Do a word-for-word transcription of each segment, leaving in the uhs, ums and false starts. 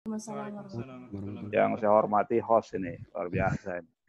Waalaikumsalam. Yang saya hormati host ini, luar biasa ini.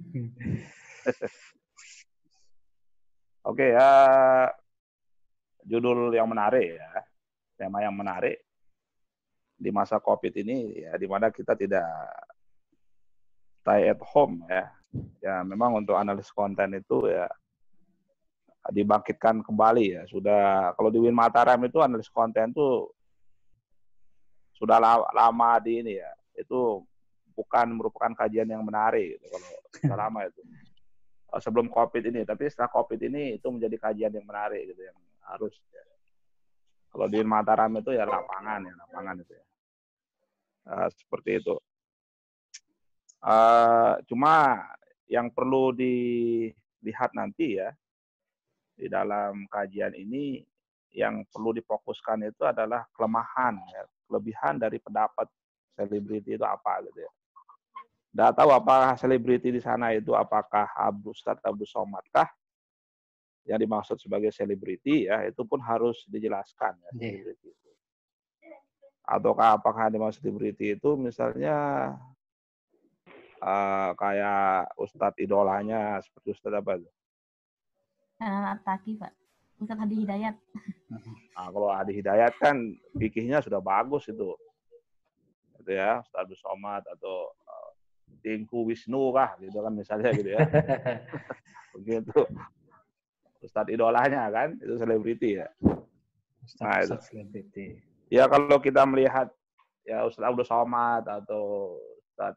Oke, ya, judul yang menarik ya, tema yang menarik di masa COVID ini ya, di mana kita tidak stay at home ya. Ya, memang untuk analis konten itu ya dibangkitkan kembali ya. Sudah kalau di Win Mataram itu analis konten itu sudah lama di ini ya. Itu bukan merupakan kajian yang menarik gitu, kalau sudah lama itu. Sebelum COVID ini, tapi setelah COVID ini itu menjadi kajian yang menarik gitu, yang harus ya. Kalau di Mataram itu ya lapangan ya, lapangan itu ya. Uh, seperti itu. Uh, cuma yang perlu dilihat nanti ya di dalam kajian ini, yang perlu difokuskan itu adalah kelemahan ya, kelebihan dari pendapat selebriti itu apa gitu ya. Nggak tahu apakah selebriti di sana itu apakah Abu Ustadz Abu Somad kah yang dimaksud sebagai selebriti ya, itu pun harus dijelaskan ya, selebriti itu. Ataukah apakah dimaksud selebriti itu misalnya uh, kayak Ustadz idolanya seperti Ustadz apa itu? Uh, Taki Pak, Ustadz Hadi Hidayat. Nah, kalau Hadi Hidayat kan fikihnya sudah bagus itu, gitu ya, Ustadz Abu Somad atau uh, Tingku Wisnu kah gitu kan misalnya gitu ya. Begitu. Ustadz idolanya kan itu selebriti ya. Ustadz, nah, itu. Ustadz selebriti. Ya kalau kita melihat ya Ustadz Abdul Somad atau Ustadz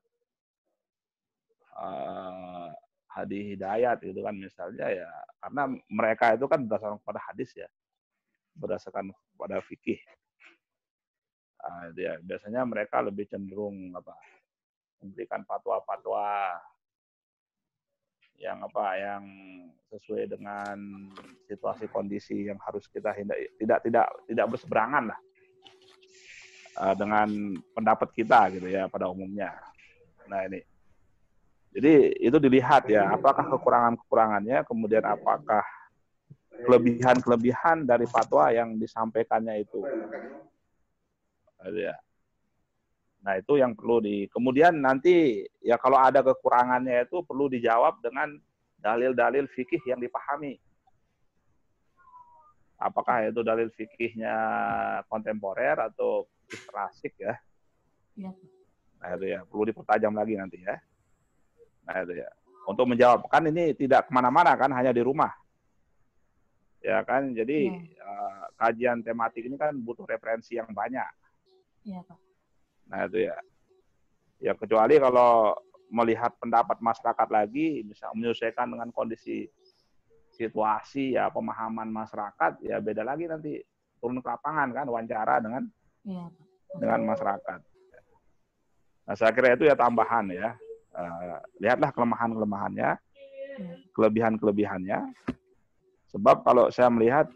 uh, Hadi Hidayat gitu kan misalnya ya, karena mereka itu kan berdasarkan pada hadis ya, berdasarkan pada fikih. Nah, ya, biasanya mereka lebih cenderung apa, memberikan fatwa-fatwa yang apa, yang sesuai dengan situasi kondisi yang harus kita hindari, tidak tidak tidak berseberangan lah uh, dengan pendapat kita gitu ya pada umumnya. Nah ini, jadi itu dilihat ya, apakah kekurangan-kekurangannya, kemudian apakah kelebihan-kelebihan dari fatwa yang disampaikannya itu. Ya. Nah itu yang perlu di, kemudian nanti ya kalau ada kekurangannya itu perlu dijawab dengan dalil-dalil fikih yang dipahami. Apakah itu dalil fikihnya kontemporer atau klasik ya? Ya. Nah itu ya perlu dipertajam lagi nanti ya. Nah itu ya, untuk menjawab, kan ini tidak kemana-mana kan, hanya di rumah. Ya kan, jadi ya. uh, kajian tematik ini kan butuh referensi yang banyak. Iya, Pak. Nah itu ya, ya kecuali kalau melihat pendapat masyarakat lagi, bisa menyesuaikan dengan kondisi situasi ya, pemahaman masyarakat, ya beda lagi nanti turun ke lapangan kan, wawancara dengan ya. dengan masyarakat. Nah saya kira itu ya tambahan ya, uh, lihatlah kelemahan-kelemahannya, ya. Kelebihan-kelebihannya. Sebab kalau saya melihat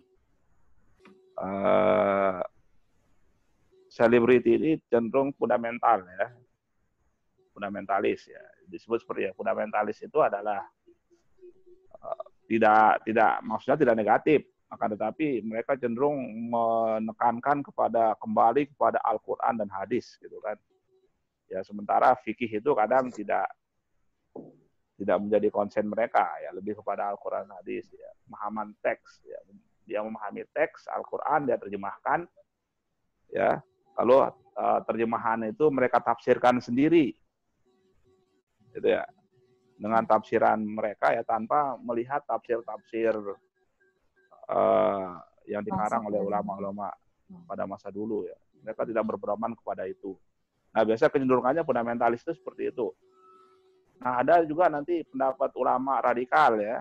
uh, selebriti ini cenderung fundamental ya, fundamentalis ya. Disebut seperti ya, fundamentalis itu adalah uh, tidak tidak maksudnya tidak negatif, akan tetapi mereka cenderung menekankan kepada kembali kepada Al-Qur'an dan hadis gitu kan. Ya sementara fikih itu kadang tidak tidak menjadi konsen mereka ya, lebih kepada Al-Qur'an dan hadis ya, pemahaman teks ya. Dia memahami teks Al-Qur'an, dia terjemahkan ya. Kalau uh, terjemahan itu mereka tafsirkan sendiri, gitu ya, dengan tafsiran mereka ya, tanpa melihat tafsir-tafsir uh, yang dikarang oleh ulama-ulama pada masa dulu ya. Mereka tidak berpedoman kepada itu. Nah biasa kecenderungannya fundamentalis itu seperti itu. Nah ada juga nanti pendapat ulama radikal ya,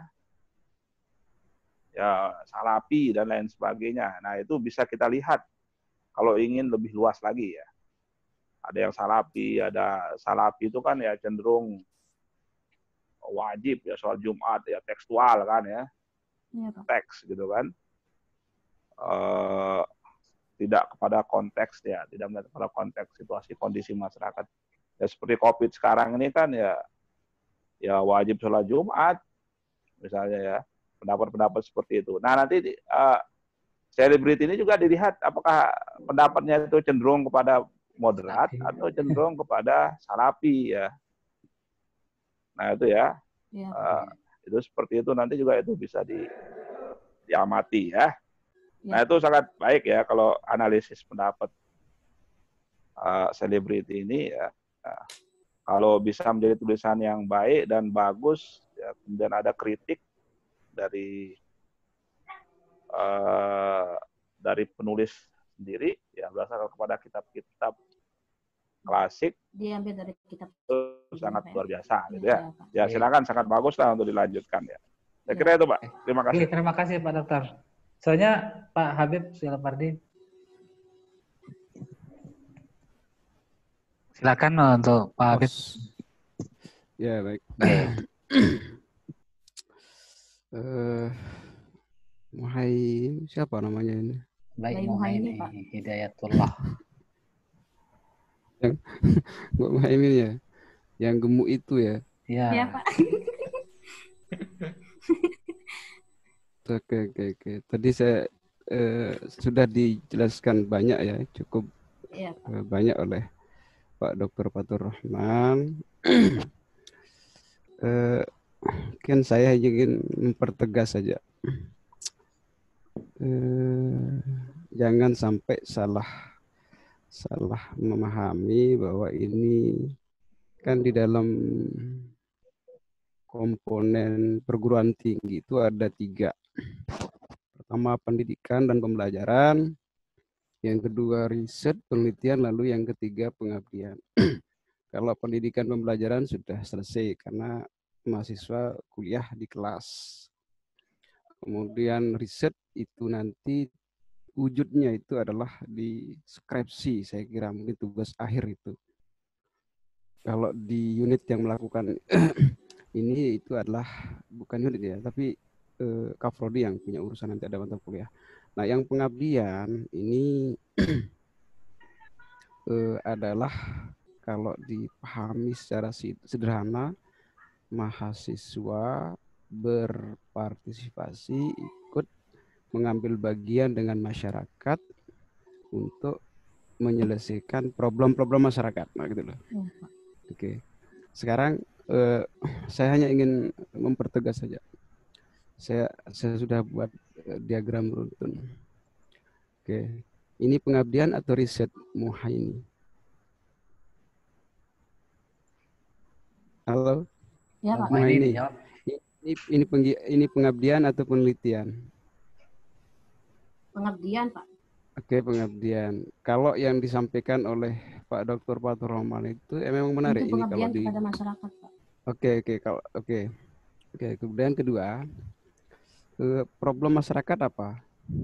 ya salafi dan lain sebagainya. Nah itu bisa kita lihat. Kalau ingin lebih luas lagi ya, ada yang salafi, ada salafi itu kan ya cenderung wajib ya soal Jumat ya, tekstual kan ya, ya teks gitu kan, uh, tidak kepada konteks ya, tidak melihat kepada konteks situasi kondisi masyarakat. Ya seperti COVID sekarang ini kan ya, ya wajib sholat Jumat misalnya ya, pendapat-pendapat seperti itu. Nah nanti uh, selebriti ini juga dilihat apakah pendapatnya itu cenderung kepada moderat atau cenderung kepada salafi ya. Nah itu ya, Ya. uh, itu seperti itu nanti juga itu bisa di, diamati ya. Nah itu sangat baik ya kalau analisis pendapat selebriti uh, ini ya. Nah, kalau bisa menjadi tulisan yang baik dan bagus, ya, kemudian ada kritik dari uh, dari penulis sendiri, ya berdasarkan kepada kitab-kitab klasik, diambil dari kitab itu sangat ya, luar biasa, ya, gitu ya. Ya, ya silakan, sangat bagus lah untuk dilanjutkan ya. Saya kira ya. Itu Pak. Terima kasih. Oke, terima kasih Pak Dokter. Soalnya Pak Habib Silapardi. Silakan untuk Pak Habib. Ya baik. uh, Muhai siapa namanya ini? Baik Muhaini Hidayatullah. Yang Mbak Muhaimin ya, yang gemuk itu ya. Ya, ya Pak. Oke oke oke. Tadi saya eh, sudah dijelaskan banyak ya, cukup ya, eh, banyak oleh Pak Dokter Fatur Rahman. eh, Mungkin saya ingin mempertegas saja. Eh, jangan sampai salah salah memahami bahwa ini kan di dalam komponen perguruan tinggi itu ada tiga. Pertama pendidikan dan pembelajaran, yang kedua riset, penelitian, lalu yang ketiga pengabdian. Kalau pendidikan pembelajaran sudah selesai karena mahasiswa kuliah di kelas. Kemudian riset itu nanti wujudnya itu adalah di skripsi, saya kira mungkin tugas akhir itu. Kalau di unit yang melakukan ini itu adalah bukan unit ya, tapi eh, Kafrodi yang punya urusan nanti ada mata kuliah. Nah, yang pengabdian ini eh, adalah kalau dipahami secara sederhana, mahasiswa berpartisipasi ikut mengambil bagian dengan masyarakat untuk menyelesaikan problem-problem masyarakat, nah gitu loh. ya, Oke, sekarang eh, saya hanya ingin mempertegas saja. Saya saya sudah buat eh, diagram runtun. Oke, ini pengabdian atau riset Muhaini? Halo, ya Pak. Muhaini. Ini ini, penggi, ini pengabdian atau penelitian? Pengabdian Pak. Oke, pengabdian. Kalau yang disampaikan oleh Pak Dokter Fatur Rahman itu eh, memang menarik. Itu Ini kalau di kepada masyarakat Pak. Oke, oke, kalau oke. Oke, kemudian kedua, eh, problem masyarakat apa?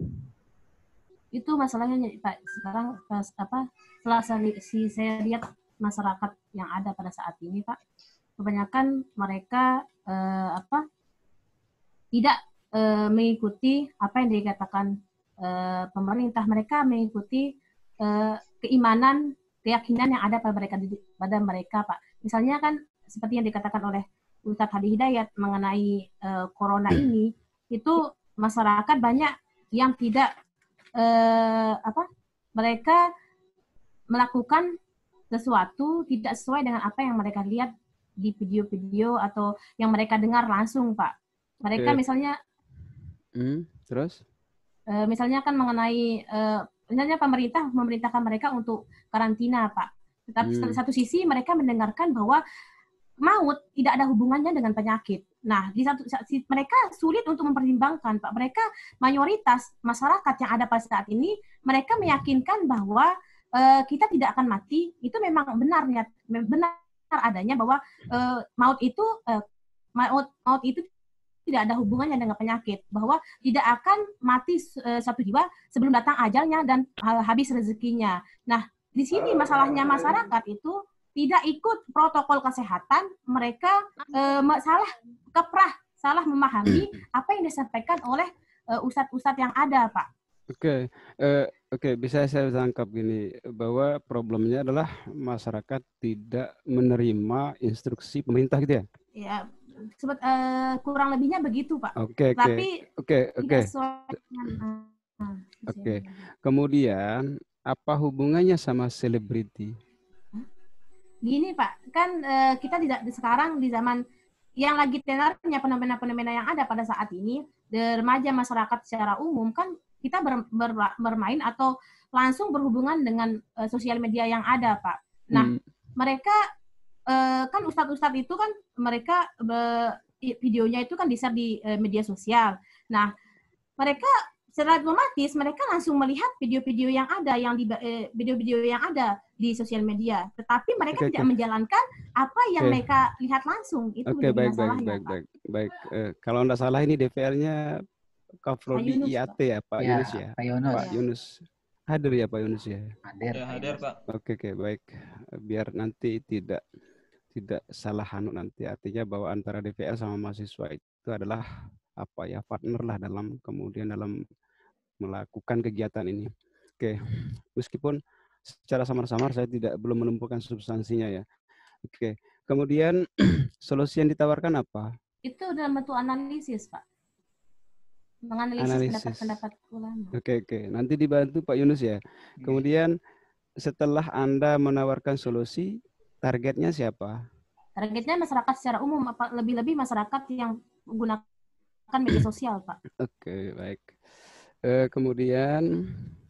Itu masalahnya Pak. Sekarang pas apa? Setelah si saya lihat masyarakat yang ada pada saat ini Pak, kebanyakan mereka eh, apa? Tidak eh, mengikuti apa yang dikatakan eh, pemerintah. Mereka mengikuti eh, keimanan, keyakinan yang ada pada mereka pada mereka Pak. Misalnya kan seperti yang dikatakan oleh Ustadz Hadi Hidayat mengenai uh, corona ini, itu masyarakat banyak yang tidak uh, apa mereka melakukan sesuatu tidak sesuai dengan apa yang mereka lihat di video-video atau yang mereka dengar langsung Pak. Mereka okay. misalnya hmm, terus uh, misalnya kan mengenai uh, misalnya pemerintah memerintahkan mereka untuk karantina Pak. Tetapi hmm. satu sisi mereka mendengarkan bahwa maut tidak ada hubungannya dengan penyakit. Nah, di satu mereka sulit untuk mempertimbangkan, Pak. Mereka mayoritas masyarakat yang ada pada saat ini, mereka meyakinkan bahwa uh, kita tidak akan mati. Itu memang benar benar adanya bahwa uh, maut itu uh, maut maut itu tidak ada hubungannya dengan penyakit, bahwa tidak akan mati uh, satu jiwa sebelum datang ajalnya dan uh, habis rezekinya. Nah, di sini masalahnya masyarakat itu tidak ikut protokol kesehatan, mereka e, salah keprah, salah memahami apa yang disampaikan oleh e, ustadz-ustadz yang ada, Pak. Oke, uh, oke, bisa saya tangkap gini bahwa problemnya adalah masyarakat tidak menerima instruksi pemerintah gitu ya? Ya, sebet, uh, kurang lebihnya begitu, Pak. Oke, Tapi oke, oke, oke. uh, Oke, kemudian Apa hubungannya sama selebriti? Gini Pak, kan eh, kita tidak sekarang di zaman yang lagi tenarnya fenomena-fenomena yang ada pada saat ini, remaja masyarakat secara umum kan kita ber, ber, bermain atau langsung berhubungan dengan uh, sosial media yang ada Pak. Nah, hmm. mereka uh, kan ustadz-ustadz itu kan mereka uh, videonya itu kan di-share di uh, media sosial. Nah, mereka secara otomatis mereka langsung melihat video-video yang ada yang di eh, video-video yang ada di sosial media, tetapi mereka okay, tidak okay. menjalankan apa yang okay. mereka lihat langsung. Itu okay, baik, masalahnya, baik, Pak. baik, baik. Eh, kalau tidak salah ini D V R-nya Kafrodi I A T ya, Pak ya, Yunus ya. Pak Yunus. Pak Yunus. Hadir ya Pak Yunus ya. Hadir, ya, hadir Pak. Oke, okay, okay, baik. Biar nanti tidak tidak salah anu nanti, artinya bahwa antara D V R sama mahasiswa itu adalah apa ya, partner lah dalam kemudian dalam melakukan kegiatan ini. Oke, meskipun secara samar-samar saya tidak belum menemukan substansinya ya. Oke, kemudian solusi yang ditawarkan apa? Itu dalam bentuk analisis, Pak. Menganalisis pendapat-pendapat ulama. Oke, oke. Nanti dibantu Pak Yunus ya. Kemudian setelah Anda menawarkan solusi, targetnya siapa? Targetnya masyarakat secara umum, lebih-lebih masyarakat yang menggunakan media sosial, Pak. Oke, baik. Uh, kemudian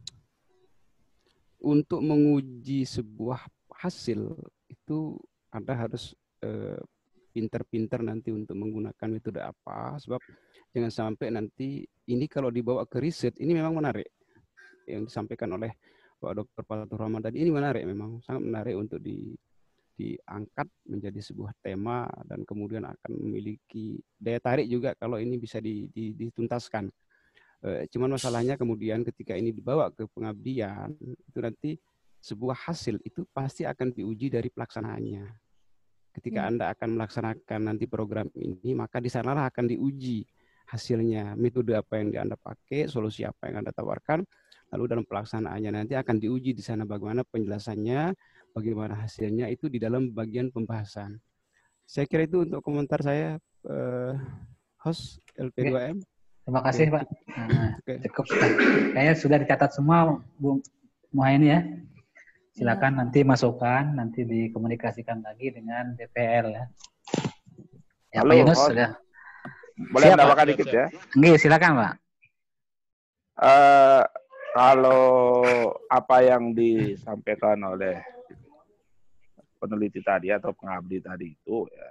untuk menguji sebuah hasil itu Anda harus uh, pinter-pinter nanti untuk menggunakan metode apa, sebab jangan sampai nanti ini kalau dibawa ke riset ini memang menarik yang disampaikan oleh Pak Doktor Fathur Rahman tadi, ini menarik, memang sangat menarik untuk di, diangkat menjadi sebuah tema dan kemudian akan memiliki daya tarik juga kalau ini bisa di, di, dituntaskan. Cuman masalahnya kemudian ketika ini dibawa ke pengabdian, itu nanti sebuah hasil itu pasti akan diuji dari pelaksanaannya. Ketika hmm. Anda akan melaksanakan nanti program ini, maka di sanalah akan diuji hasilnya, metode apa yang Anda pakai, solusi apa yang Anda tawarkan, lalu dalam pelaksanaannya nanti akan diuji di sana bagaimana penjelasannya, bagaimana hasilnya, itu di dalam bagian pembahasan. Saya kira itu untuk komentar saya, eh, host L P dua M. Terima kasih, Pak. Nah, cukup sudah. Kayaknya sudah dicatat semua, Bu Muhaini ya. Silakan nanti masukkan, nanti dikomunikasikan lagi dengan D P R ya. Ya, Halo, Pak Yunus sudah. Boleh menambahkan dikit ya? Nggih, silakan, Pak. Uh, kalau apa yang disampaikan oleh peneliti tadi atau pengabdi tadi itu ya,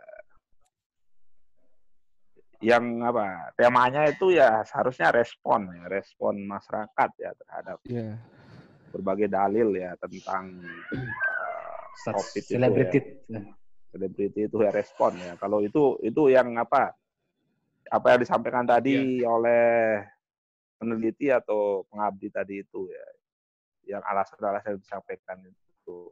yang apa temanya itu ya seharusnya respon ya respon masyarakat ya terhadap yeah. berbagai dalil ya tentang uh, COVID selebriti itu ya. Selebriti itu ya respon ya. Kalau itu itu yang apa apa yang disampaikan tadi yeah. oleh peneliti atau pengabdi tadi itu ya, yang alasan-alasan yang disampaikan itu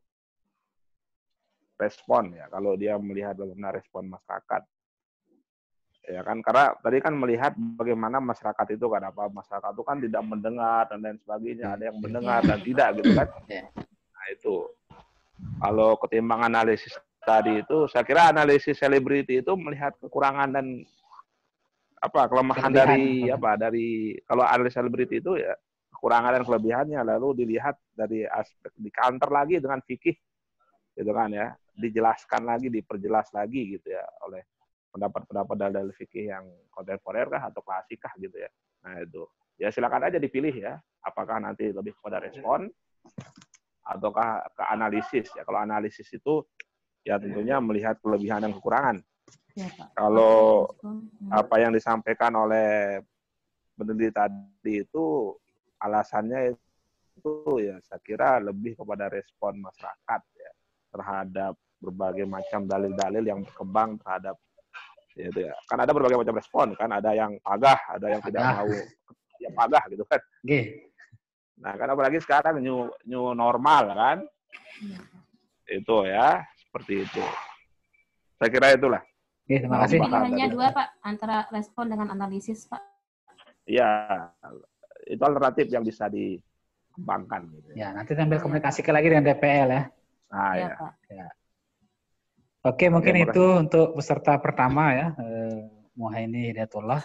respon ya. Kalau dia melihat bagaimana respon masyarakat. Ya kan, karena tadi kan melihat bagaimana masyarakat itu kan apa masyarakat itu kan tidak mendengar dan lain sebagainya, ada yang mendengar dan tidak gitu kan. Nah itu kalau ketimbang analisis tadi itu, saya kira analisis selebriti itu melihat kekurangan dan apa kelemahan kelebihan. dari apa dari kalau analisis selebriti itu ya kekurangan dan kelebihannya, lalu dilihat dari aspek di counter lagi dengan fikih gitu kan ya, dijelaskan lagi, diperjelas lagi gitu ya oleh pendapat-pendapat dalil fikih yang kontemporer kah atau klasik kah gitu ya. Nah itu ya silakan aja dipilih ya, apakah nanti lebih kepada respon ataukah ke analisis ya. Kalau analisis itu ya tentunya melihat kelebihan dan kekurangan. Ya, Pak. Kalau apa yang disampaikan oleh peneliti tadi itu alasannya itu ya saya kira lebih kepada respon masyarakat ya terhadap berbagai macam dalil-dalil yang berkembang terhadap ya, itu ya. Kan ada berbagai macam respon kan, ada yang pagah, ada yang tidak mau ya pagah gitu kan. Okay. Nah, kan apalagi sekarang new new normal kan. Itu ya, seperti itu. Saya kira itulah. Oke, terima kasih. Hanya dua, Pak, antara respon dengan analisis, Pak. Iya, itu alternatif yang bisa dikembangkan. Gitu. Ya, nanti sambil komunikasikan lagi dengan D P L ya. Nah, ya. ya. Pak. ya. Oke, mungkin ya, itu untuk peserta pertama ya, eh, Muhaini Hidayatullah.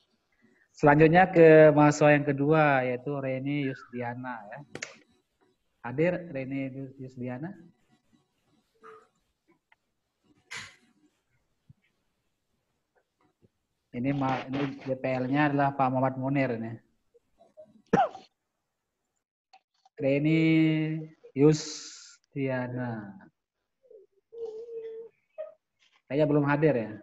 Selanjutnya ke mahasiswa yang kedua, yaitu Reni Yusdiana ya. Hadir Rene Yusdiana. Ini, ini D P L-nya adalah Pak Muhammad Munir ini. Rene Yusdiana. Kayaknya belum hadir ya.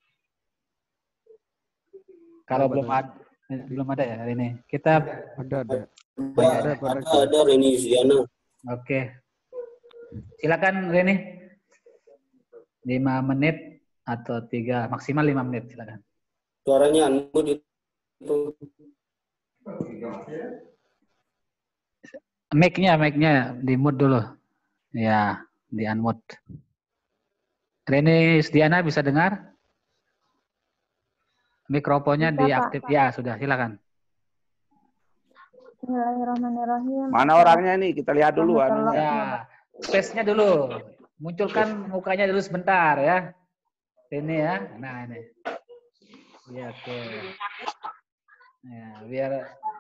Kalau belum ada, belum ada ya hari ini. Kita ada ada. Ada, ada, ada Reni Yusiana. Oke. Silakan Reni. lima menit atau tiga maksimal lima menit silakan. Suaranya unmute itu. Mic-nya, mic-nya di mute dulu. Ya, di unmute. Reni Yusdiana bisa dengar? Mikrofonnya Bisa, diaktif. Pak. Ya, sudah silakan. Bismillahirrahmanirrahim. Mana orangnya nih? Kita lihat dulu anunya. Ya, space-nya dulu. Munculkan mukanya dulu sebentar ya. Ini ya. Nah, ini. Ya, oke. Ya, biar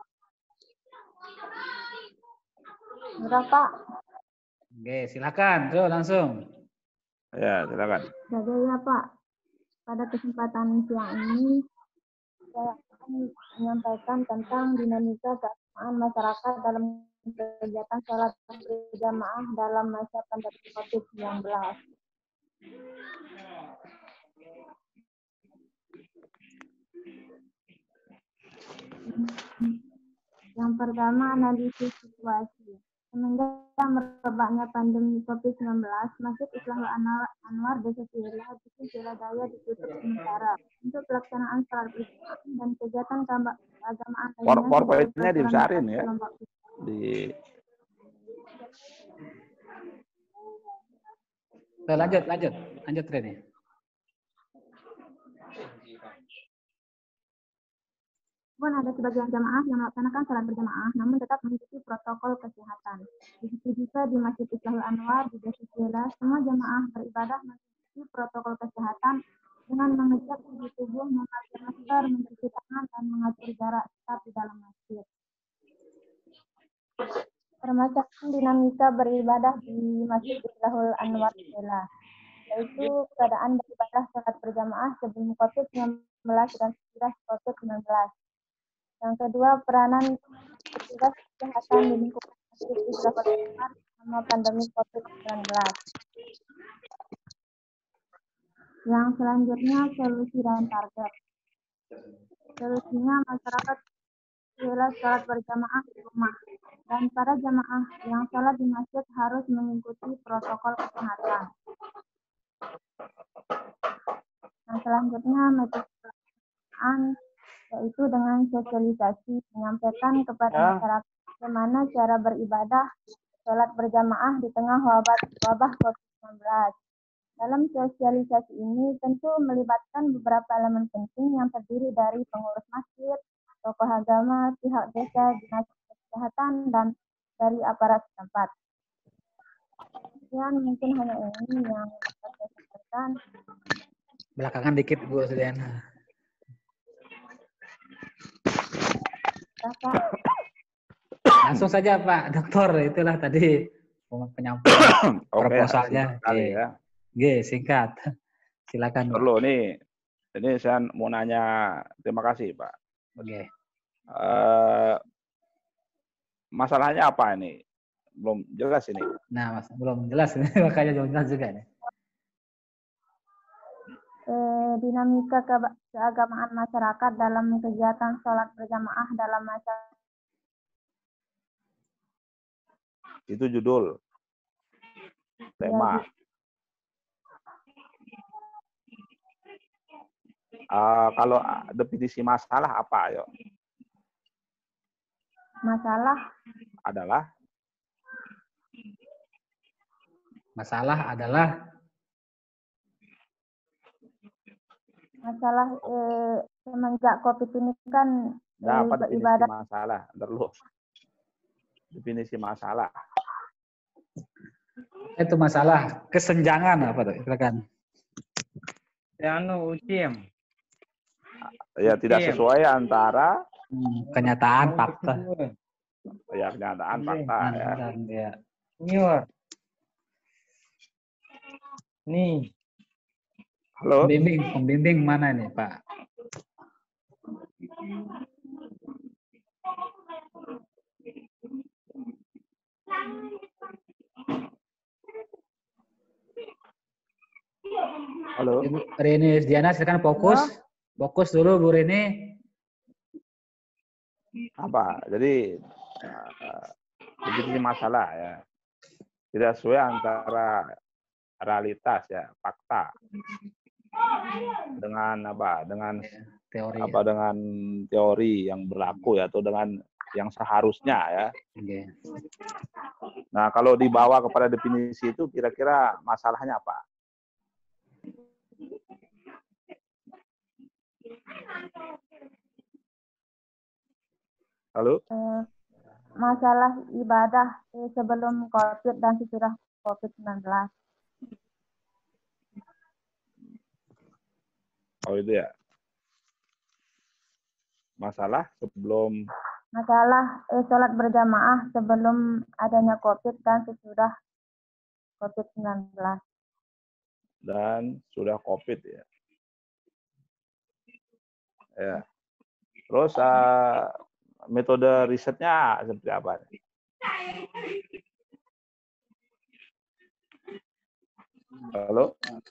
Berapa? Oke, silakan. Terus langsung. Ya, silakan. Jadi ya Pak, pada kesempatan siang ini saya akan menyampaikan tentang dinamika keagamaan masyarakat dalam kegiatan sholat berjamaah dalam masa pandemi covid sembilan belas. Yang pertama, analisis situasi. Semenjak merebaknya pandemi covid sembilan belas, Masjid Islahul Anwar Desa Sila di Surabaya ditutup sementara untuk pelaksanaan sholat berjamaah dan kegiatan keagamaan lainnya. PowerPoint-nya dibesarin ya. Di Lanjut, lanjut, lanjut Reni. Pun ada sebagian jamaah yang melaksanakan sholat berjamaah, namun tetap mengikuti protokol kesehatan. Begitu juga di Masjid Islahul Anwar di Desa Sila, semua jamaah beribadah mengikuti protokol kesehatan dengan mengecek suhu tubuh, memakai masker, mencuci tangan, dan mengatur jarak tetap di dalam masjid. Permasalahan dinamika beribadah di Masjid Islahul Anwar Sila, yaitu keadaan beribadah sholat berjamaah sebelum covid sembilan belas dan sesudah covid sembilan belas. Yang kedua, peranan petugas kesehatan di lingkungan Masjid Islahul Anwar selama pandemi covid sembilan belas. Yang selanjutnya, solusi dan target. Solusinya, masyarakat boleh sholat berjamaah di rumah, dan para jamaah yang sholat di masjid harus mengikuti protokol kesehatan. Yang selanjutnya, metode pelaksanaan, yaitu dengan sosialisasi, menyampaikan kepada ya. masyarakat bagaimana cara beribadah sholat berjamaah di tengah wabah, wabah covid sembilan belas. Dalam sosialisasi ini tentu melibatkan beberapa elemen penting yang terdiri dari pengurus masjid, tokoh agama, pihak desa, dinas kesehatan, dan dari aparat setempat. Dan mungkin hanya ini yang dapat saya sampaikan. Belakangan dikit Bu Sudiana. Langsung saja Pak Doktor, itulah tadi penyampaian proposalnya. Oke, ya. Oke, singkat. Silakan. Perlu nih. Ini saya mau nanya, terima kasih Pak. Oke. Uh, masalahnya apa ini? Belum jelas ini. Nah, mas, belum jelas ini, makanya belum jelas juga nih. Eh, dinamika ke keagamaan masyarakat dalam kegiatan sholat berjamaah dalam masa. Itu judul tema. Uh, kalau definisi masalah apa, ayo? Masalah adalah masalah adalah masalah eh, semenjak COVID ini kan nah, eh, apa definisi ibadah masalah? Terus definisi masalah. Itu masalah kesenjangan apa tuh? Silakan. Anu ujian. Ya tidak sesuai antara hmm, kenyataan fakta. Ya kenyataan fakta ya. ya. Senior. Nih. Halo. Pembimbing, pembimbing mana nih, Pak? Halo. Ibu Rini Diana, silakan fokus. Halo? Fokus dulu, Bu Rini. Apa? Jadi uh, begini masalah ya. Tidak sesuai antara realitas ya, fakta dengan apa? Dengan teori apa? Ya. Dengan teori yang berlaku ya, atau dengan yang seharusnya ya. Okay. Nah, kalau dibawa kepada definisi itu, kira-kira masalahnya apa? Halo? Eh, masalah ibadah eh, sebelum COVID dan sesudah COVID sembilan belas. Oh, itu ya. Masalah sebelum... Masalah eh, sholat berjamaah sebelum adanya COVID dan sesudah COVID sembilan belas. Dan sudah COVID ya. Ya. Terus uh, metode risetnya seperti apa? Halo?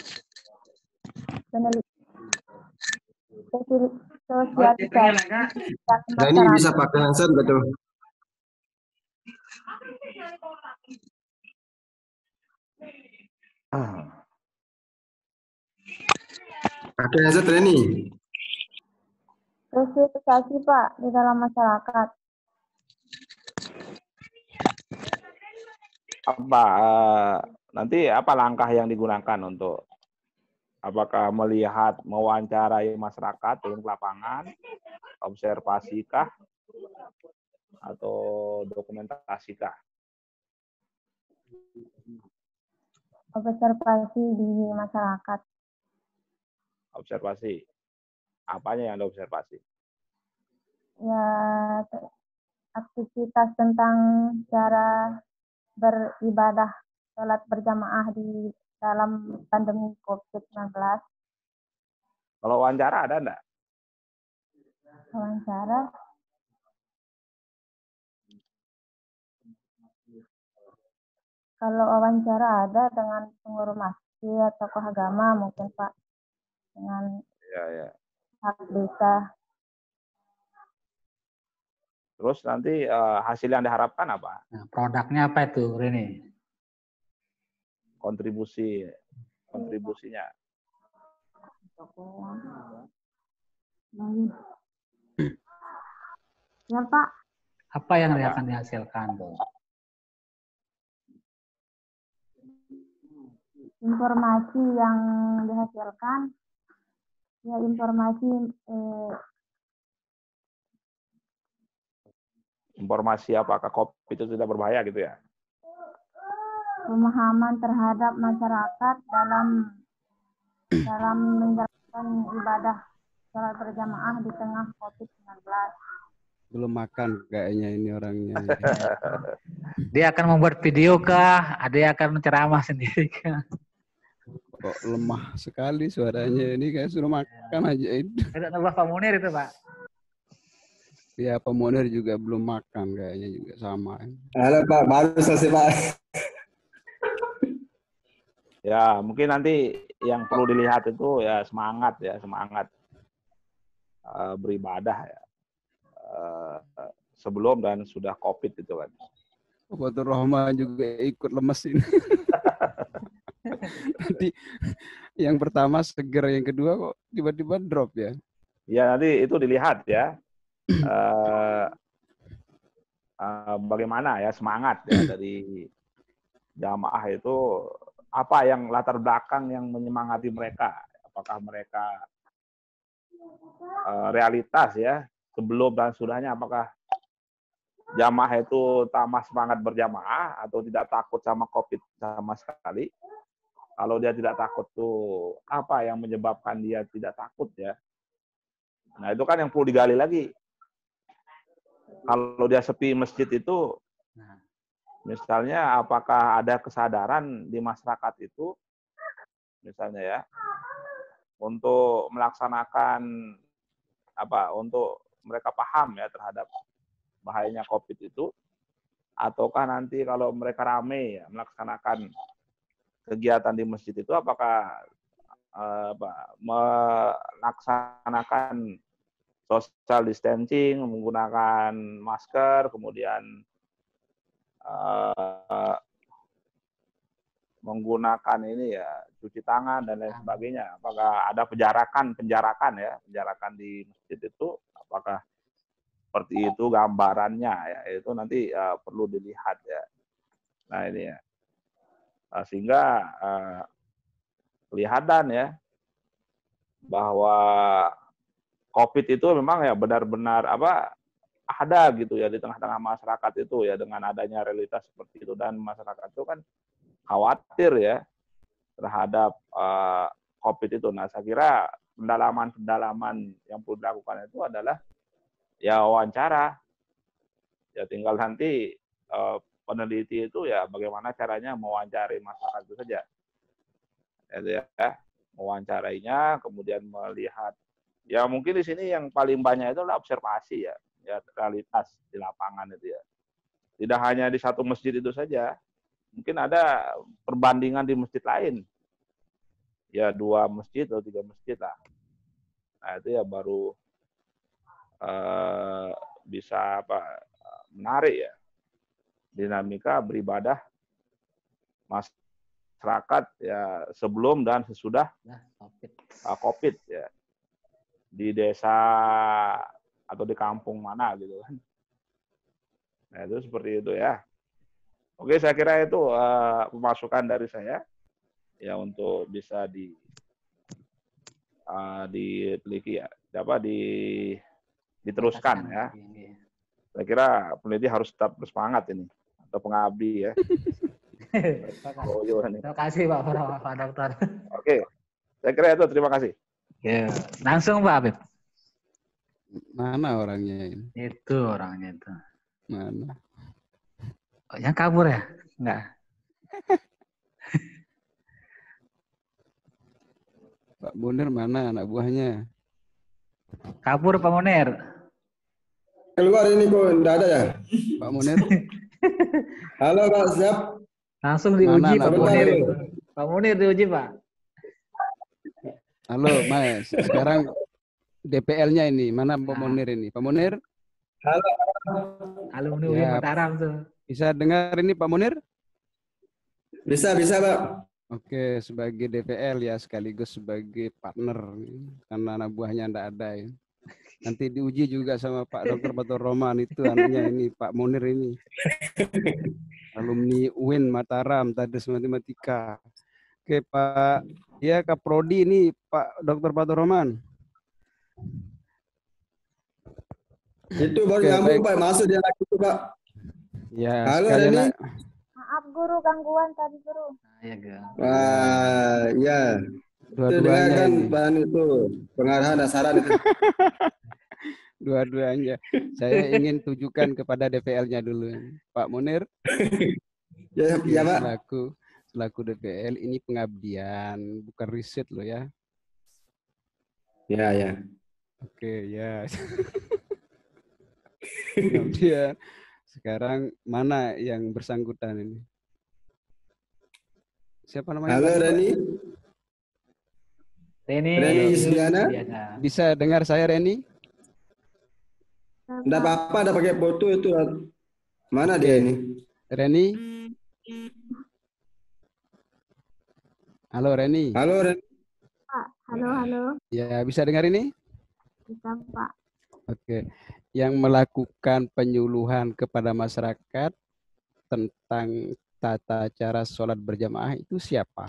Jadi bisa pakai handset betul? Ah. Pakai handset ini. Sosialisasi Pak di dalam masyarakat. Apa uh, nanti apa langkah yang digunakan untuk apakah melihat mewawancarai masyarakat turun ke lapangan, observasikah atau dokumentasikah? Observasi di masyarakat. Observasi. Apanya yang diobservasi? Ya, aktivitas tentang cara beribadah sholat berjamaah di dalam pandemi COVID sembilan belas. Kalau wawancara ada enggak? Wawancara? Kalau wawancara ada dengan pengurus masjid, tokoh agama mungkin Pak. Dengan ya, ya. hak desa. Terus nanti uh, hasil yang diharapkan apa? Nah, produknya apa itu, Rini? Kontribusi, kontribusinya. Ya Pak. Apa yang apa? akan dihasilkan tuh? Informasi yang dihasilkan, ya informasi eh, informasi apakah COVID itu tidak berbahaya gitu ya? Pemahaman terhadap masyarakat dalam dalam menjalankan ibadah sholat berjamaah di tengah COVID sembilan belas. Belum makan kayaknya ini orangnya. Dia akan membuat video kah? Ada yang akan menceramah sendiri kah? Kok lemah sekali suaranya ini, kayak suruh makan aja itu. Tidak tambah Pak Munir itu Pak. Ya, Pak Munir juga belum makan kayaknya juga sama. Halo Pak, baru selesai Pak. Ya, mungkin nanti yang perlu dilihat itu ya semangat ya, semangat uh, beribadah ya. Uh, sebelum dan sudah COVID itu kan. Batur Rahma juga ikut lemes ini. Nanti yang pertama seger, yang kedua kok tiba-tiba drop ya. Ya, nanti itu dilihat ya. Uh, uh, bagaimana ya semangat ya dari jamaah itu, apa yang latar belakang yang menyemangati mereka, apakah mereka uh, realitas ya sebelum dan sudahnya, apakah jamaah itu tambah semangat berjamaah atau tidak takut sama COVID sama sekali. Kalau dia tidak takut tuh apa yang menyebabkan dia tidak takut ya. Nah itu kan yang perlu digali lagi. Kalau dia sepi masjid itu Misalnya apakah ada kesadaran di masyarakat itu, misalnya ya, untuk melaksanakan apa, untuk mereka paham ya terhadap bahayanya COVID itu, ataukah nanti kalau mereka rame ya melaksanakan kegiatan di masjid itu, apakah eh, apa, melaksanakan social distancing, menggunakan masker, kemudian eh, menggunakan ini ya cuci tangan dan lain sebagainya. Apakah ada penjarakan, penjarakan ya, penjarakan di masjid itu, apakah seperti itu gambarannya ya, itu nanti uh, perlu dilihat ya. Nah ini ya, uh, sehingga uh, kelihatan ya bahwa COVID itu memang ya benar-benar apa ada gitu ya di tengah-tengah masyarakat itu ya, dengan adanya realitas seperti itu, dan masyarakat itu kan khawatir ya terhadap uh, COVID itu. Nah saya kira pendalaman-pendalaman yang perlu dilakukan itu adalah ya wawancara, ya tinggal nanti uh, peneliti itu ya bagaimana caranya mewawancari masyarakat itu saja, ya, ya mewawancarainya, kemudian melihat ya mungkin di sini yang paling banyak itu adalah observasi ya, ya realitas di lapangan itu ya, tidak hanya di satu masjid itu saja, mungkin ada perbandingan di masjid lain, ya dua masjid atau tiga masjid lah, nah itu ya baru uh, bisa apa menarik ya dinamika beribadah masyarakat ya sebelum dan sesudah uh, COVID ya, di desa atau di kampung mana gitu kan. Nah itu seperti itu ya. Oke, saya kira itu uh, pemasukan dari saya ya untuk bisa di uh, diteliti ya, apa di diteruskan ya. Saya kira peneliti harus tetap bersemangat ini, atau pengabdi ya. Oh, terima kasih Pak, Pak Dokter. Oke, saya kira itu, terima kasih. Ya, langsung Pak Habib. Mana orangnya ini? Itu orangnya itu. Mana? Oh, yang kabur ya? Enggak. Pak Munir mana anak buahnya? Kabur Pak Munir. Keluar ini kok, enggak ada ya? Pak Munir. Halo Pak, siap? Langsung diuji Mana Pak Munir. Pak Munir diuji Pak. Halo Mas, sekarang D P L-nya ini, mana Pak Munir ini? Pak Munir? Halo. Alumni U I Ya, Mataram tuh. bisa dengar ini Pak Munir? Bisa, bisa Pak. Oke, sebagai D P L ya, sekaligus sebagai partner, karena anak buahnya enggak ada ya. Nanti diuji juga sama Pak Dokter Batur Roman, itu anaknya ini, Pak Munir ini. Alumni U I N Mataram, tadi matematika. Oke Pak, ya Kak Prodi ini Pak Dokter Batur Roman. Itu baru Oke, nyambung baik. Pak, masuk dia lagi itu Pak. Ya, Halo sekalian Reni. nak- Maaf guru, gangguan tadi guru. Iya, Ga. Wah, iya. Itu dua-duanya dengarkan ini. Pak itu pengarahan dan saran itu. Dua-duanya. Saya ingin tujukan kepada D P L-nya dulu. Pak Munir, Ya, ya ya, Pak. selaku selaku D P L ini pengabdian, bukan riset loh ya. Ya, ya. Oke, ya. Kemudian sekarang mana yang bersangkutan ini? Siapa namanya? Halo tadi, Pak? Reni. Reni. Reni Yusdiana. Bisa dengar saya Reni? Enggak apa-apa, ada pakai foto itu. Mana Oke. dia ini? Reni? Halo Reni. Halo Reni. Pak, halo, halo. Ya, bisa dengar ini? Bisa Pak. Oke. Yang melakukan penyuluhan kepada masyarakat tentang tata cara sholat berjamaah itu siapa?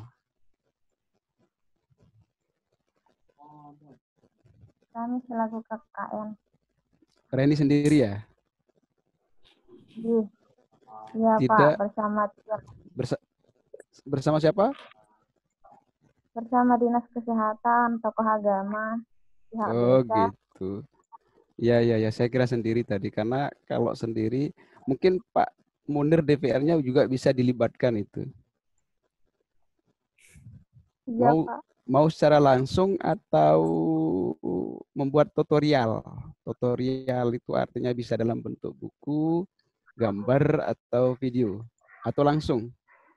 Kami selaku K K N. Reni sendiri ya? Iya, ya, Tidak. Pak, bersama Bersa bersama siapa? bersama Dinas Kesehatan, tokoh agama, pihak Oh desa. gitu. Ya, ya, ya. Saya kira sendiri tadi. Karena kalau sendiri, mungkin Pak Munir D V R-nya juga bisa dilibatkan itu. Iya, Mau Pak. mau secara langsung atau membuat tutorial. Tutorial itu artinya bisa dalam bentuk buku, gambar atau video atau langsung.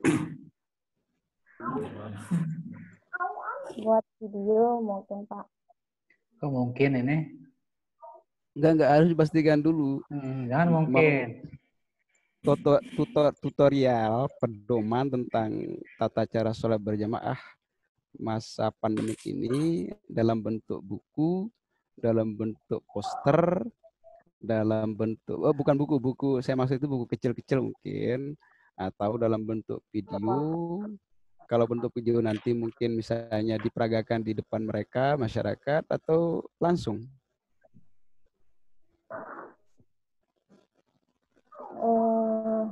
Buat video mungkin, Pak. Kok mungkin ini? Enggak, enggak harus dipastikan dulu. Hmm, jangan Mau mungkin. tutor, tutor, tutorial pedoman tentang tata cara sholat berjamaah masa pandemik ini dalam bentuk buku, dalam bentuk poster, dalam bentuk oh bukan buku-buku, saya maksud itu buku kecil-kecil mungkin, atau dalam bentuk video. Kalau bentuk video nanti mungkin misalnya diperagakan di depan mereka masyarakat atau langsung. Eh,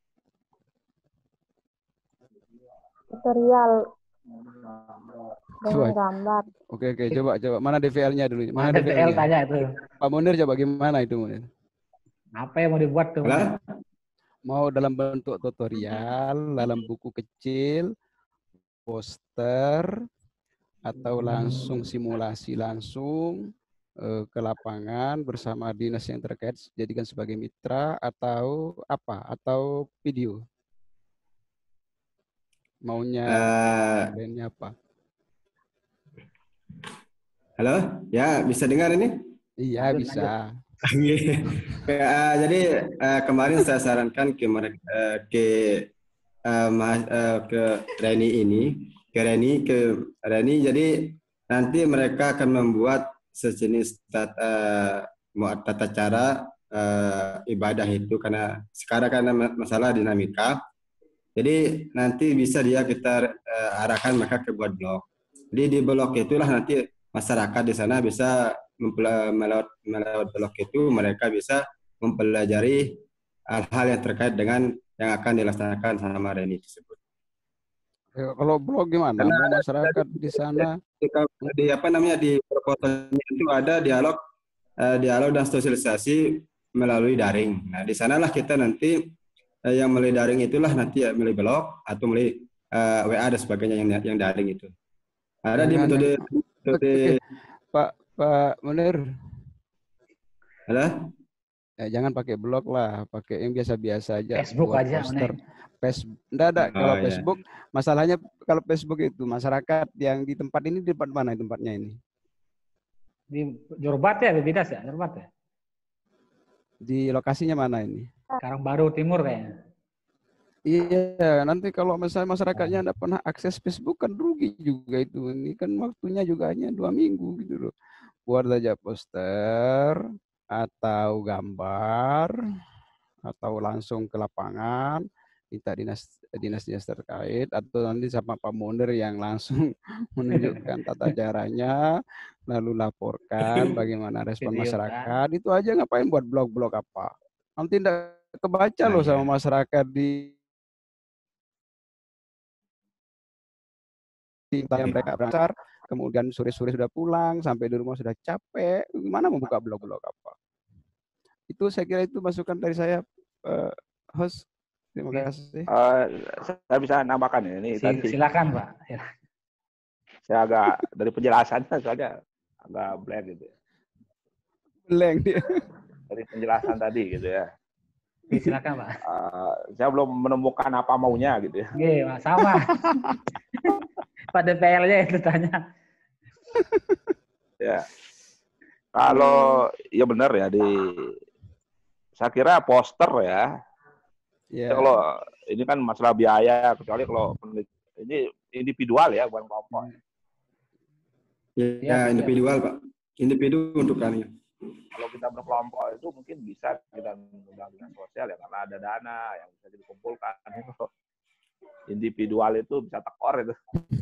tutorial dengan gambar. Oke oke coba coba mana D V L-nya dulu. Mana, Mana D V L D V L-nya? tanya itu. Pak Munir coba gimana itu Munir? Apa yang mau dibuat tuh? Halo? Mau dalam bentuk tutorial, dalam buku kecil, poster, atau langsung simulasi langsung eh, ke lapangan bersama dinas yang terkait jadikan sebagai mitra atau apa? Atau video? Maunya Uh, brandnya apa? halo? Ya, bisa dengar ini? Iya Lanjut, bisa. Uh, jadi uh, kemarin saya sarankan ke mereka uh, ke uh, mas, uh, ke Reni ini, ke Reni ke Reni. Jadi nanti mereka akan membuat sejenis tata, uh, tata cara uh, ibadah itu karena sekarang karena masalah dinamika. Jadi nanti bisa dia kita uh, arahkan mereka ke buat blog. Jadi di blog itulah nanti masyarakat di sana bisa melewat melewat blog itu mereka bisa mempelajari hal-hal yang terkait dengan yang akan dilaksanakan sama Reni tersebut. Ya, kalau blog gimana? Karena Mau ada, masyarakat di sana di, di apa namanya di proposalnya itu ada dialog eh, dialog dan sosialisasi melalui daring. Nah, di sanalah kita nanti eh, yang melalui daring itulah nanti ya, melalui blog atau melalui eh, W A dan sebagainya yang yang daring itu. Ada di Jangan metode yang- metode Oke, Pak Pak Munir, Halo? ya, jangan pakai blog lah, pakai yang biasa-biasa aja. Facebook Buat aja, poster. Munir. Facebook, enggak ada. Oh, Kalau ya. Facebook, masalahnya kalau Facebook itu masyarakat yang di tempat ini di tempat mana tempatnya ini? Di Jorbat ya, Bebidas ya, Jorbat ya. Di lokasinya mana ini? Sekarang baru timur kayaknya. Iya, nanti kalau misalnya masyarakatnya tidak pernah akses Facebook kan rugi juga itu. Ini kan waktunya juga hanya dua minggu gitu loh. Buat aja poster atau gambar atau langsung ke lapangan minta dinas dinas-dinas terkait atau nanti sama Pak Munir yang langsung menunjukkan tata caranya lalu laporkan bagaimana respon Video, masyarakat. Itu aja, ngapain buat blog-blog apa? Nanti tidak kebaca Ah, loh iya. sama masyarakat di yang mereka berangkat, kemudian sore-sore sudah pulang, sampai di rumah sudah capek, gimana membuka blog-blog apa? Itu saya kira itu masukan dari saya, uh, host. Terima kasih. Uh, saya bisa nambahkan ya, ini Si, tadi. silakan Pak. Ya. Saya agak dari penjelasannya soalnya agak blank gitu. Blank dia. Dari penjelasan tadi gitu ya. Oke, silakan Pak. Uh, saya belum menemukan apa maunya gitu ya. Oke, Pak, sama. Pak D P L-nya itu tanya. Ya. Kalau ya benar ya di saya kira poster ya. Ya. Ya, kalau ini kan masalah biaya, kecuali kalau ini individual ya, bukan kelompok. Ya, Ya, individual Pak. Individu untuk kami. Kalau kita berkelompok itu mungkin bisa kita mengundang dinas sosial ya, karena ada dana yang bisa dikumpulkan. Individual itu bisa tekor itu.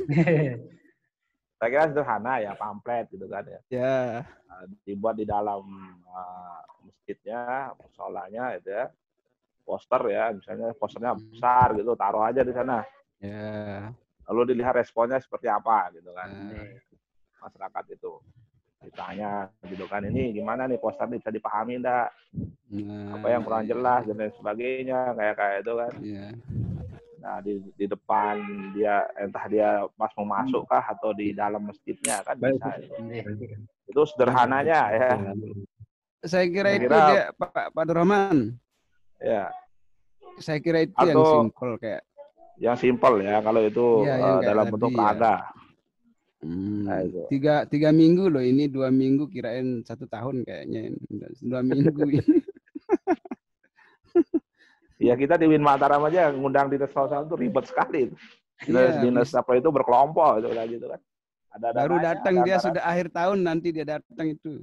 Saya kira sederhana ya, pamflet gitu kan ya. Ya. Dibuat di dalam uh, masjidnya, musolanya itu ya. Poster ya, misalnya posternya besar gitu, taruh aja di sana. Ya. Lalu dilihat responnya seperti apa gitu kan. Ya. Masyarakat itu. ditanya gitu kan, ini gimana nih poster ini bisa dipahami enggak? Nah, Apa yang kurang jelas dan lain sebagainya kayak kayak itu kan. Iya. Nah di di depan dia entah dia pas mau masuk kah atau di dalam masjidnya kan bisa. Itu sederhananya ya. Saya kira Saya itu kira- dia Pak Pak Rahman. Ya, Saya kira itu yang Atau- simpel kayak yang simpel ya kalau itu Iya, eh, yang kayak dalam tadi, bentuk ya. peraga. hmm, Nah, itu. tiga tiga minggu loh ini, dua minggu kirain satu tahun kayaknya, dua minggu ini. Ya kita di Win Mataram aja ngundang dinas sosial itu ribet sekali. Dinas, Iya, dinas bis- apa itu berkelompok gitu kan gitu kan. Ada baru dananya, datang ada dia anggaran. sudah akhir tahun, nanti dia datang itu.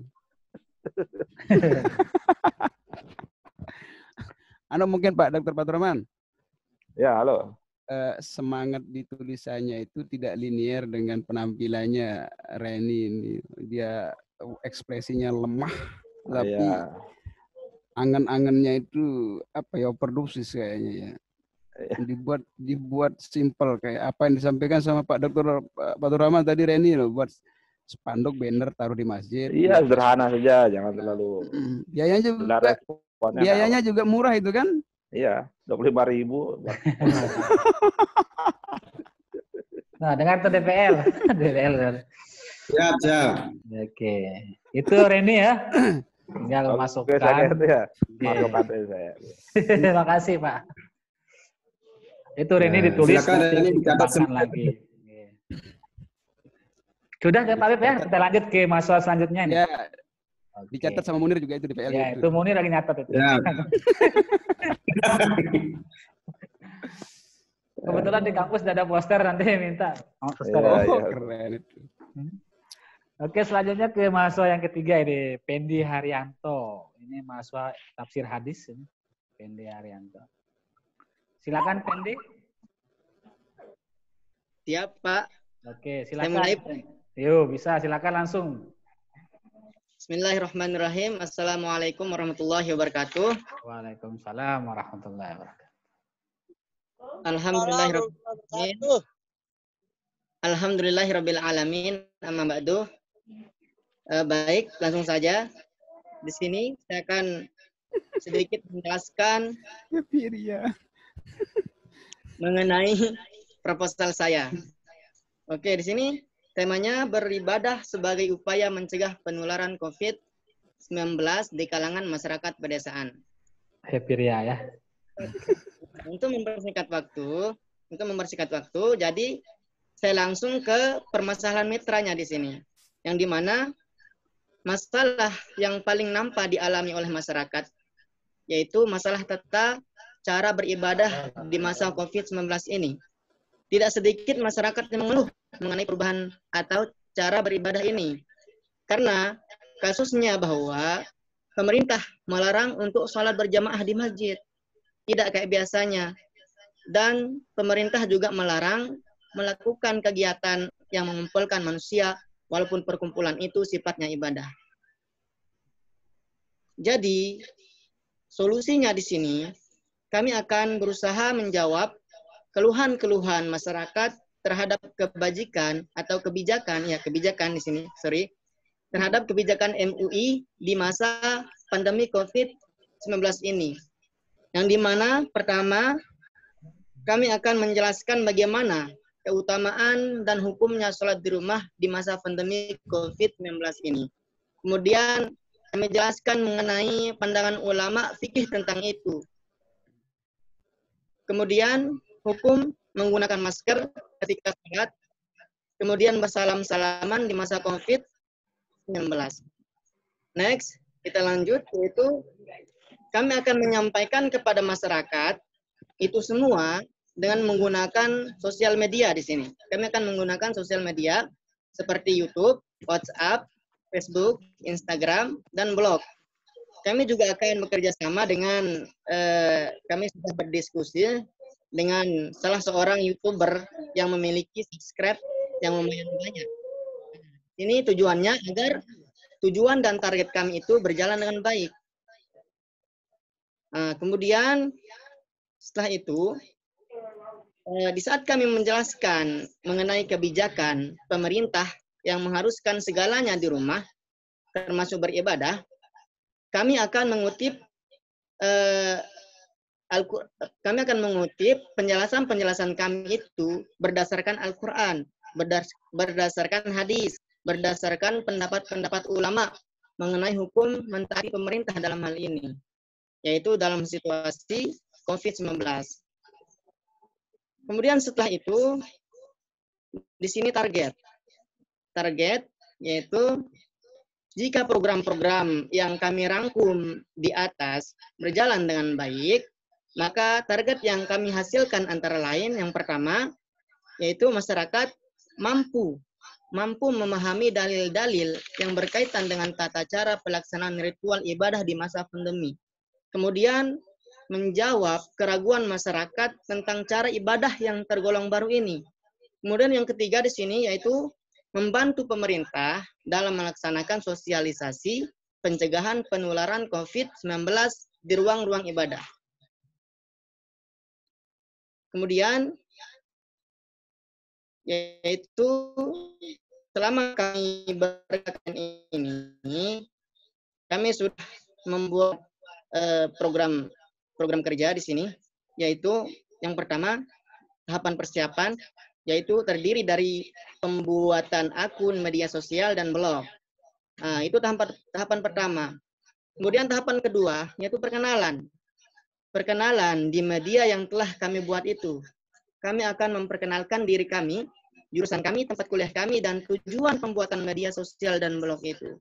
Anu mungkin Pak Dokter Patroman, Ya, halo. eh, semangat di tulisannya itu tidak linear dengan penampilannya Reni ini. Dia eh, ekspresinya lemah, tapi Ya. angan-angannya itu apa ya, overdosis kayaknya ya. Dibuat dibuat simpel kayak apa yang disampaikan sama Pak Dokter Fatur Rahman tadi, Reni loh, buat spanduk banner taruh di masjid. Iya, sederhana saja, jangan terlalu Biayanya juga sebenarnya responnya biayanya nggak- juga murah itu kan? Iya, dua puluh lima ribu. Nah, dengar tuh D P L. D P L. Siap, siap. Oke. Itu Reni ya. Tinggal Oke, masukkan. saya itu ya. Oke. Masukkan aja saya. Terima kasih, Pak. Itu Reni Ya, ditulis, silakan, nanti Reni dicatat dikembangkan semua. lagi. Oke. Sudah Pak Habib ya, kita lanjut ke masalah selanjutnya nih. Ya, Oke. dicatat sama Munir juga itu D P L Ya, itu. itu Munir lagi nyatat itu. Ya. Kebetulan di kampus sudah ada poster, nanti minta. Oh, poster. Iya, ya. iya. Oh, keren itu. Oke, selanjutnya ke mahasiswa yang ketiga ini, Pendi Haryanto. Ini mahasiswa tafsir hadis ini. Pendi Haryanto. Silakan Pendi. Siap, Pak. Oke, Saya silakan. mulai. Yuk, bisa silakan langsung. Bismillahirrahmanirrahim. Assalamualaikum warahmatullahi wabarakatuh. Waalaikumsalam warahmatullahi wabarakatuh. Alhamdulillahirrahmanirrahim. Alhamdulillahirabbil alamin. Amma ba'du. Eh, baik, langsung saja. Di sini saya akan sedikit menjelaskan Ya, Firia. mengenai proposal saya. Oke, di sini temanya beribadah sebagai upaya mencegah penularan covid sembilan belas di kalangan masyarakat pedesaan. Happy Ria ya. Untuk mempersingkat waktu, untuk mempersingkat waktu, jadi saya langsung ke permasalahan mitranya di sini, yang dimana masalah yang paling nampak dialami oleh masyarakat, yaitu masalah tata cara beribadah di masa covid sembilan belas ini. Tidak sedikit masyarakat yang mengeluh mengenai perubahan atau cara beribadah ini, karena kasusnya bahwa pemerintah melarang untuk sholat berjamaah di masjid, tidak kayak biasanya. Dan pemerintah juga melarang melakukan kegiatan yang mengumpulkan manusia, walaupun perkumpulan itu sifatnya ibadah. Jadi, solusinya di sini, kami akan berusaha menjawab keluhan-keluhan masyarakat terhadap kebajikan atau kebijakan, ya kebijakan di sini, sorry, terhadap kebijakan M U I di masa pandemi covid sembilan belas ini. Yang dimana pertama, kami akan menjelaskan bagaimana keutamaan dan hukumnya sholat di rumah di masa pandemi covid sembilan belas ini. Kemudian kami jelaskan mengenai pandangan ulama fikih tentang itu. Kemudian hukum menggunakan masker ketika sholat. Kemudian bersalam-salaman di masa covid sembilan belas. Next, kita lanjut, yaitu kami akan menyampaikan kepada masyarakat itu semua dengan menggunakan sosial media di sini. Kami akan menggunakan sosial media seperti YouTube, WhatsApp, Facebook, Instagram, dan blog. Kami juga akan bekerja sama dengan, eh, kami sudah berdiskusi dengan salah seorang YouTuber yang memiliki subscribe yang lumayan banyak. Ini tujuannya agar tujuan dan target kami itu berjalan dengan baik. Nah, kemudian setelah itu, eh, di saat kami menjelaskan mengenai kebijakan pemerintah yang mengharuskan segalanya di rumah, termasuk beribadah, kami akan mengutip eh, kami akan mengutip penjelasan-penjelasan kami itu berdasarkan Al-Quran, berdasarkan hadis, berdasarkan pendapat-pendapat ulama mengenai hukum mentaati pemerintah dalam hal ini, yaitu dalam situasi covid sembilan belas. Kemudian setelah itu, di sini target. Target yaitu jika program-program yang kami rangkum di atas berjalan dengan baik, maka target yang kami hasilkan antara lain yang pertama yaitu masyarakat mampu mampu memahami dalil-dalil yang berkaitan dengan tata cara pelaksanaan ritual ibadah di masa pandemi. Kemudian menjawab keraguan masyarakat tentang cara ibadah yang tergolong baru ini. Kemudian yang ketiga di sini yaitu membantu pemerintah dalam melaksanakan sosialisasi pencegahan penularan covid sembilan belas di ruang-ruang ibadah. Kemudian yaitu selama kami berkegiatan ini, kami sudah membuat eh, program program kerja di sini, yaitu yang pertama tahapan persiapan, yaitu terdiri dari pembuatan akun media sosial dan blog. Nah, itu tahapan tahapan pertama. Kemudian tahapan kedua yaitu perkenalan. Perkenalan di media yang telah kami buat itu. Kami akan memperkenalkan diri kami, jurusan kami, tempat kuliah kami, dan tujuan pembuatan media sosial dan blog itu.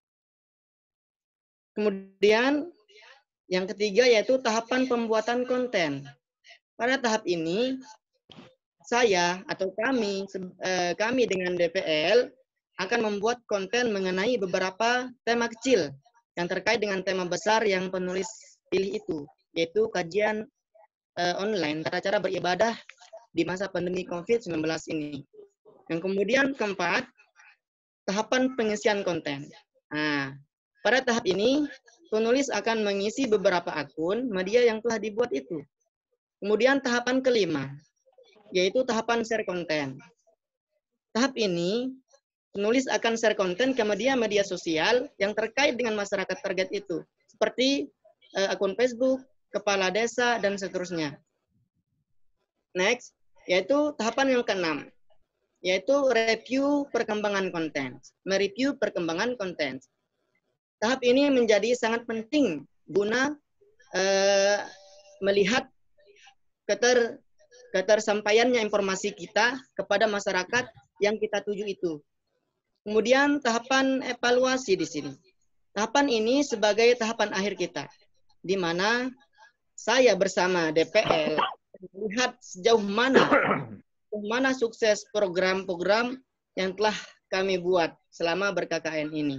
Kemudian yang ketiga yaitu tahapan pembuatan konten. Pada tahap ini, saya atau kami, eh, kami dengan D P L akan membuat konten mengenai beberapa tema kecil yang terkait dengan tema besar yang penulis pilih itu, yaitu kajian eh, online tata cara beribadah di masa pandemi covid sembilan belas ini. Yang kemudian keempat, tahapan pengisian konten. Nah, pada tahap ini, penulis akan mengisi beberapa akun media yang telah dibuat itu. Kemudian tahapan kelima, yaitu tahapan share konten. Tahap ini, penulis akan share konten ke media-media sosial yang terkait dengan masyarakat target itu, seperti uh, akun Facebook, kepala desa, dan seterusnya. Next, yaitu tahapan yang keenam, yaitu review perkembangan konten, mereview perkembangan konten. Tahap ini menjadi sangat penting guna uh, melihat keter ketersampaiannya informasi kita kepada masyarakat yang kita tuju itu. Kemudian tahapan evaluasi di sini. Tahapan ini sebagai tahapan akhir kita, di mana saya bersama D P L melihat sejauh mana sejauh mana sukses program-program yang telah kami buat selama ber-K K N ini.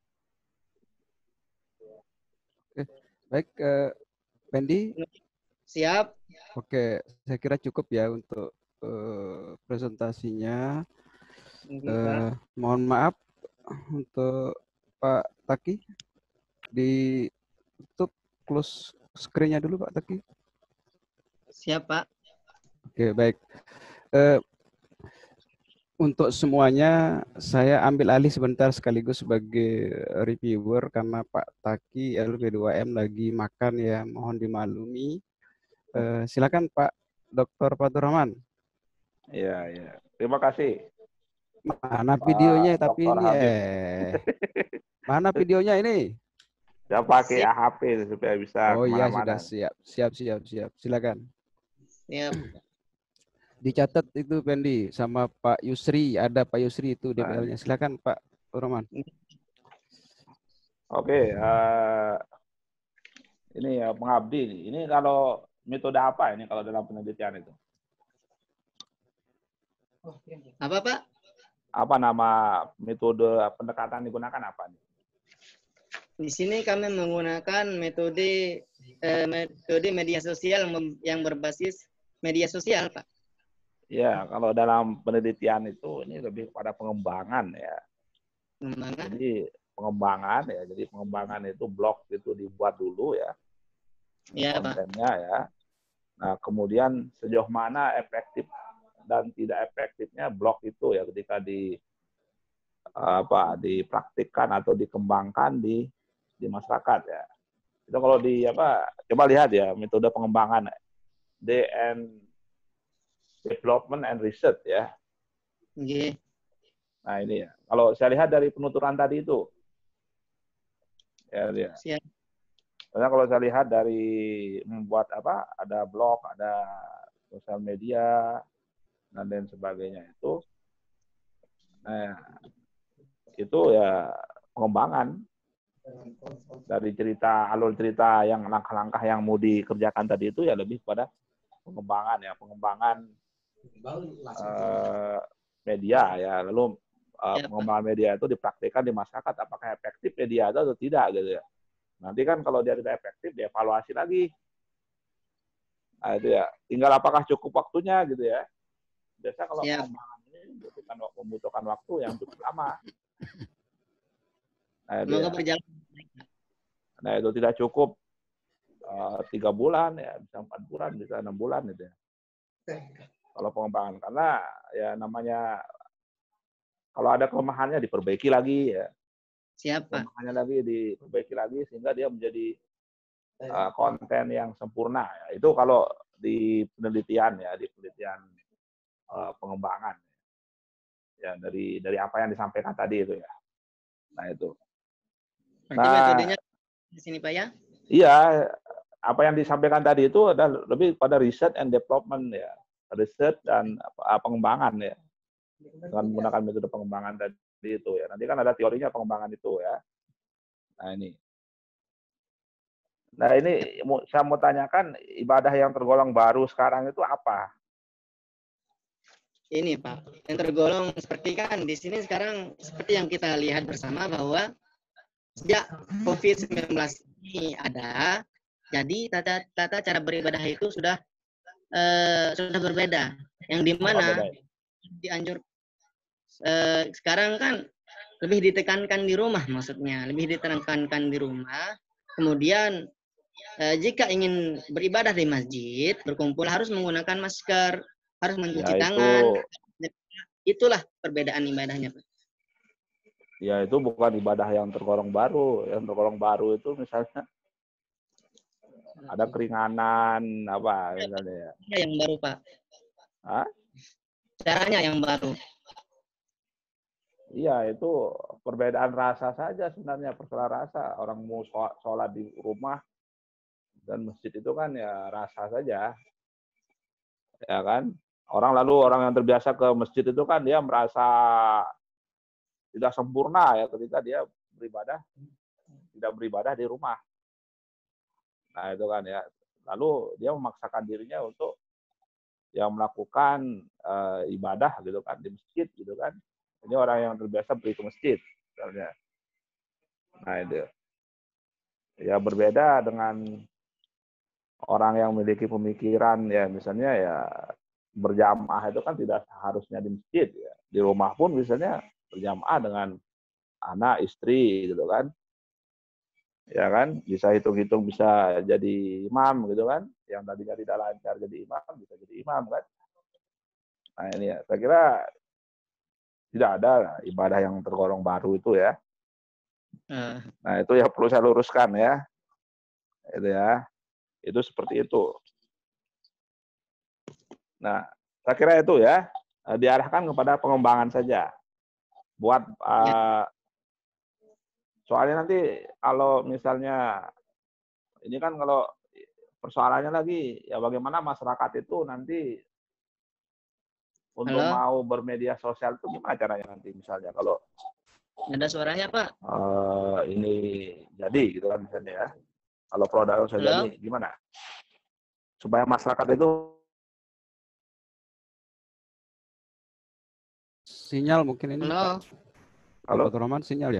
Oke, baik, uh, Pendi. Siap. Oke, saya kira cukup ya untuk uh, presentasinya. Uh, mohon maaf untuk Pak Taki, ditutup close screen-nya dulu Pak Taki. Siap Pak. Oke, baik. Uh, untuk semuanya saya ambil alih sebentar sekaligus sebagai reviewer karena Pak Taki L P dua M lagi makan ya, mohon dimaklumi. Uh, silakan Pak Doktor Fatur Rahman. Iya, iya. Terima kasih. Mana videonya Pak tapi Doktor ini Habib. eh. Mana videonya ini? Saya pakai H P supaya bisa oh iya kemana-mana. sudah siap, siap, siap, siap. Silakan. Siap. Dicatat itu Pendi sama Pak Yusri, ada Pak Yusri itu D P L-nya. Silakan Pak Rahman. Oke, uh, ini ya pengabdi. Ini kalau metode apa ini kalau dalam penelitian itu? Apa Pak? Apa nama metode pendekatan digunakan apa nih? Di sini kami menggunakan metode eh, metode media sosial yang berbasis media sosial, Pak. Ya, kalau dalam penelitian itu ini lebih pada pengembangan ya. Pengembangan. Jadi pengembangan ya. Jadi pengembangan itu blog itu dibuat dulu ya. Ya, kontennya Pak. ya. Nah, kemudian sejauh mana efektif dan tidak efektifnya blog itu ya ketika di apa dipraktikkan atau dikembangkan di di masyarakat ya. Itu kalau di apa coba lihat ya metode pengembangan D and Development and Research ya. Oke. Nah ini ya. Kalau saya lihat dari penuturan tadi itu ya dia. Siap. Karena kalau saya lihat dari membuat apa ada blog, ada sosial media dan lain sebagainya itu, nah itu ya pengembangan dari cerita alur cerita yang langkah-langkah yang mau dikerjakan tadi itu ya lebih pada pengembangan ya pengembangan uh, media ya lalu uh, pengembangan media itu dipraktikkan di masyarakat apakah efektif media itu atau tidak gitu ya. Nanti kan kalau dia tidak efektif, dievaluasi lagi. Nah, itu ya. Tinggal apakah cukup waktunya gitu ya. Biasa kalau Siap. pengembangan ini membutuhkan, membutuhkan waktu yang cukup lama. Nah, itu, Semoga ya. berjalan. Nah, itu tidak cukup uh, tiga bulan, ya bisa empat bulan, bisa enam bulan gitu ya. Kalau pengembangan. Karena ya namanya, kalau ada kelemahannya diperbaiki lagi ya. Siapa? Kelemahannya lagi diperbaiki lagi sehingga dia menjadi uh, konten yang sempurna. Ya. Itu kalau di penelitian ya, di penelitian uh, pengembangan. Ya dari dari apa yang disampaikan tadi itu ya. Nah itu. Berarti nah, metodenya di sini Pak ya? Iya, apa yang disampaikan tadi itu adalah lebih pada research and development ya, research dan uh, pengembangan ya. Dengan menggunakan metode pengembangan tadi itu ya. Nanti kan ada teorinya pengembangan itu ya. Nah ini. Nah ini saya mau tanyakan ibadah yang tergolong baru sekarang itu apa? Ini Pak, yang tergolong seperti kan di sini sekarang seperti yang kita lihat bersama bahwa sejak COVID sembilan belas ini ada, jadi tata tata cara beribadah itu sudah uh, sudah berbeda. Yang dimana dianjur uh, sekarang kan lebih ditekankan di rumah, maksudnya lebih ditekankan di rumah. Kemudian uh, jika ingin beribadah di masjid, berkumpul harus menggunakan masker, harus mencuci ya, tangan. Itu, Itulah perbedaan ibadahnya, Pak. Ya itu bukan ibadah yang tergolong baru. Yang tergolong baru itu misalnya ada keringanan apa misalnya ya. Yang baru, Pak. Hah? Caranya yang baru. Iya, itu perbedaan rasa saja sebenarnya, persoalan rasa. Orang mau sholat di rumah dan masjid itu kan ya rasa saja. Ya kan? Orang lalu orang yang terbiasa ke masjid itu kan dia merasa tidak sempurna ya ketika dia beribadah, tidak beribadah di rumah. Nah itu kan ya. Lalu dia memaksakan dirinya untuk yang melakukan uh, ibadah gitu kan di masjid gitu kan. Ini orang yang terbiasa pergi ke masjid misalnya. Nah itu. Ya berbeda dengan orang yang memiliki pemikiran ya misalnya ya berjamaah itu kan tidak harusnya di masjid ya. Di rumah pun misalnya berjamaah dengan anak, istri gitu kan. Ya kan, bisa hitung-hitung bisa jadi imam gitu kan. Yang tadinya tidak lancar jadi imam bisa jadi imam kan. Nah ini ya, saya kira tidak ada ibadah yang tergolong baru itu ya. Nah itu ya perlu saya luruskan ya. Itu ya. Itu seperti itu. Nah, saya kira itu ya. Diarahkan kepada pengembangan saja. Buat uh, soalnya nanti kalau misalnya ini kan kalau persoalannya lagi ya bagaimana masyarakat itu nanti untuk Halo? mau bermedia sosial itu gimana caranya nanti misalnya kalau ada suaranya Pak? Uh, ini jadi gitu kan misalnya ya. Kalau produk saya jadi gimana? Supaya masyarakat itu sinyal mungkin ini. Halo. Pak Fatur Rahman sinyal ya?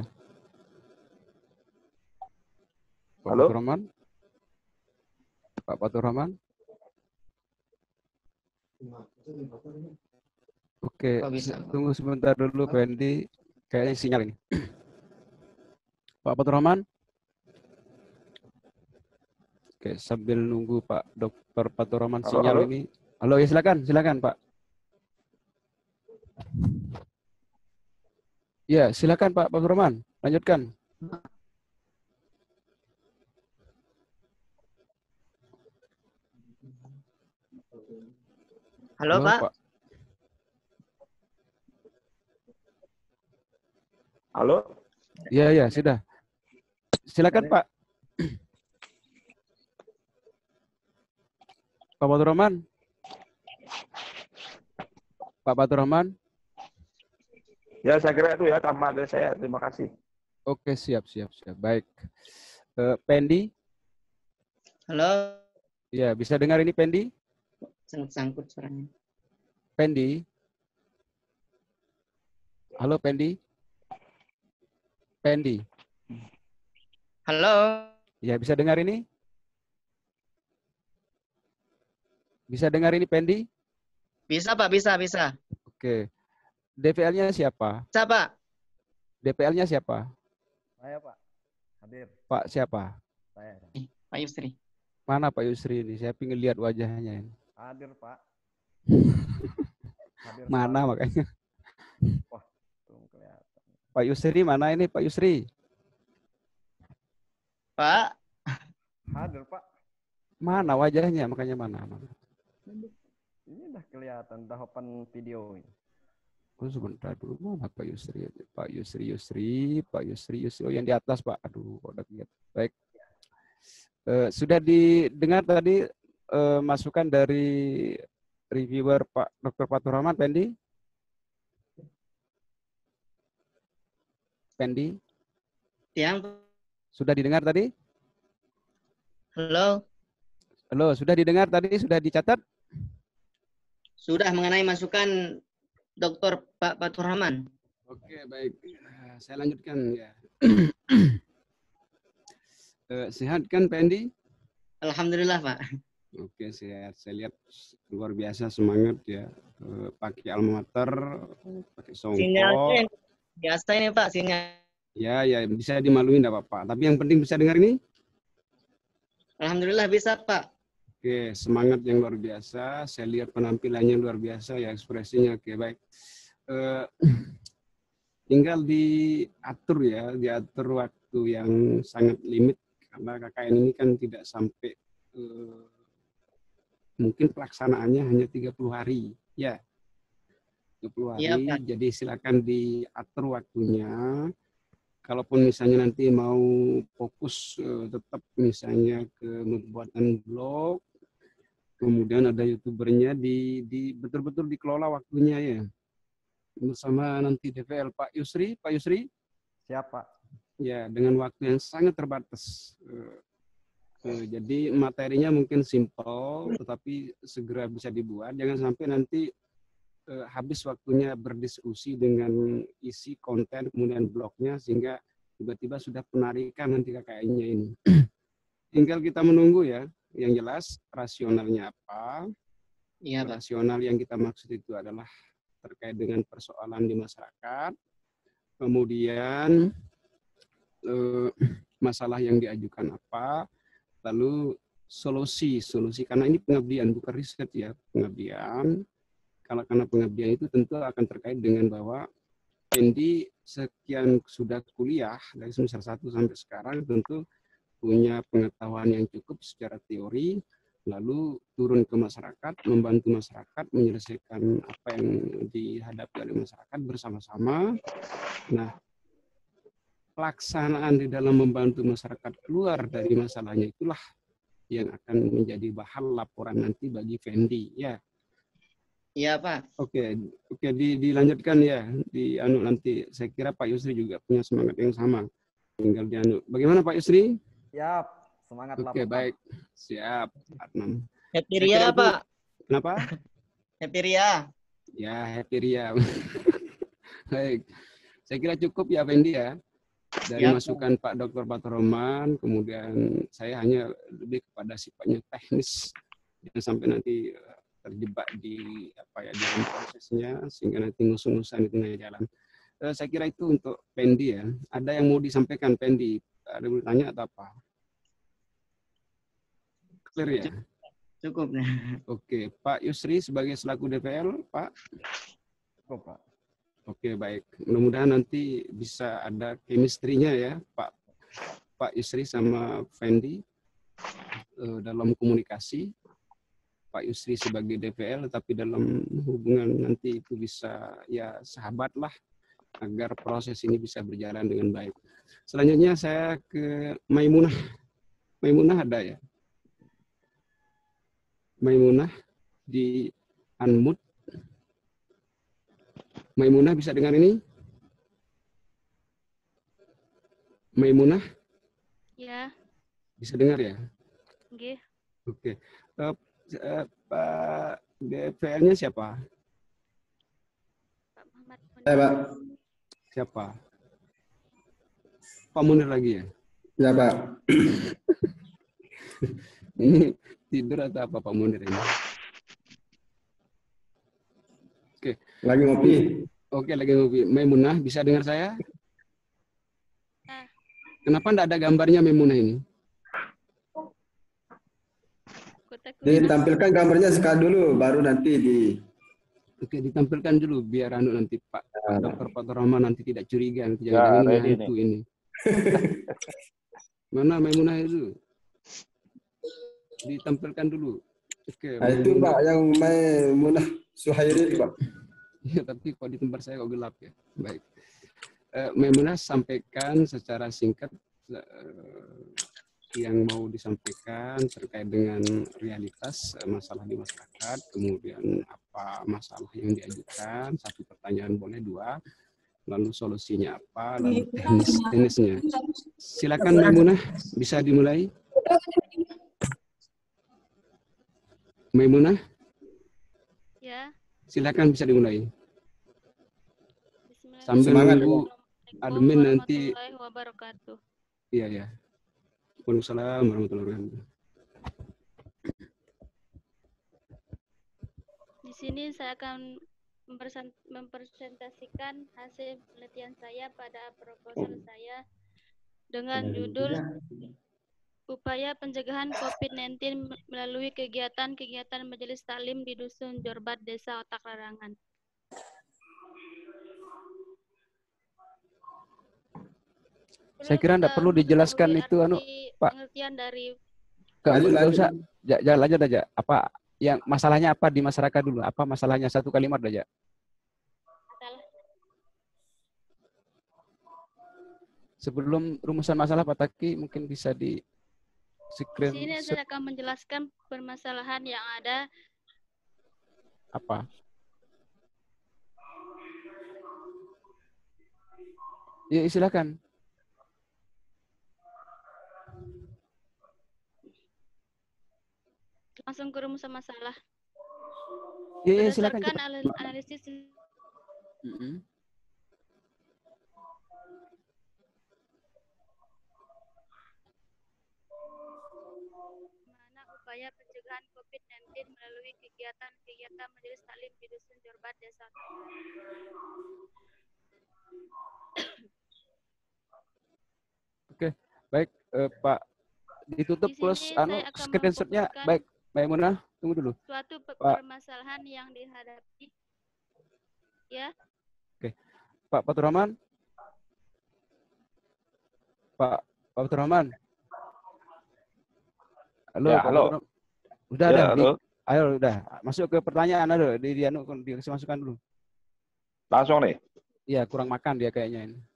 Pak Halo? Fatur Rahman? Pak Fatur Rahman? Oke, tunggu sebentar dulu Pak Hendi. Kayaknya sinyal ini. Pak Fatur Rahman? Oke, sambil nunggu Pak Dokter Fatur Rahman sinyal halo? ini. Halo, ya silakan, silakan Pak. Ya, silakan Pak Pak Roman, lanjutkan. Halo, Halo Pak. Pak. Halo? Ya, ya, sudah. Silakan Pak. Pak Fatur Rahman. Pak Fatur Rahman. Ya, saya kira itu ya tambahan dari saya. Terima kasih. Oke, siap, siap, siap. Baik. Uh, Pendi. Halo. Ya, bisa dengar ini Pendi? Sangat sangkut suaranya. Pendi. Halo Pendi. Pendi. Halo. Ya, bisa dengar ini? Bisa dengar ini Pendi? Bisa Pak, bisa, bisa. Oke. D P L-nya siapa? Siapa? D P L-nya siapa? Saya Pak. Hadir. Pak siapa? Saya. Eh, Pak Yusri. Mana Pak Yusri ini? Saya ingin lihat wajahnya ini. Hadir Pak. Hadir, mana Pak. makanya? Wah, belum kelihatan. Pak Yusri mana ini Pak Yusri? Pak. Hadir Pak. Mana wajahnya? Makanya mana? mana? Ini udah kelihatan, udah open video ini. Oh sebentar dulu, mana Pak Yusri? Pak Yusri, Yusri, Pak Yusri, Yusri. Oh yang di atas Pak. Aduh, kok udah lihat. Baik. Uh, sudah didengar tadi uh, masukan dari reviewer Pak Doktor Fatur Rahman, Pendi? Pendi? Yang. Sudah didengar tadi? Halo. Halo, sudah didengar tadi? Sudah dicatat? Sudah mengenai masukan Doktor Pak Fatur Rahman. Oke, baik. Saya lanjutkan ya. Sehat kan Pendi? Alhamdulillah Pak. Oke, sehat. Saya lihat luar biasa semangat ya. Pakai alma mater, pakai songkok. Sinyalnya biasa ini Pak, sinyal. Ya, ya bisa dimaluin enggak apa-apa. Tapi yang penting bisa dengar ini? Alhamdulillah bisa Pak. Oke, semangat yang luar biasa. Saya lihat penampilannya luar biasa ya, ekspresinya. Oke, baik. Uh, tinggal diatur ya, diatur waktu yang sangat limit karena K K N ini kan tidak sampai uh, mungkin pelaksanaannya hanya tiga puluh hari, ya. tiga puluh hari. Ya, jadi silakan diatur waktunya. Kalaupun misalnya nanti mau fokus uh, tetap misalnya ke pembuatan blog, kemudian ada youtubernya di, di betul-betul dikelola waktunya ya bersama nanti D P L Pak Yusri. Pak Yusri? Siapa? Ya dengan waktu yang sangat terbatas. Uh, uh, jadi materinya mungkin simpel, tetapi segera bisa dibuat. Jangan sampai nanti uh, habis waktunya berdiskusi dengan isi konten kemudian blognya sehingga tiba-tiba sudah penarikan nanti K K N-nya ini. Tinggal kita menunggu ya. Yang jelas rasionalnya apa? Iya, rasional yang kita maksud itu adalah terkait dengan persoalan di masyarakat. Kemudian eh, masalah yang diajukan apa? Lalu solusi, solusi karena ini pengabdian bukan riset ya, pengabdian. Kalau karena pengabdian itu tentu akan terkait dengan bahwa Pendi sekian sudah kuliah dari semester satu sampai sekarang tentu punya pengetahuan yang cukup secara teori, lalu turun ke masyarakat, membantu masyarakat menyelesaikan apa yang dihadapi oleh masyarakat bersama-sama. Nah, pelaksanaan di dalam membantu masyarakat keluar dari masalahnya itulah yang akan menjadi bahan laporan nanti bagi Fendi, ya. Iya Pak. Oke, oke di, dilanjutkan ya di anu nanti. Saya kira Pak Yusri juga punya semangat yang sama. Tinggal di anu. Bagaimana Pak Yusri? Siap, semangat. Oke, baik. Siap, Adnan. Happy Ria, Pak. Kenapa? Happy Ria. Ya, Happy Ria. Baik. Saya kira cukup ya, Fendi ya. Dari ya, masukan Pak Doktor Fatur Rahman, kemudian saya hanya lebih kepada sifatnya teknis. Jangan sampai nanti terjebak di apa ya dalam prosesnya sehingga nanti ngusung-ngusan di tengah jalan. Eh, saya kira itu untuk Pendi ya. Ada yang mau disampaikan Pendi? Ada yang bertanya atau apa? Clear ya? Cukup. Oke, Pak Yusri sebagai selaku D P L, Pak. Cukup, Pak. Oke, baik. Mudah-mudahan nanti bisa ada chemistry-nya ya, Pak Pak Yusri sama Fendi uh, dalam komunikasi. Pak Yusri sebagai D P L, tapi dalam hubungan nanti itu bisa ya sahabat lah, agar proses ini bisa berjalan dengan baik. Selanjutnya saya ke Maimunah. Maimunah ada ya? Maimunah di unmute. Maimunah bisa dengar ini? Maimunah? Ya. Bisa dengar ya? Oke. Oke. Uh, uh, Pak D P L-nya siapa? Pak Muhammad. Saya, Pak. Siapa? Pak Munir lagi ya? Ya, Pak. Ini tidur atau apa Pak Munir ini? Oke. Lagi ngopi. Oke, lagi ngopi. Maimunah, bisa dengar saya? Kenapa enggak ada gambarnya Maimunah ini? Ditampilkan gambarnya sekali dulu, baru nanti di... Oke, ditampilkan dulu biar anu nanti Pak ya. Dokter Pak Rahman nanti tidak curiga, nanti ya, jangan ini hantu ini. Mana Maimunah itu? Ditampilkan dulu. Oke. Nah, itu Pak yang Maimunah Suhairi itu Pak. Ya, tapi kok di tempat saya kok gelap ya. Baik. Uh, Maimunah sampaikan secara singkat uh, yang mau disampaikan terkait dengan realitas uh, masalah di masyarakat, kemudian apa masalah yang diajukan, satu pertanyaan boleh, dua, lalu solusinya apa, lalu teknis teknisnya. Silakan Maimunah, bisa dimulai. Maimunah? Ya. Silakan bisa dimulai. Sambil menunggu admin nanti. Iya ya. Waalaikumsalam warahmatullahi wabarakatuh. Di sini saya akan mempresentasikan hasil penelitian saya pada proposal saya dengan judul Upaya Pencegahan COVID sembilan belas melalui kegiatan-kegiatan Majelis Taklim di Dusun Jorbat, Desa Otak Larangan. Saya kira tidak perlu dijelaskan itu anu Pak. Pengertian dari Enggak usah, jalan aja aja. Apa yang masalahnya apa di masyarakat dulu? Apa masalahnya satu kalimat aja? Masalah. Sebelum rumusan masalah Pak Taki mungkin bisa di screen. Di sini saya akan menjelaskan permasalahan yang ada. Apa? Ya, silakan. Langsung ke rumusan masalah. Ya, ya silakan. Berdasarkan analisis mm-hmm. mana upaya pencegahan COVID sembilan belas melalui kegiatan-kegiatan Majelis Taklim di Dusun Jorbat, Desa. Oke, baik eh, Pak. Ditutup plus anu screenshotnya. Baik, Maimunah, tunggu dulu. Suatu permasalahan yang dihadapi. Ya. Oke, Pak Faturrahman. Pak Pak Faturrahman. Halo, ya, Pak halo. Faturrahman. Udah, ya, udah. Halo. Di, ayo, udah. Masuk ke pertanyaan, aduh. Di, di anu, dikasih masukan dulu. Langsung nih. Iya, kurang makan dia kayaknya ini.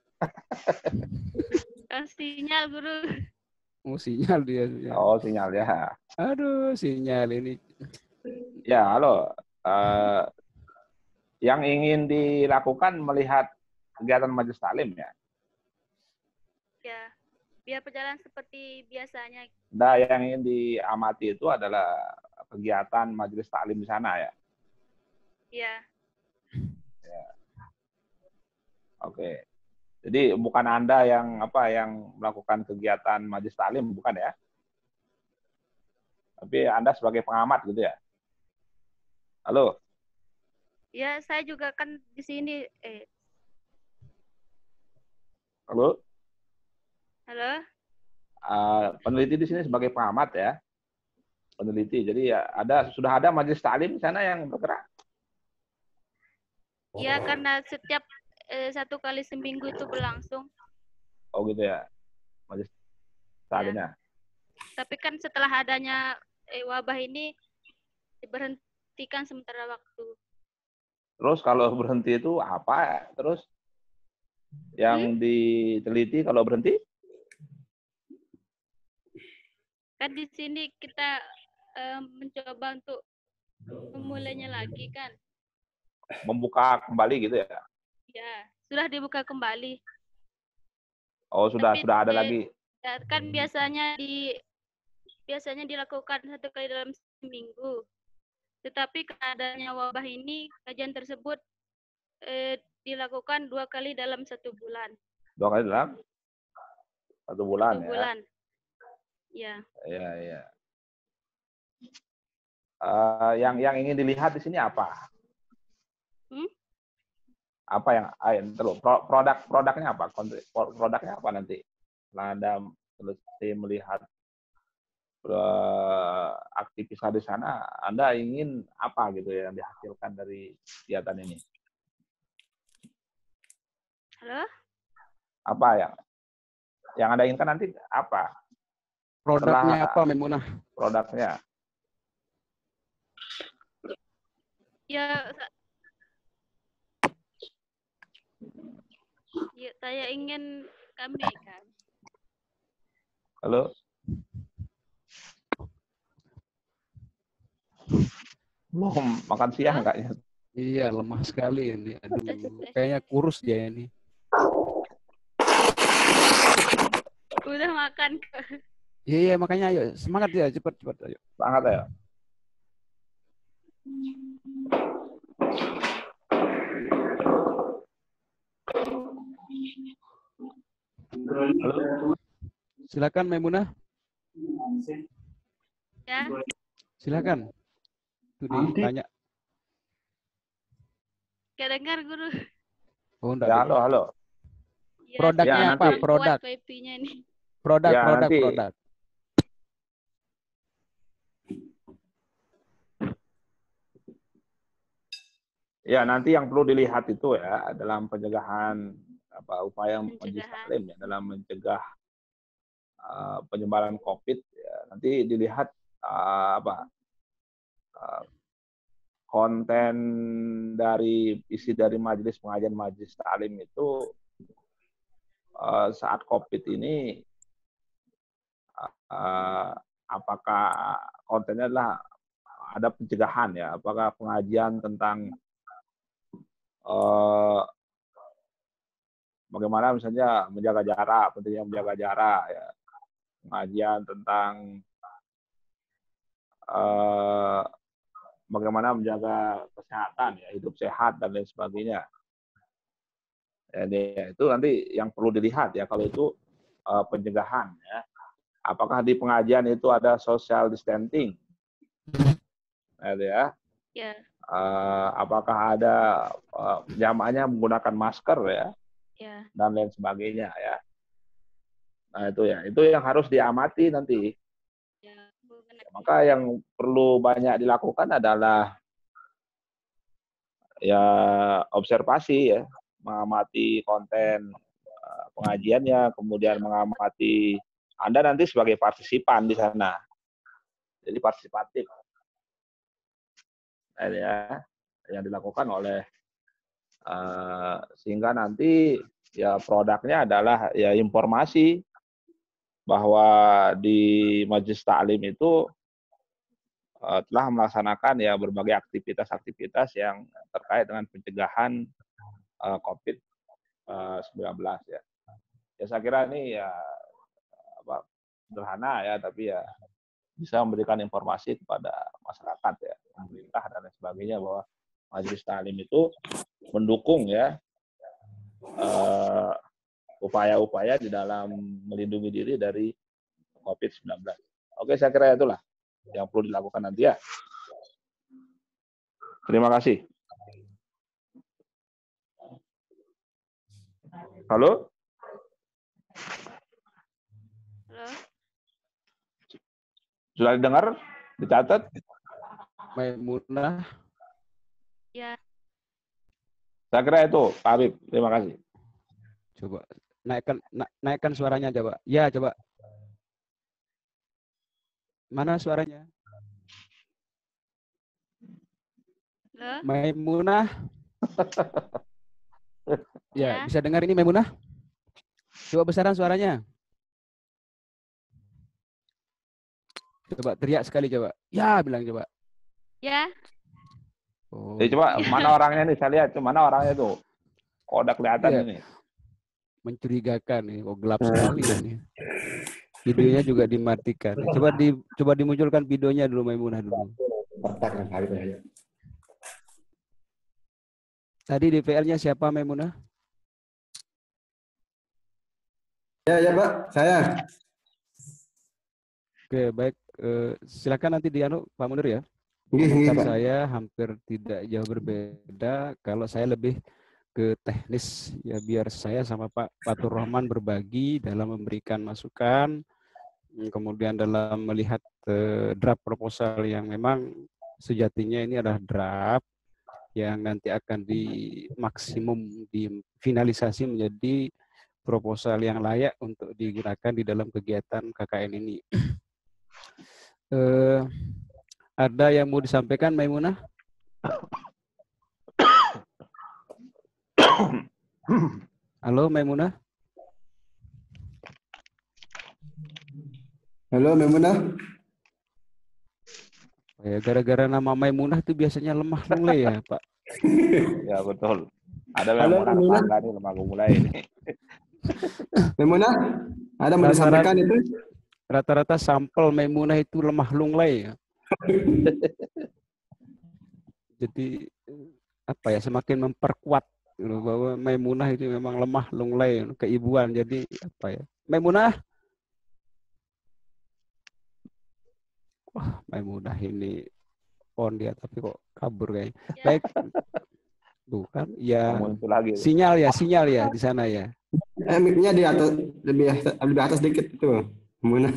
Sinyal, Guru. Oh, sinyal dia. Ya. Oh, sinyal ya. Aduh, sinyal ini. Ya, halo. Uh, yang ingin dilakukan melihat kegiatan Majelis Taklim ya? Ya, biar berjalan seperti biasanya. Nah, yang ingin diamati itu adalah kegiatan Majelis Taklim di sana ya? Iya. Ya. Oke. Jadi bukan Anda yang apa yang melakukan kegiatan Majelis Taklim, bukan ya? Tapi Anda sebagai pengamat gitu ya? Halo? Ya, saya juga kan di sini. Eh. Halo? Halo? Uh, peneliti di sini sebagai pengamat ya? Peneliti. Jadi ya ada sudah ada Majelis Taklim di sana yang bergerak? Iya, karena setiap eh, satu kali seminggu itu berlangsung. Oh gitu ya, majelis taklimnya. Tapi kan setelah adanya eh, wabah ini diberhentikan sementara waktu. Terus kalau berhenti itu apa? Terus yang Hmm? diteliti kalau berhenti? Kan di sini kita eh, mencoba untuk memulainya lagi kan. Membuka kembali gitu ya? Ya, sudah dibuka kembali. Oh sudah Tapi sudah ada eh, lagi. ya, kan biasanya di biasanya dilakukan satu kali dalam seminggu. Tetapi karena adanya wabah ini, kajian tersebut eh, dilakukan dua kali dalam satu bulan. Dua kali dalam satu bulan Satu ya? bulan. Ya. Iya iya. Uh, yang yang ingin dilihat di sini apa? Hmm? Apa yang ayo, terus produk produknya apa? Produknya apa nanti? Setelah Anda selesai melihat uh, aktivitas di sana, Anda ingin apa gitu ya yang dihasilkan dari kegiatan ini? Halo? Apa yang yang Anda inginkan nanti apa? Produknya Setelah apa, Memunah? Produknya. Ya, ya saya ingin kami kan. Halo? Belum makan siang kayaknya. Iya, lemah sekali ini. Aduh, kayaknya kurus dia ini. Udah makan. Iya, iya, makanya ayo semangat ya, cepat cepat ayo. Semangat ya. Halo. Silakan Maimunah. Ya. Silakan. Itu ditanya. Kedengar guru. Oh, enggak. Ya, halo, halo. Ya, produknya ya, apa? nanti. Produk. Wifi-nya ini. Produk, ya, produk, nanti. produk. Ya, nanti yang perlu dilihat itu ya dalam pencegahan apa upaya majelis taklim ya dalam mencegah uh, penyebaran COVID ya, nanti dilihat uh, apa uh, konten dari isi dari majelis pengajian majelis taklim itu uh, saat COVID ini uh, apakah kontennya adalah ada pencegahan ya, apakah pengajian tentang Uh, bagaimana misalnya menjaga jarak, pentingnya menjaga jarak, ya. Pengajian tentang uh, bagaimana menjaga kesehatan, ya, hidup sehat dan lain sebagainya. Ya, itu nanti yang perlu dilihat ya kalau itu uh, pencegahan. Ya. Apakah di pengajian itu ada social distancing, ya? Ya. Uh, apakah ada uh, jamaahnya menggunakan masker ya, ya, dan lain sebagainya ya. Nah itu ya, itu yang harus diamati nanti. ya, Maka yang perlu banyak dilakukan adalah ya observasi ya, mengamati konten uh, pengajiannya, kemudian mengamati Anda nanti sebagai partisipan di sana, jadi partisipatif. Ya, yang dilakukan oleh uh, sehingga nanti ya produknya adalah ya informasi bahwa di majelis taklim itu uh, telah melaksanakan ya berbagai aktivitas-aktivitas yang terkait dengan pencegahan uh, COVID sembilan belas ya. Ya saya kira ini ya apa sederhana ya, tapi ya bisa memberikan informasi kepada masyarakat ya, pemerintah dan lain sebagainya bahwa majelis taklim itu mendukung ya upaya-upaya uh, di dalam melindungi diri dari COVID sembilan belas. Oke, saya kira itulah yang perlu dilakukan nanti ya. Terima kasih. Halo? Halo? Sudah didengar? Dicatat? Maimunah. Ya. Saya kira itu, Pak Habib. Terima kasih. Coba naikkan na, naikkan suaranya coba. Ya, coba. Mana suaranya? Halo? Maimunah. Ya. Ya, bisa dengar ini Maimunah? Coba besaran suaranya. Coba teriak sekali coba. Ya, bilang coba. Ya. Oh. Jadi coba mana orangnya nih? Saya lihat mana orangnya tuh. Kok udah kelihatan Ya. ini. Mencurigakan nih, kok gelap sekali ini. Videonya juga dimatikan. Coba di coba dimunculkan videonya dulu Maimunah dulu. Tadi D P L-nya siapa Maimunah? Ya, ya Pak, saya. Oke, baik. Eh, silakan nanti dianu Pak Munir ya. Nggih, nggih, Komentar Pak. saya hampir tidak jauh berbeda. Kalau saya lebih ke teknis ya, biar saya sama Pak Fatur Rahman berbagi dalam memberikan masukan, kemudian dalam melihat eh, draft proposal yang memang sejatinya ini adalah draft yang nanti akan dimaksimum difinalisasi menjadi proposal yang layak untuk digunakan di dalam kegiatan K K N ini. eh, ada yang mau disampaikan Maimunah? Halo Maimunah. Halo Maimunah. Ya, gara-gara nama Maimunah itu biasanya lemah lunglai ya Pak. Ya betul. Ada Maimunah tetangga nih lemah mulai ini. Maimunah, ada mau disampaikan itu? Rata-rata sampel Maimunah itu lemah lunglai ya. Jadi apa ya, semakin memperkuat bahwa Maimunah itu memang lemah lunglai, keibuan. Jadi apa ya, Maimunah, wah Maimunah ini on dia tapi kok kabur kayaknya. Ya. Baik, bukan ya, lagi, sinyal ya, sinyal ya di sana ya. Eh, mic-nya di atas, lebih lebih atas dikit itu, Maimunah.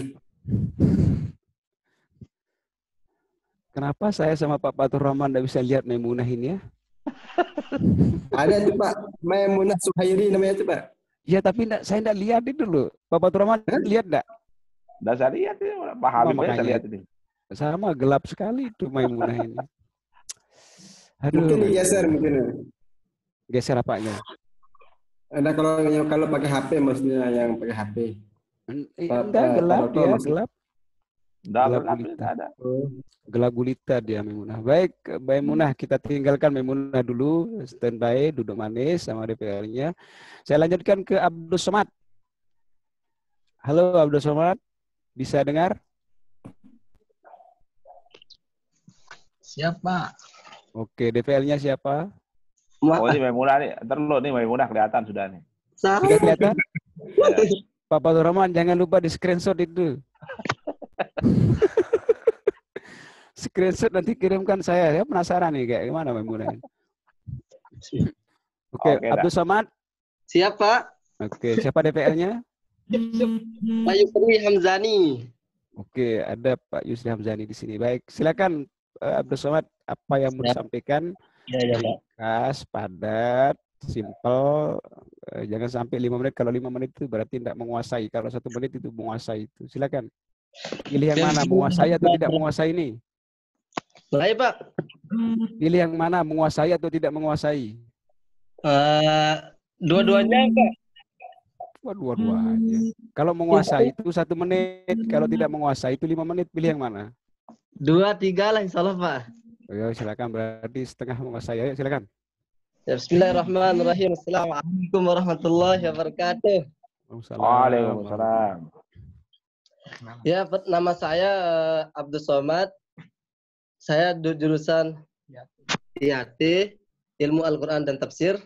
Kenapa saya sama Pak Fatur Rahman tidak bisa lihat Maimunah ini ya? Ada itu Pak, Maimunah Suhairi namanya itu Pak. Ya tapi enggak, saya tidak lihat itu loh. Pak Fatur Rahman eh? lihat enggak? Enggak saya lihat ini, Pak Habib saya lihat ini. Sama gelap sekali itu Maimunah ini. Aduh, mungkin digeser mungkin. Geser apanya? Ada kalau yang kalau pakai H P maksudnya yang pakai H P. Enggak, gelap ya, gelap. Gelap gulita. Ada. Gelap gulita dia Maimunah. Baik, Maimunah kita tinggalkan Maimunah dulu, standby, duduk manis sama D P R-nya. Saya lanjutkan ke Abdul Somad. Halo Abdul Somad, bisa dengar? Siapa? Oke, D P L-nya siapa? Oh ini Maimunah nih, terlalu nih Maimunah kelihatan sudah nih. Sudah kelihatan? Ya. Pak Fatur Rahman jangan lupa di screenshot itu. Screenshot nanti kirimkan saya. Saya penasaran nih kayak gimana Maimunah ini. Oke, okay, Abdul Somad. Siapa? Oke, okay, siapa D P L-nya? Pak Yusri Hamzani. Oke, okay, ada Pak Yusri Hamzani di sini. Baik, silakan uh, Abdul Somad, apa yang mau disampaikan? Ya, ya, Pak. Ringkas, padat, simple. Uh, jangan sampai lima menit. Kalau lima menit itu berarti tidak menguasai. Kalau satu menit itu menguasai itu. Silakan. Pilih yang mana, menguasai atau tidak menguasai ini? Baik, Pak. Pilih yang mana, menguasai atau tidak menguasai? Uh, dua-duanya, Pak. Wah, dua-duanya. Kalau menguasai itu satu menit, kalau tidak menguasai itu lima menit. Pilih yang mana? Dua, tiga lah, insya Allah, Pak. Ayo, silakan. Berarti setengah menguasai. Ayo, silakan. Ya, bismillahirrahmanirrahim. Assalamualaikum warahmatullahi wabarakatuh. Waalaikumsalam. Ya, nama saya Abdul Somad. Saya jurusan I A T, Ilmu Al-Quran dan Tafsir.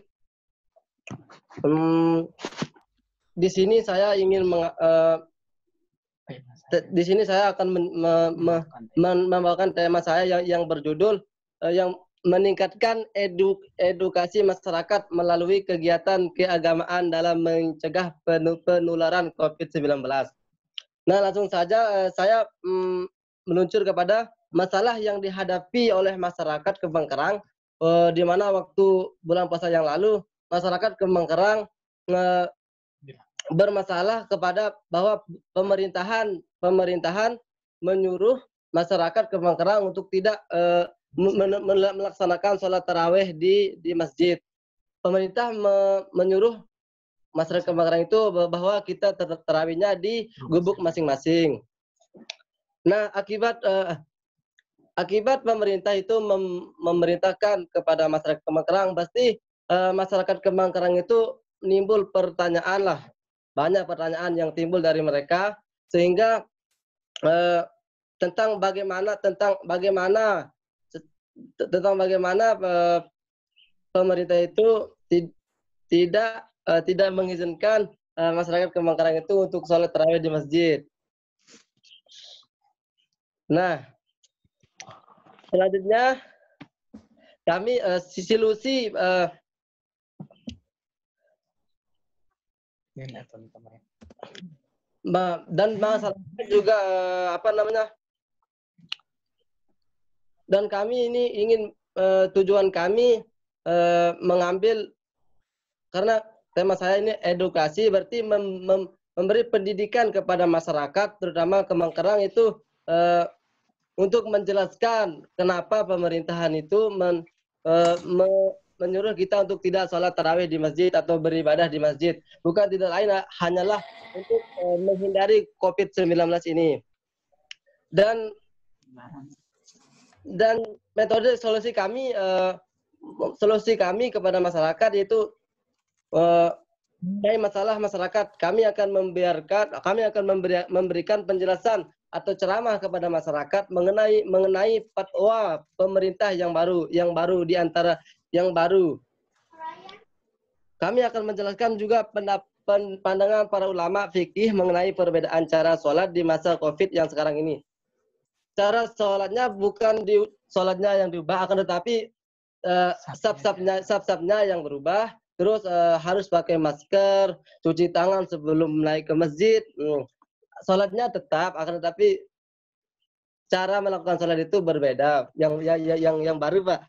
Hmm, di sini saya ingin meng, uh, di sini saya akan men, me, me, men, membawakan tema saya yang yang berjudul uh, yang meningkatkan edu, edukasi masyarakat melalui kegiatan keagamaan dalam mencegah penularan COVID sembilan belas. Nah, langsung saja uh, saya um, meluncur kepada masalah yang dihadapi oleh masyarakat Kebangkerang uh, di mana waktu bulan puasa yang lalu masyarakat Kemangkerang uh, bermasalah kepada bahwa pemerintahan pemerintahan menyuruh masyarakat Kemangkerang untuk tidak uh, melaksanakan sholat taraweh di di masjid. Pemerintah me, menyuruh masyarakat Kemangkerang itu bahwa kita ter tarawihnya di gubuk masing-masing. Nah, akibat uh, akibat pemerintah itu mem memerintahkan kepada masyarakat Kemangkerang, pasti uh, masyarakat Kemangkerang itu nimbul pertanyaan lah. Banyak pertanyaan yang timbul dari mereka sehingga eh, tentang bagaimana tentang bagaimana tentang bagaimana eh, pemerintah itu ti tidak eh, tidak mengizinkan eh, masyarakat Kemangkerang itu untuk sholat tarawih di masjid. Nah, selanjutnya kami eh, sisi Lucy eh, dan masyarakat juga apa namanya dan kami ini ingin uh, tujuan kami uh, mengambil karena tema saya ini edukasi berarti mem, mem, memberi pendidikan kepada masyarakat terutama Kemangkerang itu uh, untuk menjelaskan kenapa pemerintahan itu men, uh, me, menyuruh kita untuk tidak sholat tarawih di masjid atau beribadah di masjid. Bukan tidak lain, hanyalah untuk uh, menghindari COVID sembilan belas ini. Dan dan metode solusi kami, uh, solusi kami kepada masyarakat yaitu uh, dari masalah masyarakat, kami akan membiarkan, kami akan memberi, memberikan penjelasan atau ceramah kepada masyarakat mengenai mengenai fatwa pemerintah yang baru, yang baru di antara yang baru. Kami akan menjelaskan juga pandangan para ulama fikih mengenai perbedaan cara sholat di masa COVID yang sekarang ini. Cara sholatnya bukan di sholatnya yang diubah, akan tetapi uh, sab-sabnya sab-sabnya yang berubah. Terus uh, harus pakai masker, cuci tangan sebelum naik ke masjid. Hmm. Sholatnya tetap, akan tetapi cara melakukan sholat itu berbeda. Yang yang yang, yang baru, Pak.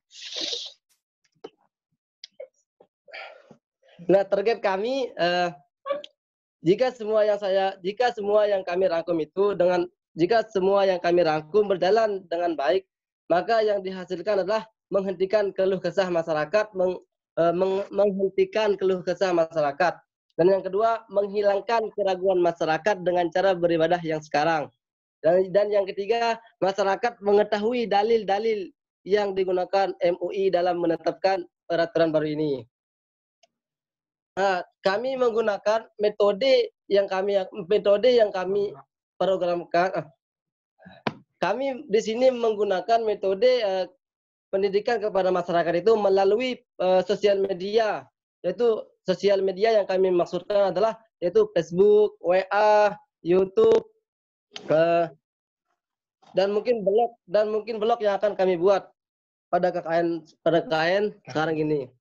Nah, target kami eh, jika semua yang saya jika semua yang kami rangkum itu dengan jika semua yang kami rangkum berjalan dengan baik, maka yang dihasilkan adalah menghentikan keluh kesah masyarakat, meng, eh, meng, menghentikan keluh kesah masyarakat. Dan yang kedua, menghilangkan keraguan masyarakat dengan cara beribadah yang sekarang. Dan, dan yang ketiga, masyarakat mengetahui dalil-dalil yang digunakan M U I dalam menetapkan peraturan baru ini. Nah, kami menggunakan metode yang kami metode yang kami programkan. Kami di sini menggunakan metode uh, pendidikan kepada masyarakat itu melalui uh, sosial media, yaitu sosial media yang kami maksudkan adalah yaitu Facebook, W A, YouTube, uh, dan mungkin blog dan mungkin blog yang akan kami buat pada K K N pada K K N sekarang ini.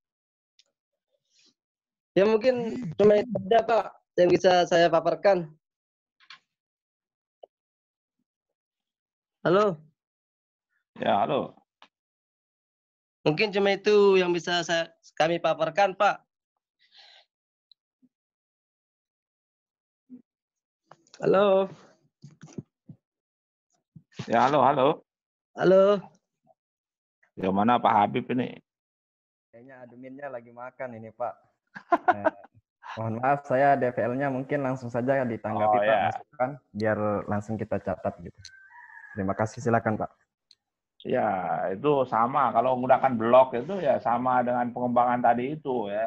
Ya mungkin cuma itu saja Pak yang bisa saya paparkan. Halo. Ya, halo. Mungkin cuma itu yang bisa saya kami paparkan, Pak. Halo. Ya, halo, halo. Halo. Ya, mana Pak Habib ini? Kayaknya adminnya lagi makan ini, Pak. Eh, mohon maaf, saya D V L-nya mungkin langsung saja ditanggapi, Oh, Pak, ya. masukan, biar langsung kita catat gitu. Terima kasih, silakan Pak. Ya, itu sama. Kalau menggunakan blog itu ya sama dengan pengembangan tadi itu ya.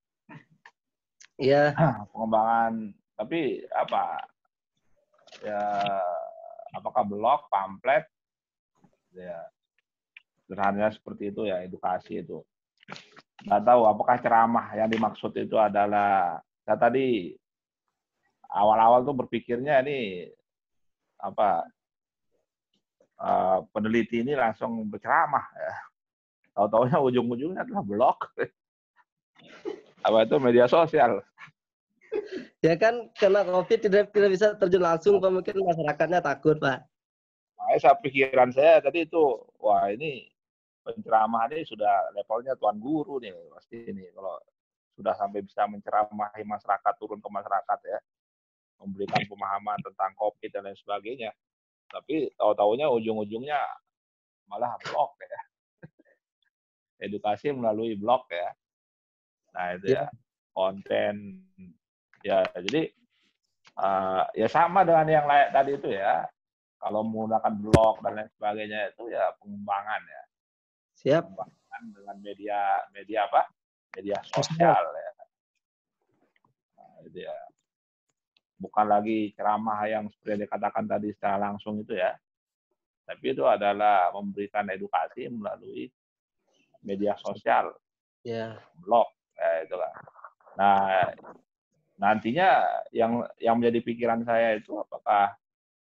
Iya. Pengembangan, tapi apa? Ya, apakah blog, pamflet? Ya, sederhananya seperti itu ya, edukasi itu. Nggak tahu apakah ceramah yang dimaksud itu adalah, saya tadi awal-awal tuh berpikirnya ini apa uh, peneliti ini langsung berceramah ya. Tahu-taunya ujung-ujungnya adalah blog. Apa itu media sosial. Ya kan karena COVID tidak tidak bisa terjun langsung, Pak, mungkin masyarakatnya takut, Pak. Nah, saya pikiran saya tadi itu, wah ini penceramah ini sudah levelnya tuan guru nih pasti ini kalau sudah sampai bisa menceramahi masyarakat, turun ke masyarakat ya, memberikan pemahaman tentang COVID dan lain sebagainya. Tapi tahu-taunya ujung-ujungnya malah blog ya. Edukasi melalui blog ya. Nah itu ya, konten ya. Jadi uh, ya sama dengan yang lain tadi itu ya. Kalau menggunakan blog dan lain sebagainya itu ya pengembangan ya. Siap. Pengembangan dengan media media apa? Media sosial ya. Nah, itu ya. Bukan lagi ceramah yang seperti dikatakan tadi secara langsung itu ya. Tapi itu adalah memberikan edukasi melalui media sosial, yeah. blog, ya, itu kan. Nah, nantinya yang yang menjadi pikiran saya itu apakah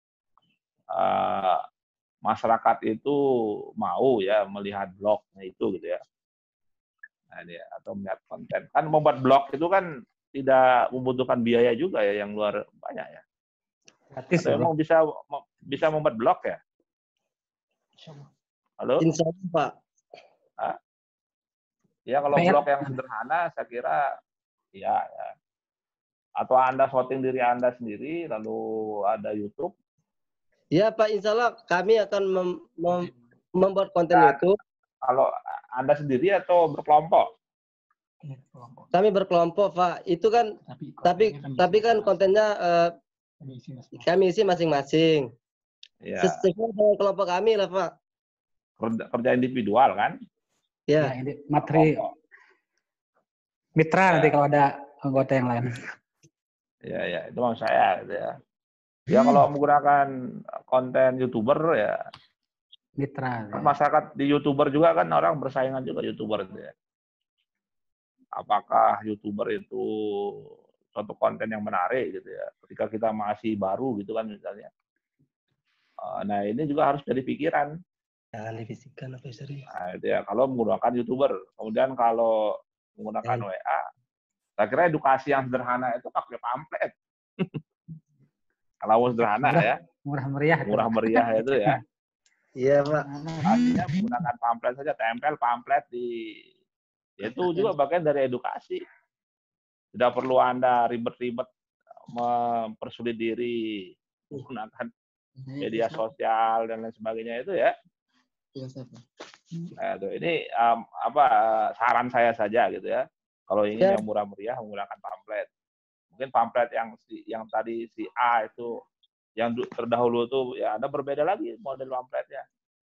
uh, masyarakat itu mau ya melihat blognya itu gitu ya, nah, dia, atau melihat konten. Kan membuat blog itu kan tidak membutuhkan biaya juga ya yang luar banyak ya. Gratis, atau emang bisa bisa membuat blog ya? Halo? Insya Allah, Pak. Hah? Ya kalau blog yang sederhana saya kira ya, ya. Atau Anda voting diri Anda sendiri lalu ada YouTube. Ya Pak, insya Allah kami akan mem mem membuat konten nah, YouTube. Kalau Anda sendiri atau berkelompok? Kami berkelompok Pak. Itu kan tapi tapi, tapi kan kontennya uh, kami isi masing-masing. Ya. Sesuai dengan kelompok kami lah Pak. Kerja, kerja individual kan? Ya, ya materi mitra ya. Nanti kalau ada anggota yang lain. Ya, ya, itu maksud saya gitu ya. Ya kalau menggunakan konten YouTuber ya mitra. Kan ya. Masyarakat di YouTuber juga kan orang bersaingan juga YouTuber itu ya. Apakah YouTuber itu suatu konten yang menarik gitu ya. Ketika kita masih baru gitu kan misalnya. Nah, ini juga harus jadi pikiran. Jangan divisikan apa sering. Nah, itu ya, kalau menggunakan YouTuber. Kemudian kalau menggunakan eh. W A, saya kira edukasi yang sederhana itu pakai pamflet. Kalau sederhana murah, ya. Murah meriah. Murah meriah itu ya. Iya, Pak. Artinya menggunakan pamflet saja, tempel pamflet di itu juga bagian dari edukasi. Tidak perlu Anda ribet-ribet mempersulit diri menggunakan media sosial dan lain sebagainya itu ya. Nah, itu. Ini um, apa saran saya saja gitu ya. Kalau ingin ya. Yang murah meriah menggunakan pamflet. Mungkin pamflet yang si, yang tadi si A itu yang terdahulu tuh ya Anda berbeda lagi model pamfletnya.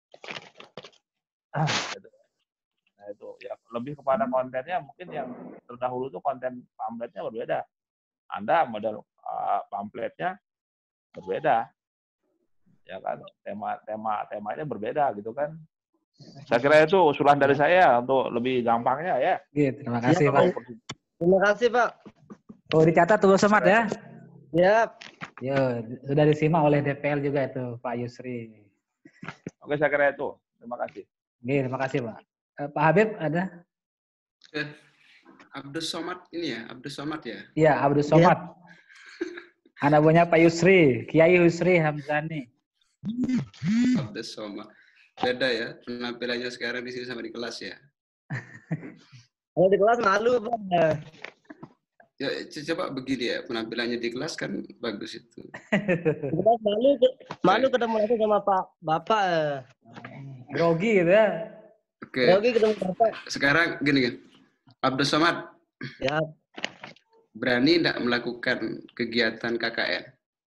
Gitu. Nah itu ya lebih kepada kontennya mungkin yang terdahulu tuh konten pamfletnya berbeda. Anda model uh, pamfletnya berbeda. Ya kan tema tema temanya berbeda gitu kan. Saya kira itu usulan dari saya untuk lebih gampangnya ya. Gitu, terima kasih ya, Pak. Terima kasih Pak. Oh dicatat tuh Somat ya. Ya. Yo sudah disimak oleh D P L juga itu Pak Yusri. Oke saya kira itu. Terima kasih. Oke, terima kasih Pak. Uh, Pak Habib ada? Eh, Abdus Somad ini ya, Abdus Somad ya. Iya Abdus Somad. Ya. Anak punya Pak Yusri, Kiai Yusri Hamzani. Abdus Somad. Beda ya penampilannya sekarang di sini sama di kelas ya. Kalau di kelas malu Pak. Ya coba begini ya penampilannya di kelas kan bagus itu. Di kelas malu malu ketemu lagi sama Pak Bapak. Grogi gitu ya. Oke. Grogi ketemu Bapak. Sekarang gini kan. Abdus Somad. Ya. Berani tidak melakukan kegiatan K K N?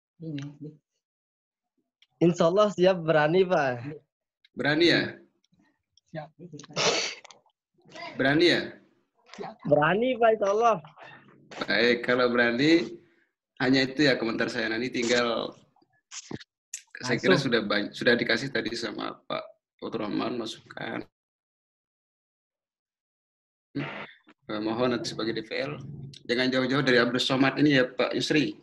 Insya Allah siap berani Pak. Berani ya? Siap. Berani ya? Berani Pak, insya Allah. Baik, kalau berani, hanya itu ya komentar saya. Nanti tinggal, langsung. Saya kira sudah banyak, sudah dikasih tadi sama Pak Rahman masukan. Eh, mohon nanti sebagai D V L, jangan jauh-jauh dari Abdus Somad ini ya Pak Yusri.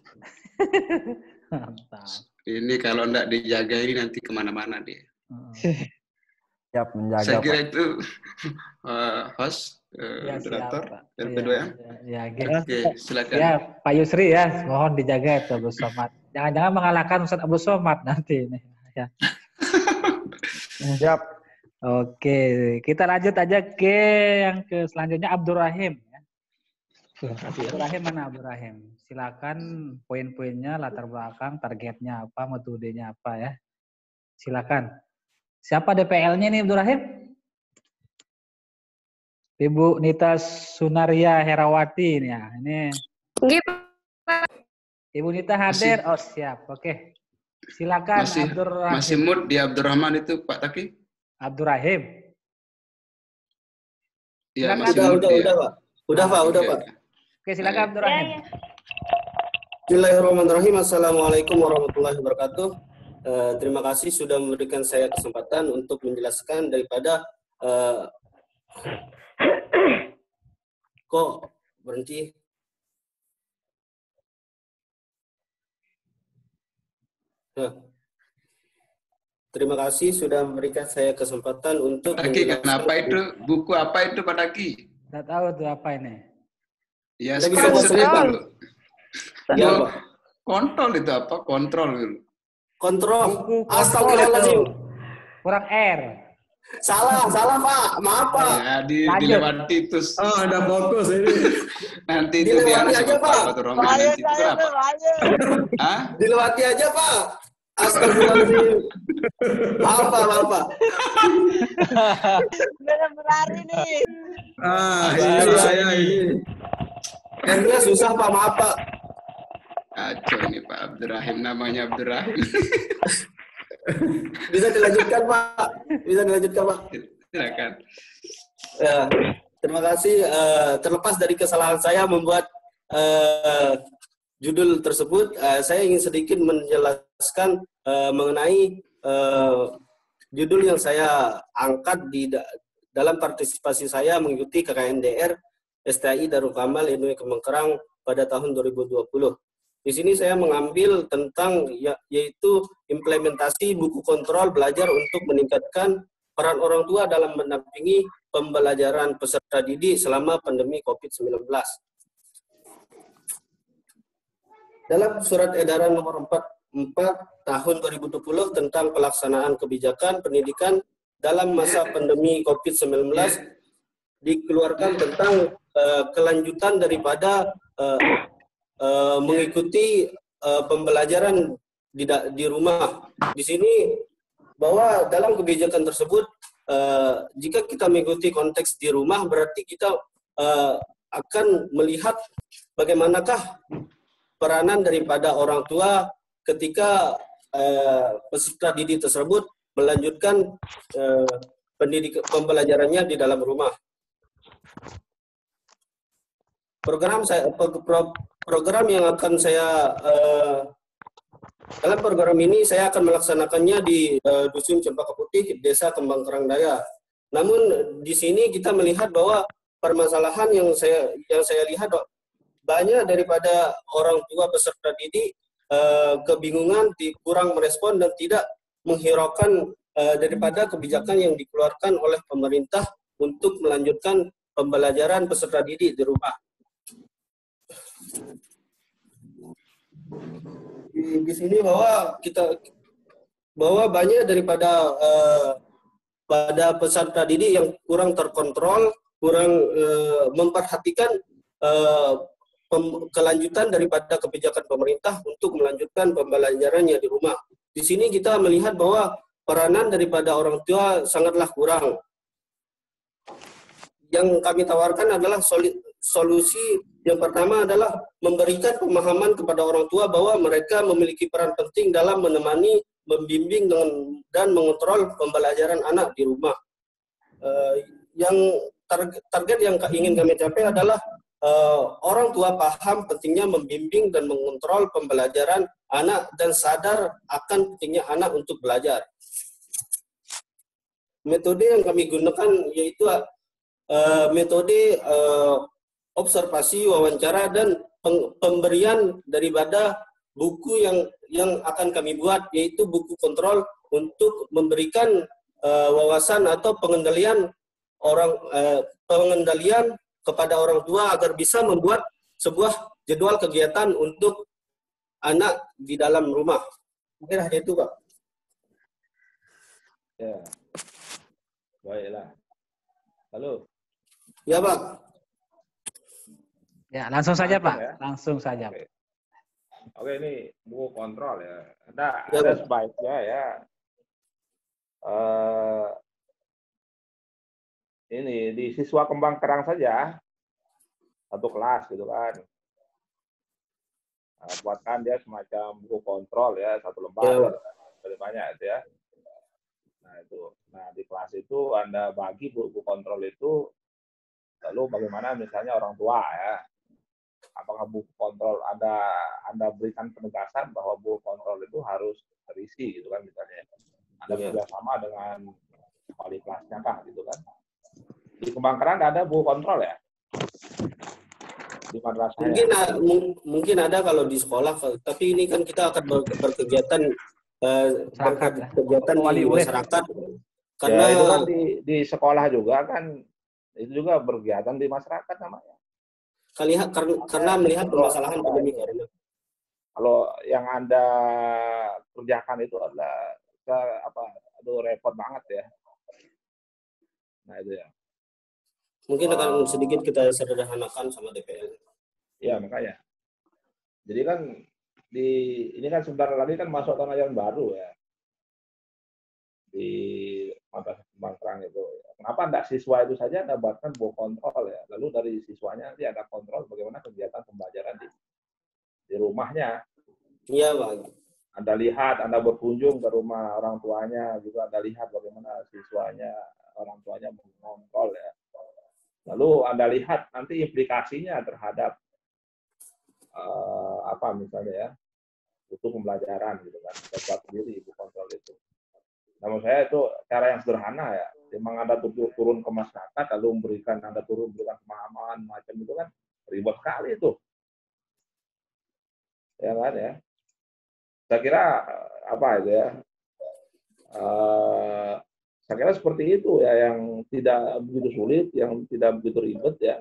Ini kalau enggak dijaga ini nanti kemana-mana dia. Siap menjaga. Saya kira Pak. itu uh, host, uh, ya, moderator, L P dua M. Ya, ya, ya, Oke, silakan. Ya, Pak Yusri ya, mohon dijaga itu Abdus Somad. Jangan-jangan mengalahkan Ustaz Abdus Somad nanti ini. Ya. Siap. Oke, kita lanjut aja ke yang ke selanjutnya Abdurrahim. Abdurrahim mana Abdurrahim? Silakan poin-poinnya, latar belakang, targetnya apa, metodenya apa ya. Silakan. Siapa D P L-nya nih Abdurrahim? Ibu Nita Sunaria Herawati nih ya. Ini. Ibu Nita hadir. Masih. Oh siap. Oke. Silakan masih, Abdurrahim. Masih mood di Abdurrahman itu Pak Taki? Abdurrahim. Iya, masih udah, udah, udah, Pak. Udah, Pak, udah, Pak. Oke, silakan Abdurrahim. Ya, ya. Bismillahirrahmanirrahim. Assalamualaikum warahmatullahi wabarakatuh. Uh, terima kasih sudah memberikan saya kesempatan untuk menjelaskan daripada uh, kok berhenti. Nah, terima kasih sudah memberikan saya kesempatan untuk Pak Taki, kenapa itu? Buku apa itu Pak Taki? Tidak tahu tuh apa ini. Ya, sekarang kontrol. Ya, Pak. Kontrol itu apa? Kontrol gitu. Kontrol. Astagfirullahaladzim. Kurang R. Salah, salah Pak. Maaf Pak. Ya, di, dilewati itu. Oh, ada fokus ini. Nanti itu dilewati aja Pak. Bahaya saya, bahaya. Hah? Dilewati aja Pak. Astagfirullahaladzim. Maaf Pak, maaf Pak. Benar berlari nih. Ah, ini saya ini. Akhirnya susah Pak, maaf Pak. Kacau ini Pak Abdurrahim, namanya Abdurrahim. Bisa dilanjutkan Pak, bisa dilanjutkan Pak. Silakan. Ya, terima kasih. Uh, terlepas dari kesalahan saya membuat uh, judul tersebut, uh, saya ingin sedikit menjelaskan uh, mengenai uh, judul yang saya angkat di da dalam partisipasi saya mengikuti K K N D R S T I Darul Kamal Inui Kemengkerang pada tahun dua ribu dua puluh. Di sini saya mengambil tentang ya, yaitu implementasi buku kontrol belajar untuk meningkatkan peran orang tua dalam mendampingi pembelajaran peserta didik selama pandemi COVID sembilan belas. Dalam surat edaran nomor empat puluh empat tahun dua ribu dua puluh tentang pelaksanaan kebijakan pendidikan dalam masa pandemi COVID sembilan belas dikeluarkan tentang uh, kelanjutan daripada uh, Uh, mengikuti uh, pembelajaran di, di rumah. Di sini bahwa dalam kebijakan tersebut, uh, jika kita mengikuti konteks di rumah, berarti kita uh, akan melihat bagaimanakah peranan daripada orang tua ketika uh, peserta didik tersebut melanjutkan uh, pendidik pembelajarannya di dalam rumah. Program saya pro, program yang akan saya uh, dalam program ini saya akan melaksanakannya di uh, Dusun Cempaka Putih, Desa Kembangkerang Daya. Namun di sini kita melihat bahwa permasalahan yang saya yang saya lihat banyak daripada orang tua peserta didik uh, kebingungan, kurang merespon dan tidak menghiraukan uh, daripada kebijakan yang dikeluarkan oleh pemerintah untuk melanjutkan pembelajaran peserta didik di rumah. Di, di sini bahwa kita bahwa banyak daripada uh, pada peserta didik yang kurang terkontrol, kurang uh, memperhatikan uh, pem, kelanjutan daripada kebijakan pemerintah untuk melanjutkan pembelajarannya di rumah. Di sini kita melihat bahwa peranan daripada orang tua sangatlah kurang. Yang kami tawarkan adalah solusi yang pertama adalah memberikan pemahaman kepada orang tua bahwa mereka memiliki peran penting dalam menemani, membimbing dengan, dan mengontrol pembelajaran anak di rumah. Uh, yang target, target yang ingin kami capai adalah uh, orang tua paham pentingnya membimbing dan mengontrol pembelajaran anak dan sadar akan pentingnya anak untuk belajar. Metode yang kami gunakan yaitu uh, metode uh, observasi, wawancara, dan pemberian daripada buku yang yang akan kami buat, yaitu buku kontrol untuk memberikan uh, wawasan atau pengendalian orang uh, pengendalian kepada orang tua agar bisa membuat sebuah jadwal kegiatan untuk anak di dalam rumah. Mungkin hanya itu, Pak. Ya. Baiklah. Halo. Ya, Pak. Ya, langsung saja, Langsung Pak. ya. Langsung saja. Oke. Oke, ini buku kontrol ya. Ada, Ya, ada Pak. sebaiknya ya. Eh, ini di siswa kembang kerang saja satu kelas gitu kan. Nah, buatkan dia semacam buku kontrol ya satu lembar Ya, gitu Pak. kan. Lebih banyak itu ya. Nah itu, nah di kelas itu Anda bagi buku kontrol itu, lalu bagaimana misalnya orang tua ya, apakah buku kontrol Anda Anda berikan penegasan bahwa buku kontrol itu harus terisi gitu kan misalnya. Anda Iya. bekerjasama dengan wali kelasnya kah gitu kan. Di Kembang Kerang nggak ada buku kontrol ya? Di madrasahnya. Mungkin a- mung- mungkin ada kalau di sekolah, tapi ini kan kita akan ber- berkegiatan eh, Masyarakat, ya. berkegiatan Wali di murid. masyarakat. Ya Karena itu kan di, di sekolah juga kan, itu juga berkegiatan di masyarakat namanya. kali karena, karena melihat permasalahan pandemi corona. Kalau yang Anda kerjakan itu adalah ke, apa, aduh repot banget ya. Nah itu ya. Mungkin akan Oh. sedikit kita sederhanakan sama D P L. Iya makanya. Jadi kan di ini kan sebentar lagi kan masuk tahun ajaran baru ya di Madrasah Kembang Kerang itu. Kenapa enggak siswa itu saja Anda buatkan buku kontrol ya. Lalu dari siswanya nanti ada kontrol bagaimana kegiatan pembelajaran di di rumahnya. Iya, Pak. Anda lihat, Anda berkunjung ke rumah orang tuanya, juga Anda lihat bagaimana siswanya, orang tuanya mengontrol ya. Lalu Anda lihat nanti implikasinya terhadap uh, apa misalnya ya, butuh pembelajaran gitu kan, kita buat sendiri ibu kontrol itu. Namun saya itu cara yang sederhana ya, memang Anda turun ke masyarakat, lalu memberikan Anda turun memberikan pemahaman macam itu kan ribet sekali itu, ya kan ya. Saya kira apa itu ya, uh, saya kira seperti itu ya, yang tidak begitu sulit, yang tidak begitu ribet ya.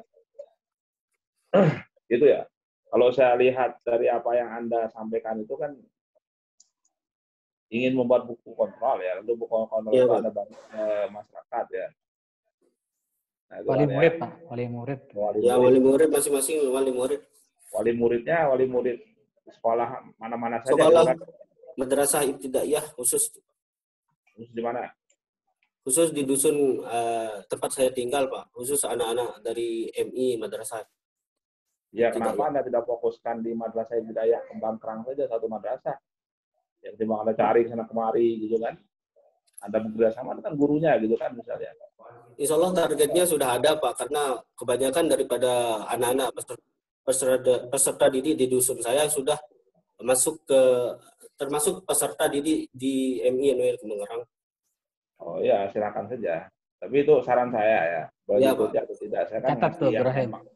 Gitu ya. Kalau saya lihat dari apa yang Anda sampaikan itu kan ingin membuat buku kontrol ya, lalu buku kontrol Ya, itu Pak. Anda bagi ke masyarakat ya. Nah, itu Wali kan murid, ya. Pak. Wali murid. Wali Ya, murid. wali murid masing-masing wali murid. Wali muridnya, wali murid sekolah mana-mana saja. Sekolah Gitu kan. madrasah ibtidaiyah khusus Terus di mana? khusus di dusun eh, tempat saya tinggal, Pak. Khusus anak-anak dari M I madrasah. Ya, Tidak, kenapa ya. Anda tidak fokuskan di madrasah Hidayah Kembang Kerang saja, satu madrasah? Yang timbang Anda cari sana kemari gitu kan. Anda bekerjasama dengan gurunya gitu kan misalnya. Insya Allah targetnya sudah ada, Pak, karena kebanyakan daripada anak-anak peserta, peserta, peserta didik di dusun saya sudah masuk ke termasuk peserta didik di M I N W L Kembang Kerang. Oh iya, silakan saja. Tapi itu saran saya ya. Boleh Ya, diikuti Pak. atau tidak. Saya kan Catat tuh, ngasih yang Ibrahim. memang.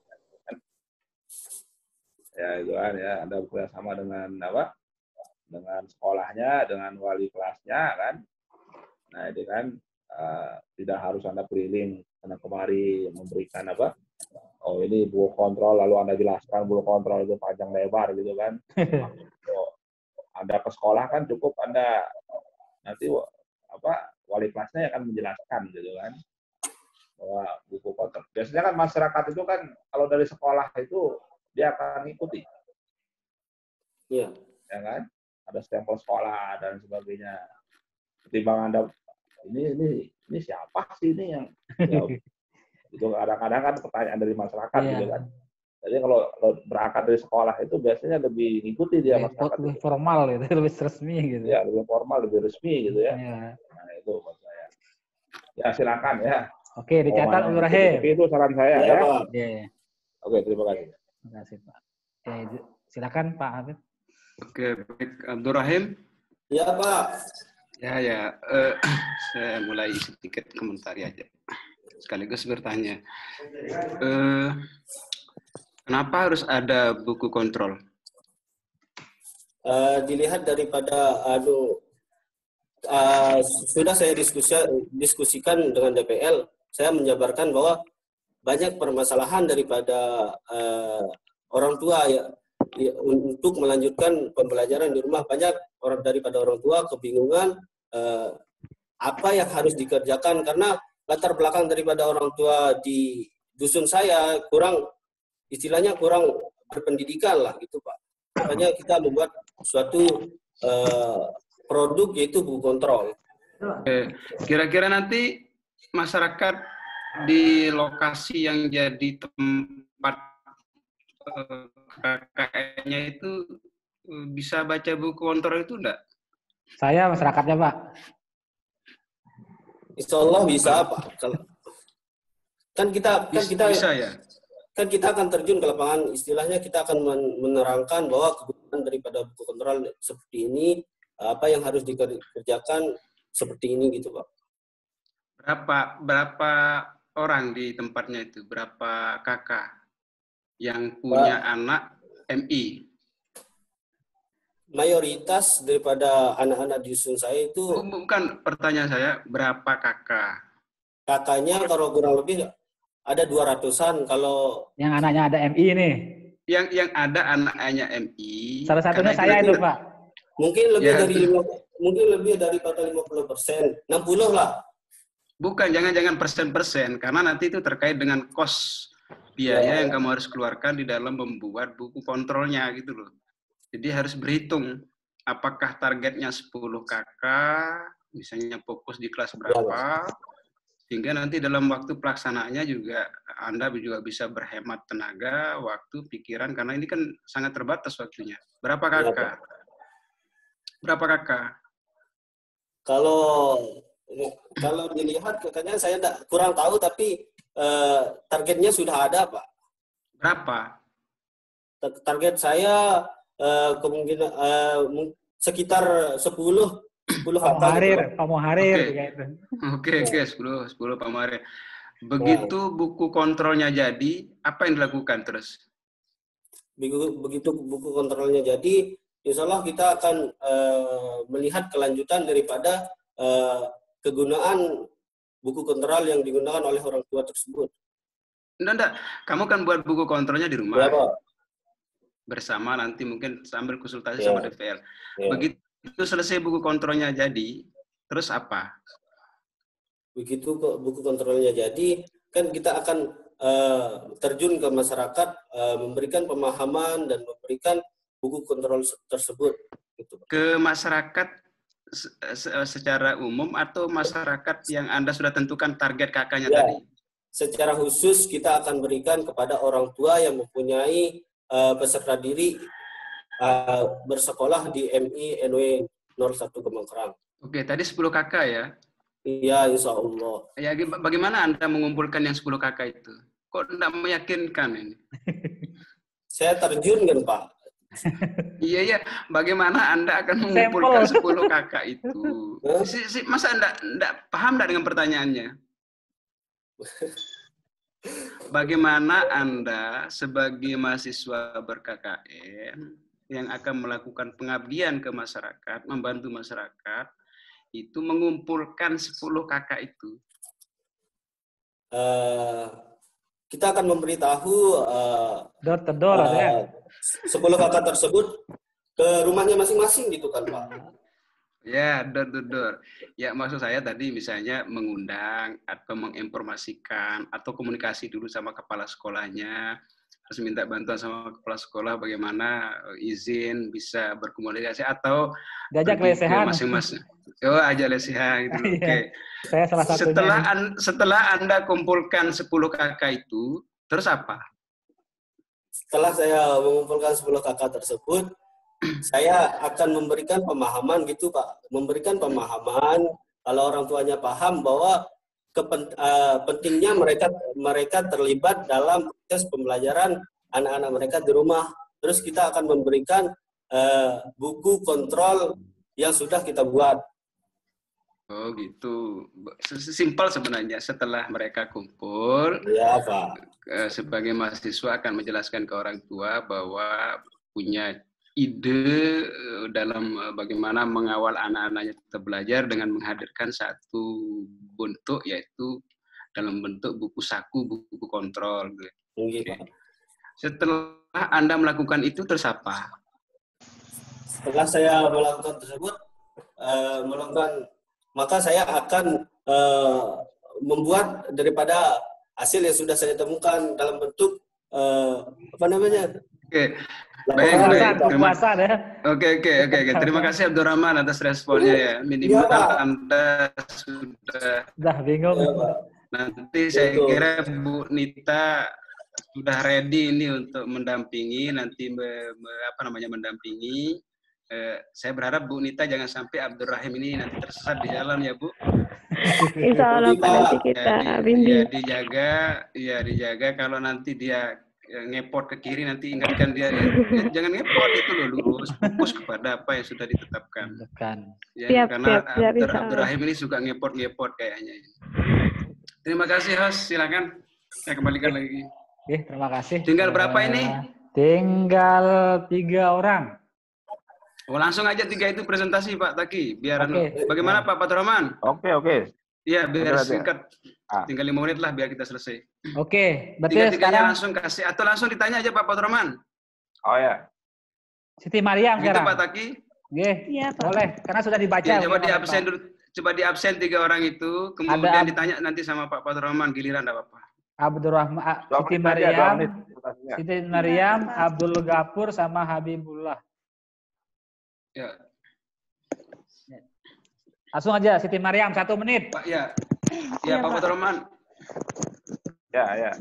Ya itu kan ya. Anda bekerjasama dengan apa? Dengan sekolahnya, dengan wali kelasnya kan. Nah itu kan uh, tidak harus Anda keliling sana kemari memberikan apa? Oh ini buku kontrol, lalu Anda jelaskan buku kontrol itu panjang lebar gitu kan. Oh, Anda ke sekolah kan cukup Anda nanti apa wali kelasnya yang akan menjelaskan gitu kan bahwa buku kontrol. Biasanya kan masyarakat itu kan kalau dari sekolah itu dia akan ngikuti. Iya. Ya kan? Ada stempel sekolah dan sebagainya. Ketimbang Anda ini ini ini siapa sih ini yang ya, itu kadang-kadang kan pertanyaan dari masyarakat Iya. gitu kan. Jadi kalau, kalau berangkat dari sekolah itu biasanya lebih ngikuti dia Lebih, masyarakat lebih itu. formal gitu, lebih resmi gitu. Ya, lebih formal, lebih resmi gitu ya. Iya. Nah, itu maksud saya. Ya, silakan ya. Oke, dicatat Oh, Ibrahim. Tapi itu saran saya Ya, ya. Pak. Iya. Oke, terima kasih. Terima kasih, Pak. Oke, silakan Pak Habib. Oke, baik. Abdul Rahim. Ya, Pak. Ya, ya. Eh, saya mulai sedikit komentari aja. Sekaligus bertanya. Eh, kenapa harus ada buku kontrol? Uh, dilihat daripada aduh uh, sudah saya diskusi, diskusikan dengan D P L, saya menjabarkan bahwa banyak permasalahan daripada uh, orang tua ya, ya untuk melanjutkan pembelajaran di rumah. Banyak orang daripada orang tua kebingungan uh, apa yang harus dikerjakan karena latar belakang daripada orang tua di dusun saya kurang, istilahnya kurang berpendidikan lah gitu Pak. Makanya kita membuat suatu uh, produk yaitu buku kontrol. Oke. Kira-kira nanti masyarakat di lokasi yang jadi tempat uh, K K N-nya itu uh, bisa baca buku kontrol itu enggak? Saya masyarakatnya Pak. Insya Allah bisa Pak. Kan kita kan kita bisa ya. Kan kita akan terjun ke lapangan, istilahnya kita akan menerangkan bahwa kegunaan daripada buku kontrol seperti ini, apa yang harus dikerjakan seperti ini gitu Pak. Berapa berapa orang di tempatnya itu? Berapa kakak yang punya Pak, anak M I? Mayoritas daripada anak-anak di dusun saya itu... Bukan, pertanyaan saya, berapa kakak? Kakaknya kalau kurang lebih ada dua ratusan kalau... Yang anaknya ada M I nih. Yang yang ada anaknya M I. Salah satunya saya itu, Pak. Mungkin lebih ya, dari lima, mungkin lebih daripada lima puluh persen, enam puluh lah. Bukan, jangan-jangan persen-persen, karena nanti itu terkait dengan kos biaya ya, yang kamu harus keluarkan di dalam membuat buku kontrolnya gitu loh. Jadi harus berhitung apakah targetnya sepuluh kakak, misalnya fokus di kelas berapa, sehingga nanti dalam waktu pelaksanaannya juga Anda juga bisa berhemat tenaga, waktu, pikiran, karena ini kan sangat terbatas waktunya. Berapa kakak? Berapa kakak? Kalau kalau dilihat kakaknya saya enggak, kurang tahu, tapi eh, targetnya sudah ada, Pak. Berapa? Target saya eh, kemungkinan eh, sekitar sepuluh. sepuluh Pak Muharir, Pak Muharir. Oke, oke, sepuluh, sepuluh Pak Muharir. Begitu buku kontrolnya jadi, apa yang dilakukan terus? Begitu buku kontrolnya jadi, insya Allah kita akan uh, melihat kelanjutan daripada uh, kegunaan buku kontrol yang digunakan oleh orang tua tersebut. Enggak, enggak. Kamu kan buat buku kontrolnya di rumah. Ya, Pak. Bersama nanti mungkin sambil konsultasi Ya. sama D V L. Ya. Begitu itu selesai buku kontrolnya jadi, terus apa? Begitu buku kontrolnya jadi, kan kita akan uh, terjun ke masyarakat, uh, memberikan pemahaman dan memberikan buku kontrol tersebut. Gitu. Ke masyarakat secara umum atau masyarakat yang Anda sudah tentukan target kakaknya ya. tadi? Secara khusus kita akan berikan kepada orang tua yang mempunyai uh, peserta diri Uh, bersekolah di M I N W nol satu Kemangkrang. Oke, tadi sepuluh kakak ya? Iya, insya Allah. Ya, bagaimana Anda mengumpulkan yang sepuluh kakak itu? Kok tidak meyakinkan ini? Saya terjun kan, Pak. Iya, iya. Bagaimana Anda akan mengumpulkan sepuluh kakak itu? Si, si, masa Anda tidak paham tidak dengan pertanyaannya? Bagaimana Anda sebagai mahasiswa ber-K K N yang akan melakukan pengabdian ke masyarakat, membantu masyarakat, itu mengumpulkan sepuluh kakak itu? Uh, kita akan memberitahu uh, door to door, uh, ya? sepuluh kakak tersebut ke rumahnya masing-masing gitu kan, Pak? Ya, door to door. Ya, maksud saya tadi misalnya mengundang atau menginformasikan atau komunikasi dulu sama kepala sekolahnya, terus minta bantuan sama kepala sekolah bagaimana izin bisa berkomunikasi atau diajak lesehan masing-masing. Oh, aja lesehan gitu. Oke. Okay. Saya salah satunya. Setelah an, setelah Anda kumpulkan sepuluh kakak itu, terus apa? Setelah saya mengumpulkan sepuluh kakak tersebut, saya akan memberikan pemahaman gitu, Pak. Memberikan pemahaman kalau orang tuanya paham bahwa Kepen, uh, pentingnya mereka mereka terlibat dalam proses pembelajaran anak-anak mereka di rumah. Terus kita akan memberikan uh, buku kontrol yang sudah kita buat. Oh gitu, simpel sebenarnya. Setelah mereka kumpul, ya, Pak. Uh, sebagai mahasiswa akan menjelaskan ke orang tua bahwa punya ide dalam bagaimana mengawal anak-anaknya tetap belajar dengan menghadirkan satu bentuk, yaitu dalam bentuk buku saku, buku kontrol. Okay. Setelah Anda melakukan itu, terus apa? Setelah saya melakukan tersebut, uh, melakukan, maka saya akan uh, membuat daripada hasil yang sudah saya temukan dalam bentuk uh, apa namanya? Oke. Baik, baik. Terima, oke, oke, oke, oke. Terima kasih Abdurrahman atas responnya ya. Minimal ya, Anda sudah Sudah bingung. Ya, nanti saya Betul. kira Bu Nita sudah ready ini untuk mendampingi nanti me, me, apa namanya mendampingi. Eh, saya berharap Bu Nita jangan sampai Abdurrahim ini nanti tersesat di jalan ya Bu. Insya Allah nanti kita bimbing. Ya, dijaga, ya dijaga kalau nanti dia ya, ngepot ke kiri nanti ingatkan dia ya, ya, jangan ngepot itu loh, lurus fokus kepada apa yang sudah ditetapkan. Ya, siap, karena siap, siap, Abdur, Abdurrahim ini suka ngepot-ngepot kayaknya. Terima kasih host, silakan saya kembalikan lagi. Oke, terima kasih. Tinggal berapa ini? Tinggal tiga orang. Oh, langsung aja tiga itu presentasi Pak Taki. Biar okay. anu. Bagaimana Pak Faturrahman? Oke, oke. Iya, biar singkat. Ah. Tinggal lima menit lah biar kita selesai. Oke, berarti sekarang langsung kasih atau langsung ditanya aja Pak Faturrahman. Oh ya. Siti Mariam gitu, sekarang. Pak Taki. Oke, ya, boleh. Karena sudah dibaca. Ya, coba di absen dulu. Coba di absen tiga orang itu, kemudian Ada, ditanya nanti sama Pak Faturrahman giliran enggak apa-apa. Abdurrahman, Siti Mariam, Siti Mariam, Abdul Ghafur sama Habibullah. Ya. Langsung aja Siti Mariam satu menit. Pak ya. Ya, ya Pak Faturrahman. Ya, ya.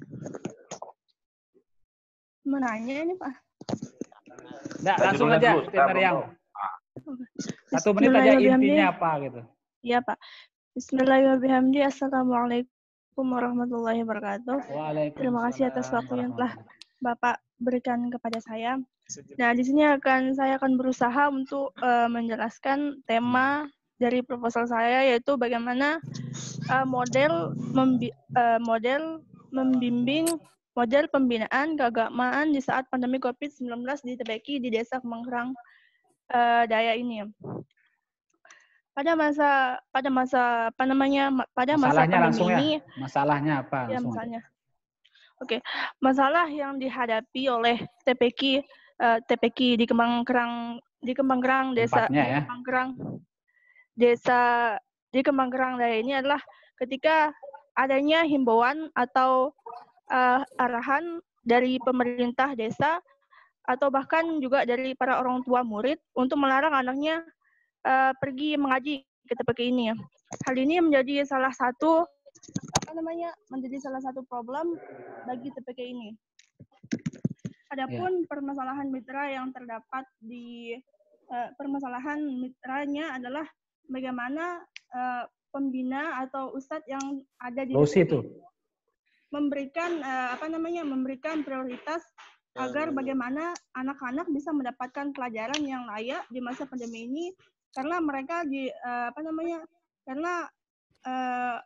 Menanya ini Pak. Enggak, langsung aja Siti Mariam. Satu menit aja intinya apa gitu. Iya Pak. Bismillahirrahmanirrahim. Assalamualaikum warahmatullahi wabarakatuh. Terima kasih atas waktu yang telah Bapak berikan kepada saya. Nah, di sini akan saya akan berusaha untuk uh, menjelaskan tema dari proposal saya, yaitu bagaimana uh, model membi uh, model membimbing model pembinaan keagamaan di saat pandemi COVID sembilan belas di T P K I di Desa Kemangkrang uh, Daya ini. Pada masa pada masa apa namanya pada masa pandemi ini ya. Masalahnya apa? Ya, misalnya. Oke, masalah yang dihadapi oleh T P K I uh, T P K I di Kemangkrang di Kemangkrang Desa Tempatnya, ya. di Kemangkrang Desa di Kemangkrang Daya ini adalah ketika adanya himbauan atau uh, arahan dari pemerintah desa atau bahkan juga dari para orang tua murid untuk melarang anaknya uh, pergi mengaji ke T P K I ini. Hal ini menjadi salah satu apa namanya menjadi salah satu problem bagi T P K I ini. Adapun yeah. permasalahan mitra yang terdapat di uh, permasalahan mitranya adalah bagaimana uh, pembina atau ustadz yang ada di T P K I itu memberikan uh, apa namanya memberikan prioritas agar bagaimana anak-anak bisa mendapatkan pelajaran yang layak di masa pandemi ini, karena mereka di uh, apa namanya karena uh,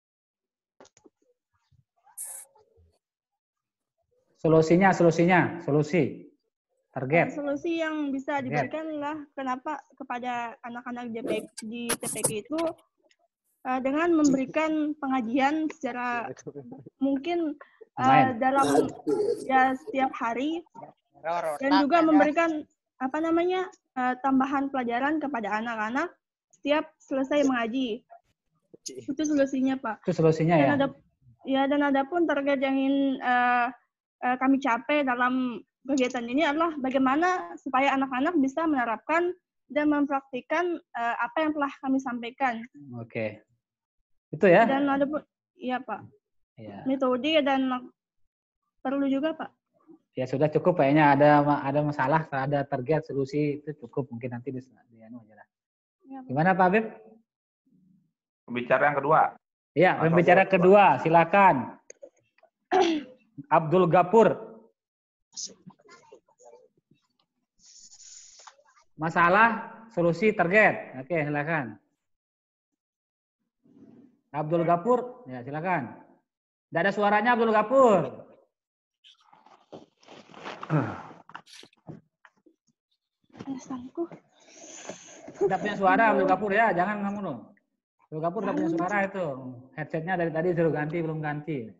Solusinya, solusinya, solusi, target. Solusi yang bisa diberikan adalah kenapa kepada anak-anak di T P K I itu uh, dengan memberikan pengajian secara mungkin uh, dalam ya setiap hari dan juga memberikan apa namanya uh, tambahan pelajaran kepada anak-anak setiap selesai mengaji. Itu solusinya Pak. Itu solusinya dan ya. Ada, ya dan ada pun target yang ingin uh, kami capai dalam kegiatan ini adalah bagaimana supaya anak-anak bisa menerapkan dan mempraktikkan uh, apa yang telah kami sampaikan. Oke, itu ya. Dan ada pun, iya Pak. Ya. Metode dan perlu juga Pak. Ya sudah cukup kayaknya ada ada masalah, ada target solusi itu cukup mungkin nanti di di anu aja lah. Ya, gimana Pak Habib? Pembicara yang kedua. Iya, pembicara kedua, silakan. Abdul Ghafur. Masalah, solusi, target. Oke, silakan. Abdul Ghafur, ya silakan. Tidak ada suaranya Abdul Ghafur. Tidak punya suara Abdul Ghafur ya, jangan kamu loh. Abdul Ghafur tidak punya suara itu. Headsetnya dari tadi suruh ganti, belum ganti.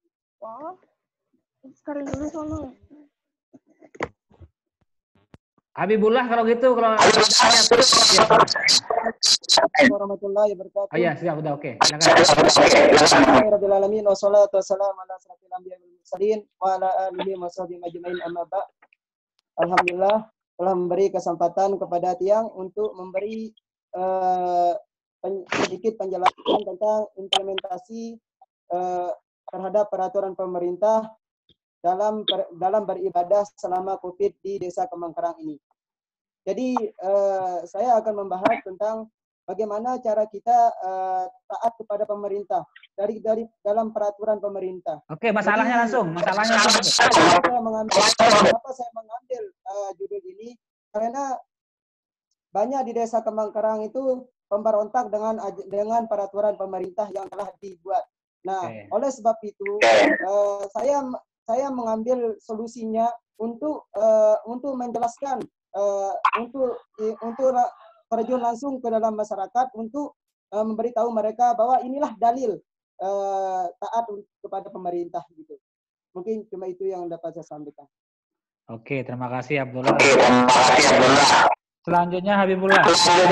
Wow, sekarang dulu soalnya. Habibullah kalau gitu, kalau ada ayat. Warahmatullahi wabarakatuh. Oh iya, siap, udah oke. Silakan. Alhamdulillahirabbil alamin wassalatu wassalamu ala asrofil anbiya'i wal mursalin wa ala alihi washabbihi ajmain amma ba'. Alhamdulillah telah memberi kesempatan kepada Tiang untuk memberi uh, pen, sedikit penjelasan tentang implementasi uh, terhadap peraturan pemerintah dalam dalam beribadah selama COVID di Desa Kemangkarang ini. Jadi uh, saya akan membahas tentang bagaimana cara kita uh, taat kepada pemerintah dari dari dalam peraturan pemerintah. Oke, masalahnya Jadi, langsung, masalahnya langsung. Saya mengambil, kenapa saya mengambil uh, judul ini? Karena banyak di Desa Kemangkarang itu pemberontak dengan dengan peraturan pemerintah yang telah dibuat. Nah, okay. oleh sebab itu uh, saya saya mengambil solusinya untuk uh, untuk menjelaskan uh, untuk uh, untuk terjun langsung ke dalam masyarakat untuk uh, memberitahu mereka bahwa inilah dalil uh, taat kepada pemerintah gitu. Mungkin cuma itu yang dapat saya sampaikan. Oke, terima kasih Abdullah. Selanjutnya Habibullah.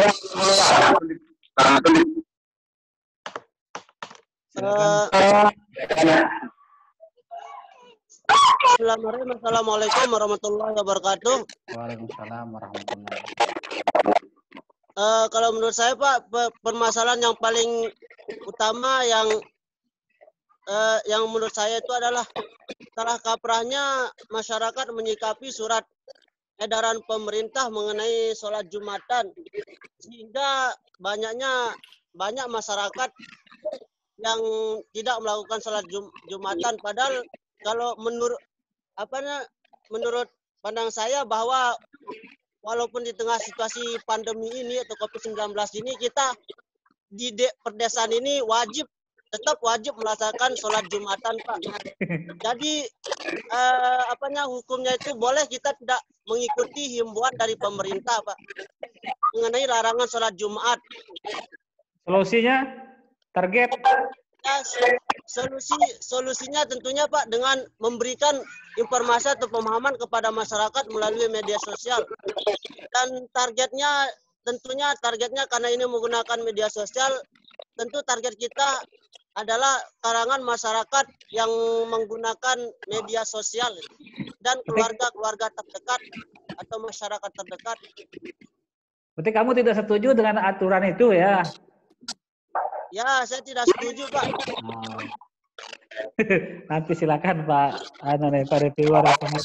Bismillahirrahmanirrahim. Assalamualaikum warahmatullahi wabarakatuh. Waalaikumsalam warahmatullahi wabarakatuh. Uh, kalau menurut saya Pak, permasalahan yang paling utama yang uh, yang menurut saya itu adalah salah kaprahnya masyarakat menyikapi surat edaran pemerintah mengenai sholat Jumatan, sehingga banyaknya banyak masyarakat yang tidak melakukan sholat Jum, Jumatan. Padahal kalau menurut apa menurut pandang saya bahwa walaupun di tengah situasi pandemi ini atau COVID sembilan belas ini, kita di de, perdesaan ini wajib tetap wajib melaksanakan sholat Jumatan, Pak. Jadi eh, apanya hukumnya itu boleh kita tidak mengikuti himbauan dari pemerintah, Pak, mengenai larangan sholat Jumat. Solusinya target. Ya, solusi solusinya tentunya Pak dengan memberikan informasi atau pemahaman kepada masyarakat melalui media sosial. Dan targetnya tentunya targetnya karena ini menggunakan media sosial, tentu target kita adalah kalangan masyarakat yang menggunakan media sosial dan keluarga-keluarga terdekat atau masyarakat terdekat. Berarti kamu tidak setuju dengan aturan itu ya? Ya, saya tidak setuju, Pak. Oh. Nanti silakan Pak, anu nih Pak reviewer.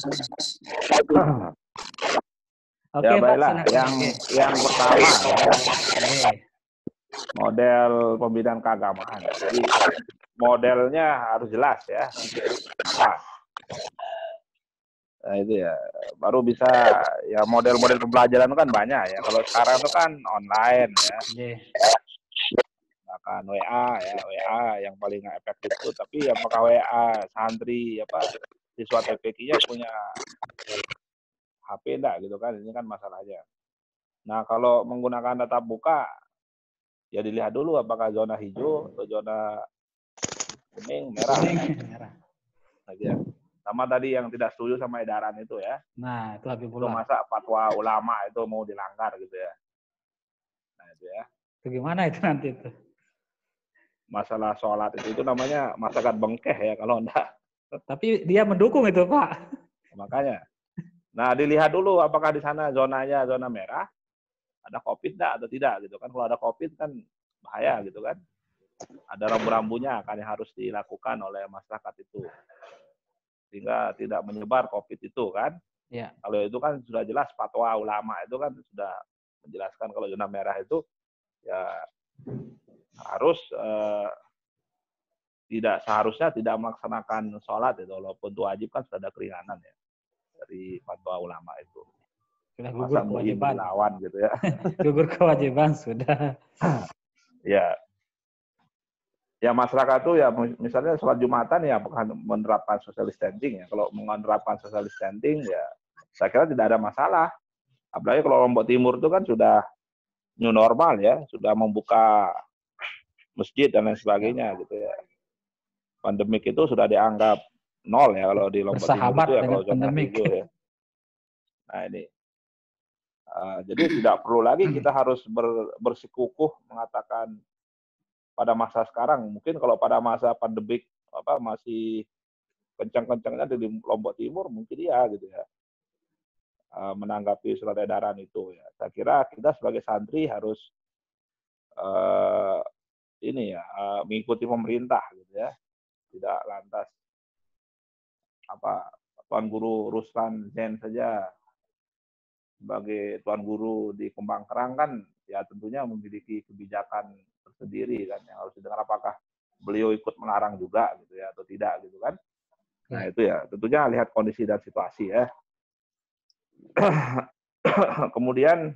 Oke, ya, baiklah. Pak, yang yang pertama ya, model pembinaan keagamaan. Jadi modelnya harus jelas ya. Nah, nah itu ya, baru bisa ya model-model pembelajaran itu kan banyak ya. Kalau sekarang itu kan online ya. Yeah. Kan W A ya, W A yang paling efektif itu, tapi apakah W A santri apa siswa T P Q-nya punya H P enggak gitu kan, ini kan masalahnya. Nah, kalau menggunakan tatap muka ya dilihat dulu apakah zona hijau atau zona kuning, merah. merah. Nah, ya. Sama tadi yang tidak setuju sama edaran itu ya. Nah, itu habis pula. Masa fatwa ulama itu mau dilanggar gitu ya. Nah, itu ya. Itu gimana itu nanti itu? Masalah sholat itu, itu namanya masyarakat bengkeh ya kalau enggak. Tapi dia mendukung itu Pak. Makanya. Nah dilihat dulu apakah di sana zonanya zona merah, ada COVID enggak atau tidak gitu kan. Kalau ada COVID kan bahaya gitu kan. Ada rambu-rambunya kan yang harus dilakukan oleh masyarakat itu. Sehingga tidak menyebar COVID itu kan. Ya. Kalau itu kan sudah jelas fatwa ulama itu kan sudah menjelaskan kalau zona merah itu ya harus eh, tidak seharusnya tidak melaksanakan sholat itu, walaupun itu wajib kan sudah ada keringanan ya dari fatwa ulama itu. Sudah gugur kewajiban lawan gitu ya. Gugur kewajiban sudah. Ya, ya masyarakat tuh ya misalnya sholat Jumatan ya bukan menerapkan social distancing ya. Kalau menerapkan social distancing ya saya kira tidak ada masalah. Apalagi kalau Lombok Timur itu kan sudah new normal ya, sudah membuka masjid dan lain sebagainya gitu ya. Pandemik itu sudah dianggap nol ya kalau di Lombok Timur itu ya kalau zona hijau ya. Nah ini. Uh, jadi tidak perlu lagi kita harus ber, bersikukuh mengatakan pada masa sekarang. Mungkin kalau pada masa pandemik apa masih kencang-kencangnya di Lombok Timur mungkin iya gitu ya. Uh, menanggapi surat edaran itu ya. Saya kira kita sebagai santri harus uh, ini ya uh, mengikuti pemerintah gitu ya. Tidak lantas apa Tuan Guru Ruslan Zain saja sebagai Tuan Guru di Kembang Kerang kan ya tentunya memiliki kebijakan tersendiri kan yang harus didengar apakah beliau ikut melarang juga gitu ya atau tidak gitu kan. Nah itu ya tentunya lihat kondisi dan situasi ya. Kemudian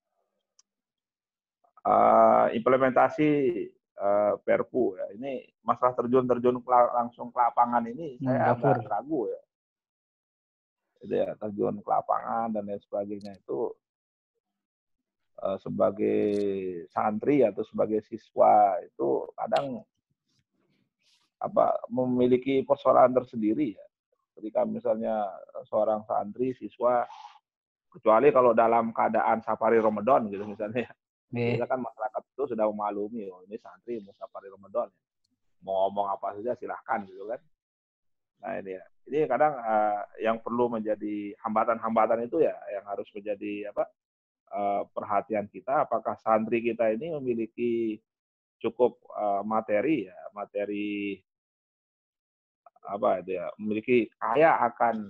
uh, implementasi uh, Perpu ya ini masalah terjun-terjun langsung ke lapangan ini hmm, saya agak ragu ya. Itu ya terjun ke lapangan dan lain sebagainya itu uh, sebagai santri atau sebagai siswa itu kadang apa memiliki persoalan tersendiri ya. Ketika misalnya seorang santri siswa kecuali kalau dalam keadaan safari Ramadan gitu misalnya. Kita kan masyarakat itu sudah memaklumi oh ini santri mau safari Ramadan ya. Mau ngomong apa saja silahkan gitu kan. Nah ini ya. Ini kadang uh, yang perlu menjadi hambatan-hambatan itu ya yang harus menjadi apa uh, perhatian kita apakah santri kita ini memiliki cukup uh, materi ya, materi apa itu ya, memiliki kaya akan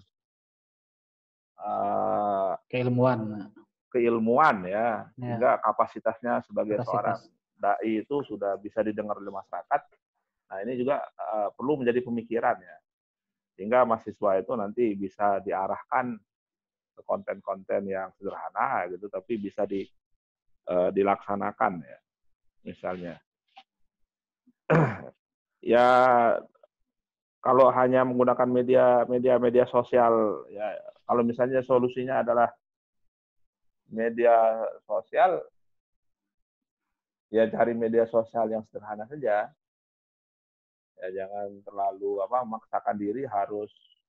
uh, keilmuan keilmuan ya, ya. Sehingga kapasitasnya sebagai Kapasitas. seorang dai itu sudah bisa didengar oleh masyarakat. Nah, ini juga uh, perlu menjadi pemikiran ya. Sehingga mahasiswa itu nanti bisa diarahkan ke konten-konten yang sederhana gitu, tapi bisa di, uh, dilaksanakan ya, misalnya. Ya, kalau hanya menggunakan media media media sosial, ya kalau misalnya solusinya adalah media sosial, ya cari media sosial yang sederhana saja. Ya jangan terlalu apa memaksakan diri harus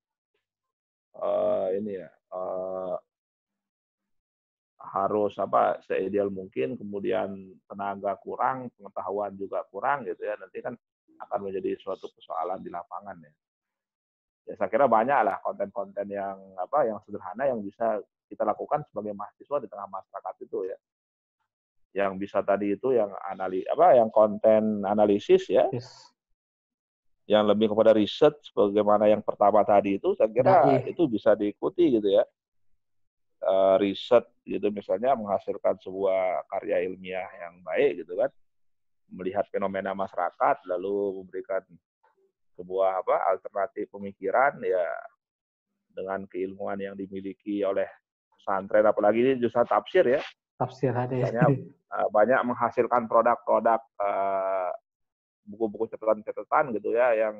uh, ini ya uh, harus apa seideal mungkin, kemudian tenaga kurang, pengetahuan juga kurang gitu ya, nanti kan akan menjadi suatu persoalan di lapangan ya. Ya saya kira banyak lah konten-konten yang apa yang sederhana yang bisa kita lakukan sebagai mahasiswa di tengah masyarakat itu ya. Yang bisa tadi itu yang anali apa yang konten analisis ya. Yes. Yang lebih kepada riset sebagaimana yang pertama tadi itu saya kira nah, iya. itu bisa diikuti gitu ya. Uh, riset gitu misalnya menghasilkan sebuah karya ilmiah yang baik gitu kan. Melihat fenomena masyarakat lalu memberikan sebuah apa alternatif pemikiran ya dengan keilmuan yang dimiliki oleh pesantren apalagi ini jurusan tafsir ya. Tafsir ada ya. Banyak, uh, banyak menghasilkan produk-produk uh, buku-buku catatan-catatan gitu ya yang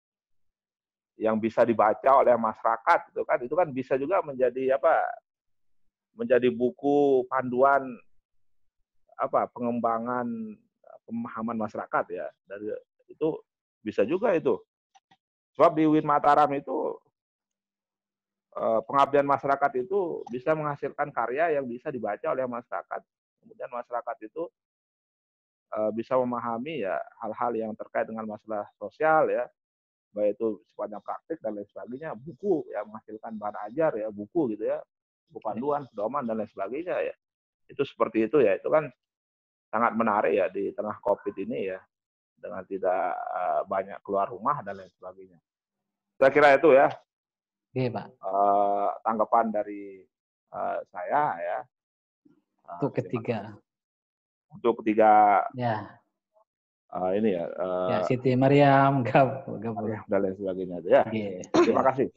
yang bisa dibaca oleh masyarakat gitu kan itu kan bisa juga menjadi apa menjadi buku panduan apa pengembangan pemahaman masyarakat ya dari itu bisa juga itu sebab di U I N Mataram itu eh, pengabdian masyarakat itu bisa menghasilkan karya yang bisa dibaca oleh masyarakat kemudian masyarakat itu bisa memahami ya hal-hal yang terkait dengan masalah sosial ya baik itu sifatnya praktik dan lain sebagainya buku yang menghasilkan bahan ajar ya buku gitu ya buku panduan pedoman dan lain sebagainya ya itu seperti itu ya itu kan sangat menarik ya di tengah COVID ini ya dengan tidak uh, banyak keluar rumah dan lain sebagainya saya kira itu ya iya Pak uh, tanggapan dari uh, saya ya uh, untuk ketiga untuk ketiga ya uh, ini ya, uh, ya Siti Mariam Gab, Gab. dan lain sebagainya ya. Okay. Terima kasih.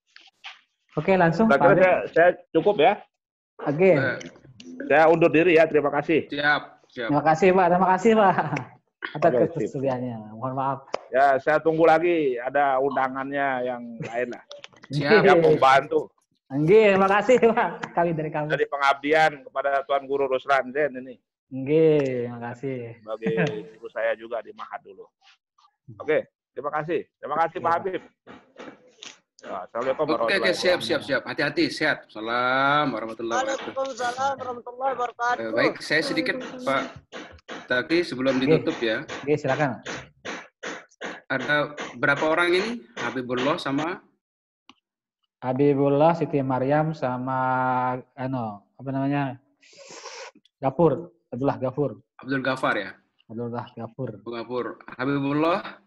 Oke langsung Pak. Saya, saya cukup ya. Oke. Okay. Saya undur diri ya. Terima kasih. Siap. Siap. Terima kasih Pak. Terima kasih Pak atas okay, ketersediaannya. Mohon maaf. Ya saya tunggu lagi ada undangannya yang lain lah. Siap. Yang membantu. Nggih, terima kasih Pak. Kami dari kami. Dari pengabdian kepada Tuan Guru Ruslan Zain ini. Nggih, terima kasih. Sebagai guru saya juga di Mahat dulu. Oke, terima kasih. Terima kasih Pak Habib. Assalamualaikum Oke, oke, warahmatullahi siap, wabarakatuh. siap, siap. Hati-hati, sehat. Assalamualaikum warahmatullahi wabarakatuh. Waalaikumsalam warahmatullahi Eh, wabarakatuh. baik, saya sedikit Pak Taki sebelum ditutup ya. Oke, silakan. Ada berapa orang ini? Habibullah sama Habibullah, Siti Maryam, sama ano, apa namanya? Gafur, Abdullah Gafur. Abdul Ghafar ya? Abdullah Gafur. Gafur. Habibullah,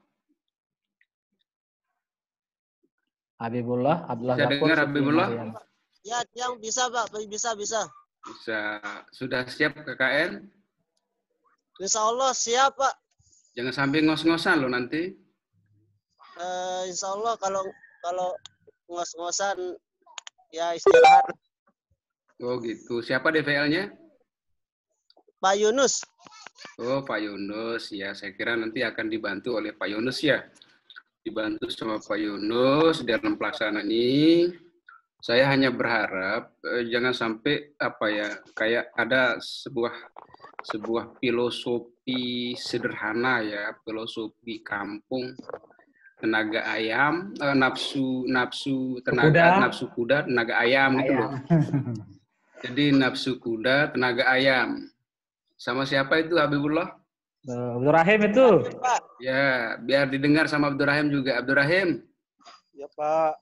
Habibullah, Abdullah bisa Gafur, dengar Siti Habibullah? Maryam. Ya, yang bisa Pak, bisa bisa. Bisa. Sudah siap K K N? Insya Allah siap Pak. Jangan sampai ngos-ngosan loh nanti. Eh, insya Allah kalau kalau ngos-ngosan ya istirahat. Oh gitu. Siapa D V L-nya? Pak Yunus. Oh Pak Yunus. Ya, saya kira nanti akan dibantu oleh Pak Yunus ya. Dibantu sama Pak Yunus dalam pelaksanaan ini. Saya hanya berharap eh, jangan sampai apa ya, kayak ada sebuah sebuah filosofi sederhana ya, filosofi kampung, tenaga ayam, eh, nafsu nafsu tenaga Kuda. nafsu kuda, tenaga ayam gitu loh. Jadi nafsu kuda, tenaga ayam. Sama siapa itu Habibullah? Abdul Rahim itu. Ya, biar didengar sama Abdul Rahim juga. Abdul Rahim. Ya Pak.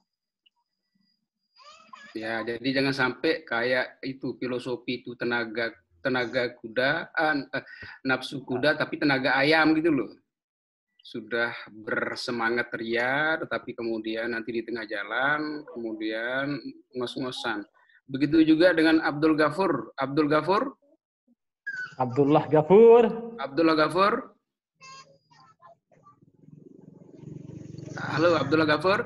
Ya, jadi jangan sampai kayak itu filosofi itu tenaga tenaga kuda, eh, nafsu kuda tapi tenaga ayam gitu loh. Sudah bersemangat ria, tetapi kemudian nanti di tengah jalan, kemudian ngos-ngosan. Begitu juga dengan Abdul Ghafur. Abdul Ghafur? Abdullah Ghafur. Abdullah Ghafur? Halo, Abdullah Ghafur?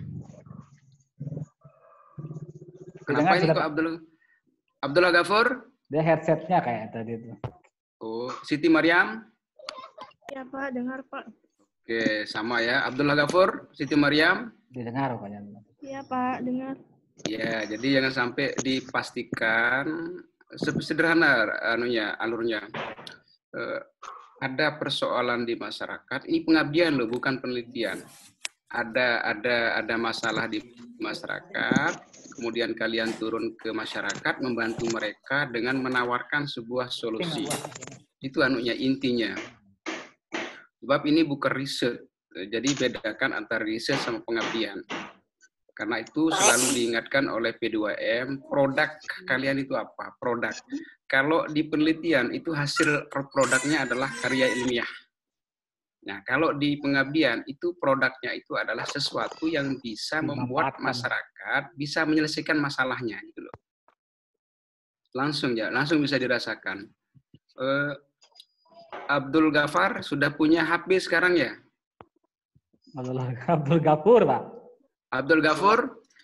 Kenapa ini kok Abdul Abdullah Ghafur? Dia headsetnya kayak tadi itu. Oh, Siti Maryam? Ya Pak, dengar Pak. Oke, sama ya. Abdullah Ghafur, Siti Maryam? Didengar Pak. Iya Pak, dengar. Ya, jadi jangan sampai dipastikan sederhana anunya, alurnya. Eh, ada persoalan di masyarakat. Ini pengabdian loh, bukan penelitian. Ada ada ada masalah di masyarakat, kemudian kalian turun ke masyarakat membantu mereka dengan menawarkan sebuah solusi. Itu anunya intinya. Sebab ini bukan riset. Jadi bedakan antara riset sama pengabdian. Karena itu selalu diingatkan oleh P dua M, produk kalian itu apa? Produk. Kalau di penelitian itu hasil produknya adalah karya ilmiah. Nah, kalau di pengabdian itu produknya itu adalah sesuatu yang bisa membuat masyarakat bisa menyelesaikan masalahnya gitu loh. Langsung ya, langsung bisa dirasakan. Eh, Abdul Ghafar sudah punya H P sekarang ya? Abdul, Abdul Ghafur, Pak. Abdul Ghafur?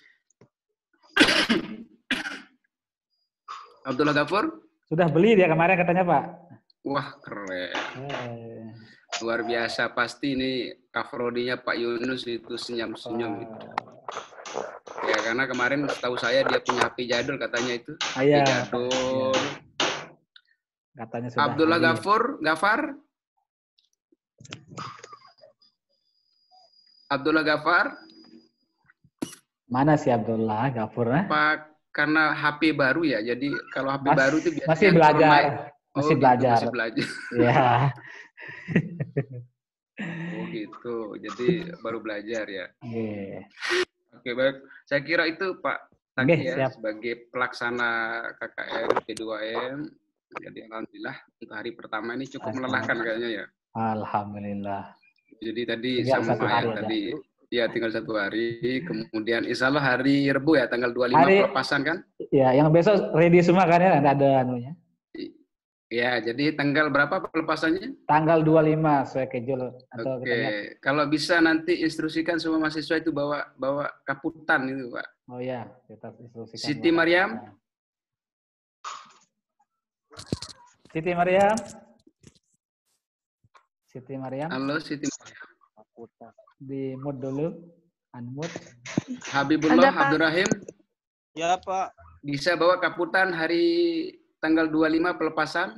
Abdullah Ghafur? Sudah beli dia kemarin katanya, Pak. Wah, keren. Eh. Luar biasa, pasti ini Kafrodinya Pak Yunus itu senyum-senyum itu. Ya, karena kemarin setahu saya dia punya H P jadul katanya itu. H P Iya. jadul. Iya. Katanya sudah. Abdullah beli. Ghafur, Ghafar? Abdullah Ghafar? Mana si Abdullah Ghafur? Eh? Pak, karena H P baru ya, jadi kalau H P Mas, baru itu biasanya masih belajar. main. Oh, Masih gitu, belajar. masih belajar. Ya. Oh gitu, jadi baru belajar ya. Yeah. Oke, baik. Saya kira itu Pak Taki Oke, ya, siap. sebagai pelaksana K K N P dua M. Jadi alhamdulillah untuk hari pertama ini cukup melelahkan kayaknya ya. Alhamdulillah. Jadi tadi Tinggal sama satu ya hari aja. tadi ya tinggal satu hari. Kemudian insya Allah hari Rebu ya tanggal dua puluh lima Hari- pelepasan kan? Ya, yang besok ready semua kan ya, nggak ada anunya. Ya, jadi tanggal berapa pelepasannya? Tanggal dua puluh lima sesuai schedule atau Oke, kita lihat. kalau bisa nanti instruksikan semua mahasiswa itu bawa bawa kaputan itu Pak. Oh ya, kita instruksikan. Siti Maryam, Siti Maryam. Siti Maryam. halo Siti Maryam. Di mood dulu. Unmute. Habibullah Ada, Pak. Abdurrahim, Ya Pak. bisa bawa kaputan hari tanggal dua puluh lima pelepasan?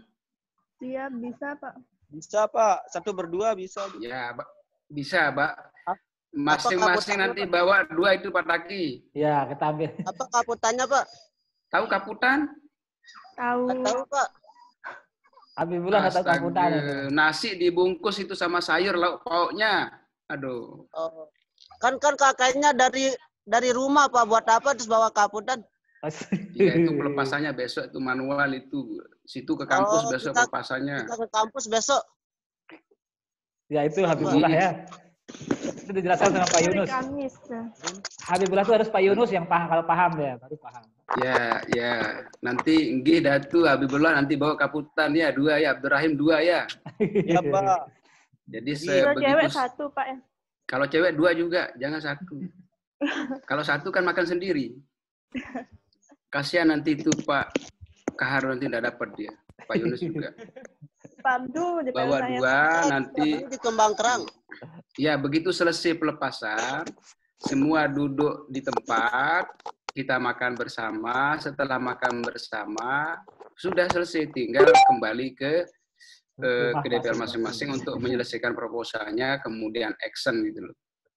Siap, bisa Pak. Bisa Pak. Satu berdua bisa. Ya, Pak. Bisa, Pak. Masing-masing nanti Pak? bawa dua itu Pak Taki. Ya, kita ambil. Apa kaputannya, Pak? Tahu kaputan? Tahu. Nggak tahu, Pak. Habibullah nggak tahu kaputan. Astaga, nasi dibungkus itu sama sayur lauk pauknya. Aduh. Oh. Kan kan kakaknya dari dari rumah Pak, buat apa terus bawa kaputan? Iya, itu pelepasannya besok, itu manual itu. Situ ke kampus Oh, besok kita- pelepasannya. Kita ke kampus besok. Ya itu Habibullah ya. Itu dijelaskan sama Pak Hari Yunus. Kamis. Nah. Habibullah itu harus Pak Yunus yang paham, kalau paham ya, baru paham. Ya, ya. Nanti nggih datu Habibullah nanti bawa kaputan ya, dua ya, Abdurrahim dua ya. Iya, Pak. Jadi Kalau sebegitu. cewek satu, Pak ya. Kalau cewek dua juga, jangan satu. Kalau satu kan makan sendiri. Kasihan nanti itu Pak Kahar nanti tidak dapat dia. Pak Yunus juga. Pak Abdul, D P L Bawa saya. dua nanti. Di Kembang Kerang. Ya, begitu selesai pelepasan, semua duduk di tempat, kita makan bersama. Setelah makan bersama, sudah selesai, tinggal kembali ke ke, ke D P L masing-masing untuk menyelesaikan proposalnya, kemudian action gitu loh.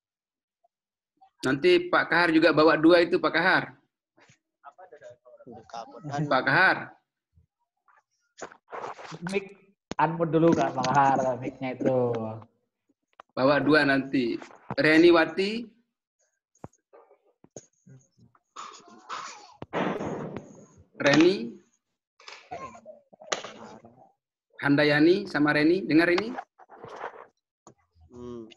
Nanti Pak Kahar juga bawa dua itu Pak Kahar. Pak Kahar. Mic unmute dulu Kak Pak Kahar, mic-nya itu. Bawa dua nanti. Reni Wati. Reni. Handayani sama Reni. Dengar ini? Hmm.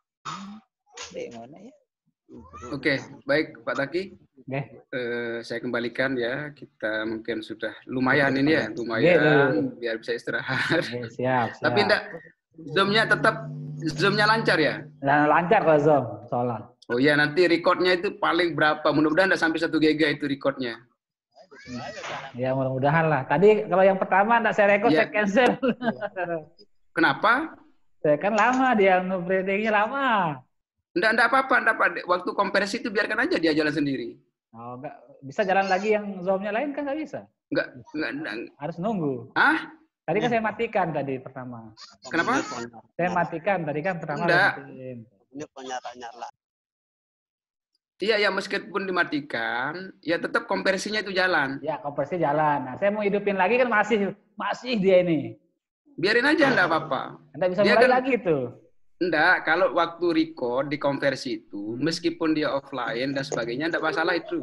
Oke, baik Pak Taki. Oke. Eh, saya kembalikan ya. Kita mungkin sudah lumayan ini ya, Oke, lumayan biar bisa istirahat. Oke, siap, siap. Tapi enggak, Zoom-nya tetap Zoom-nya lancar ya? Nah, lancar kok Zoom, soalnya. Oh iya, nanti record-nya itu paling berapa? Mudah-mudahan enggak sampai satu giga itu record-nya. Ya mudah-mudahan lah. Tadi kalau yang pertama enggak saya record, Ya. saya cancel. Kenapa? Saya kan lama dia nge-breedingnya lama. Enggak, enggak apa-apa, enggak apa. Waktu konversi itu biarkan aja dia jalan sendiri. Oh, enggak bisa jalan lagi yang Zoom-nya lain kan nggak bisa. Enggak, enggak, enggak. Harus nunggu. Hah? Tadi kan saya matikan tadi pertama. Kenapa? Saya matikan tadi kan pertama. Enggak. matiin. Ini nyala-nyala. Iya, ya meskipun dimatikan, ya tetap konversinya itu jalan. Ya, konversi jalan. Nah, saya mau hidupin lagi kan masih masih dia ini. Biarin aja, enggak apa-apa. Anda bisa Dia mulai kan- lagi tuh. Enggak, kalau waktu record di konversi itu, meskipun dia offline dan sebagainya, enggak masalah itu.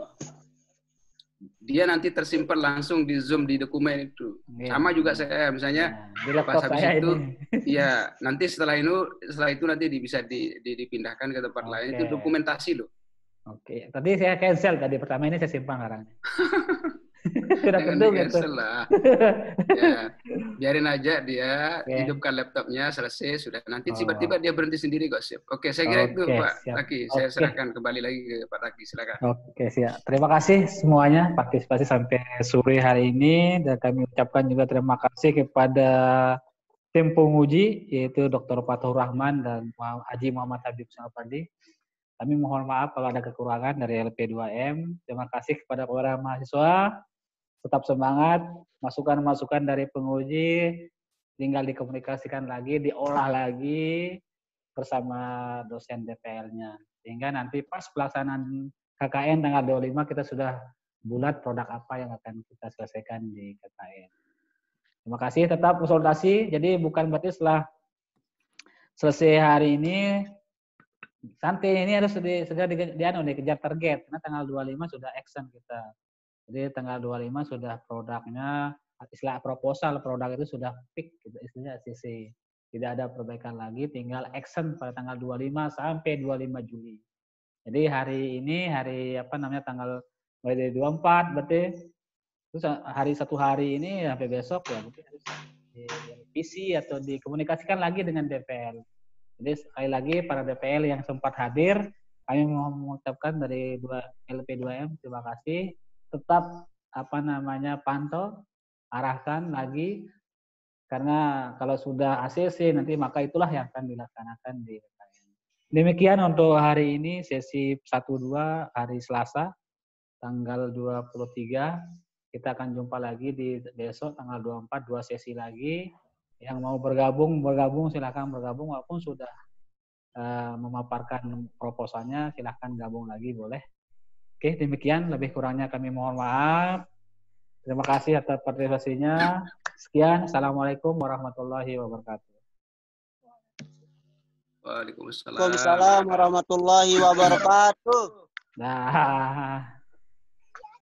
Dia nanti tersimpan langsung di Zoom di dokumen itu. Iya. Sama juga saya, misalnya Di laptop pas habis saya itu, ini. ya nanti setelah itu, setelah itu nanti di- bisa di- di- dipindahkan ke tempat lain. Itu Oke. dokumentasi loh. Oke, tadi saya cancel tadi pertama ini saya simpan orangnya. Sudah Jangan tentu gitu. di-cancel lah. Ya, biarin aja dia Oke. hidupkan laptopnya, selesai sudah. Nanti Oh. tiba-tiba dia berhenti sendiri kok, sip. Oke, saya kira itu Oke, Pak siap. Taki. Saya Oke. serahkan kembali lagi ke Pak Taki. Silakan. Oke, siap. Terima kasih semuanya partisipasi sampai sore hari ini dan kami ucapkan juga terima kasih kepada tim penguji yaitu Doktor Fathur Rahman dan Haji Muhammad Habib Salpandi. Kami mohon maaf kalau ada kekurangan dari L P dua M. Terima kasih kepada para mahasiswa. Tetap semangat, masukan-masukan dari penguji tinggal dikomunikasikan lagi, diolah lagi bersama dosen D P L-nya. Sehingga nanti pas pelaksanaan K K N tanggal dua puluh lima kita sudah bulat produk apa yang akan kita selesaikan di K K N. Terima kasih, tetap konsultasi. Jadi bukan berarti setelah selesai hari ini santai, ini harus di, segera di, di, anu, dikejar target karena tanggal dua puluh lima sudah action kita. Jadi tanggal dua puluh lima sudah produknya, istilah proposal produk itu sudah pick, gitu, istilahnya C C. Tidak ada perbaikan lagi, tinggal action pada tanggal dua puluh lima sampai dua puluh lima Juli. Jadi hari ini, hari apa namanya tanggal mulai dari dua puluh empat berarti, terus hari satu hari ini sampai besok ya, berarti harus di P C atau dikomunikasikan lagi dengan D P L. Jadi sekali lagi para D P L yang sempat hadir, kami mau mengucapkan dari L P dua M terima kasih. Tetap apa namanya pantau, arahkan lagi karena kalau sudah A C C nanti maka itulah yang akan dilaksanakan di K K N. Demikian untuk hari ini sesi satu dua hari Selasa tanggal dua puluh tiga. Kita akan jumpa lagi di besok tanggal dua puluh empat dua sesi lagi. Yang mau bergabung bergabung silakan bergabung walaupun sudah uh, memaparkan proposalnya, silahkan gabung lagi boleh. Oke, demikian, lebih kurangnya kami mohon maaf. Terima kasih atas partisipasinya. Sekian, Assalamualaikum warahmatullahi wabarakatuh. Waalaikumsalam. Waalaikumsalam warahmatullahi wabarakatuh. Nah.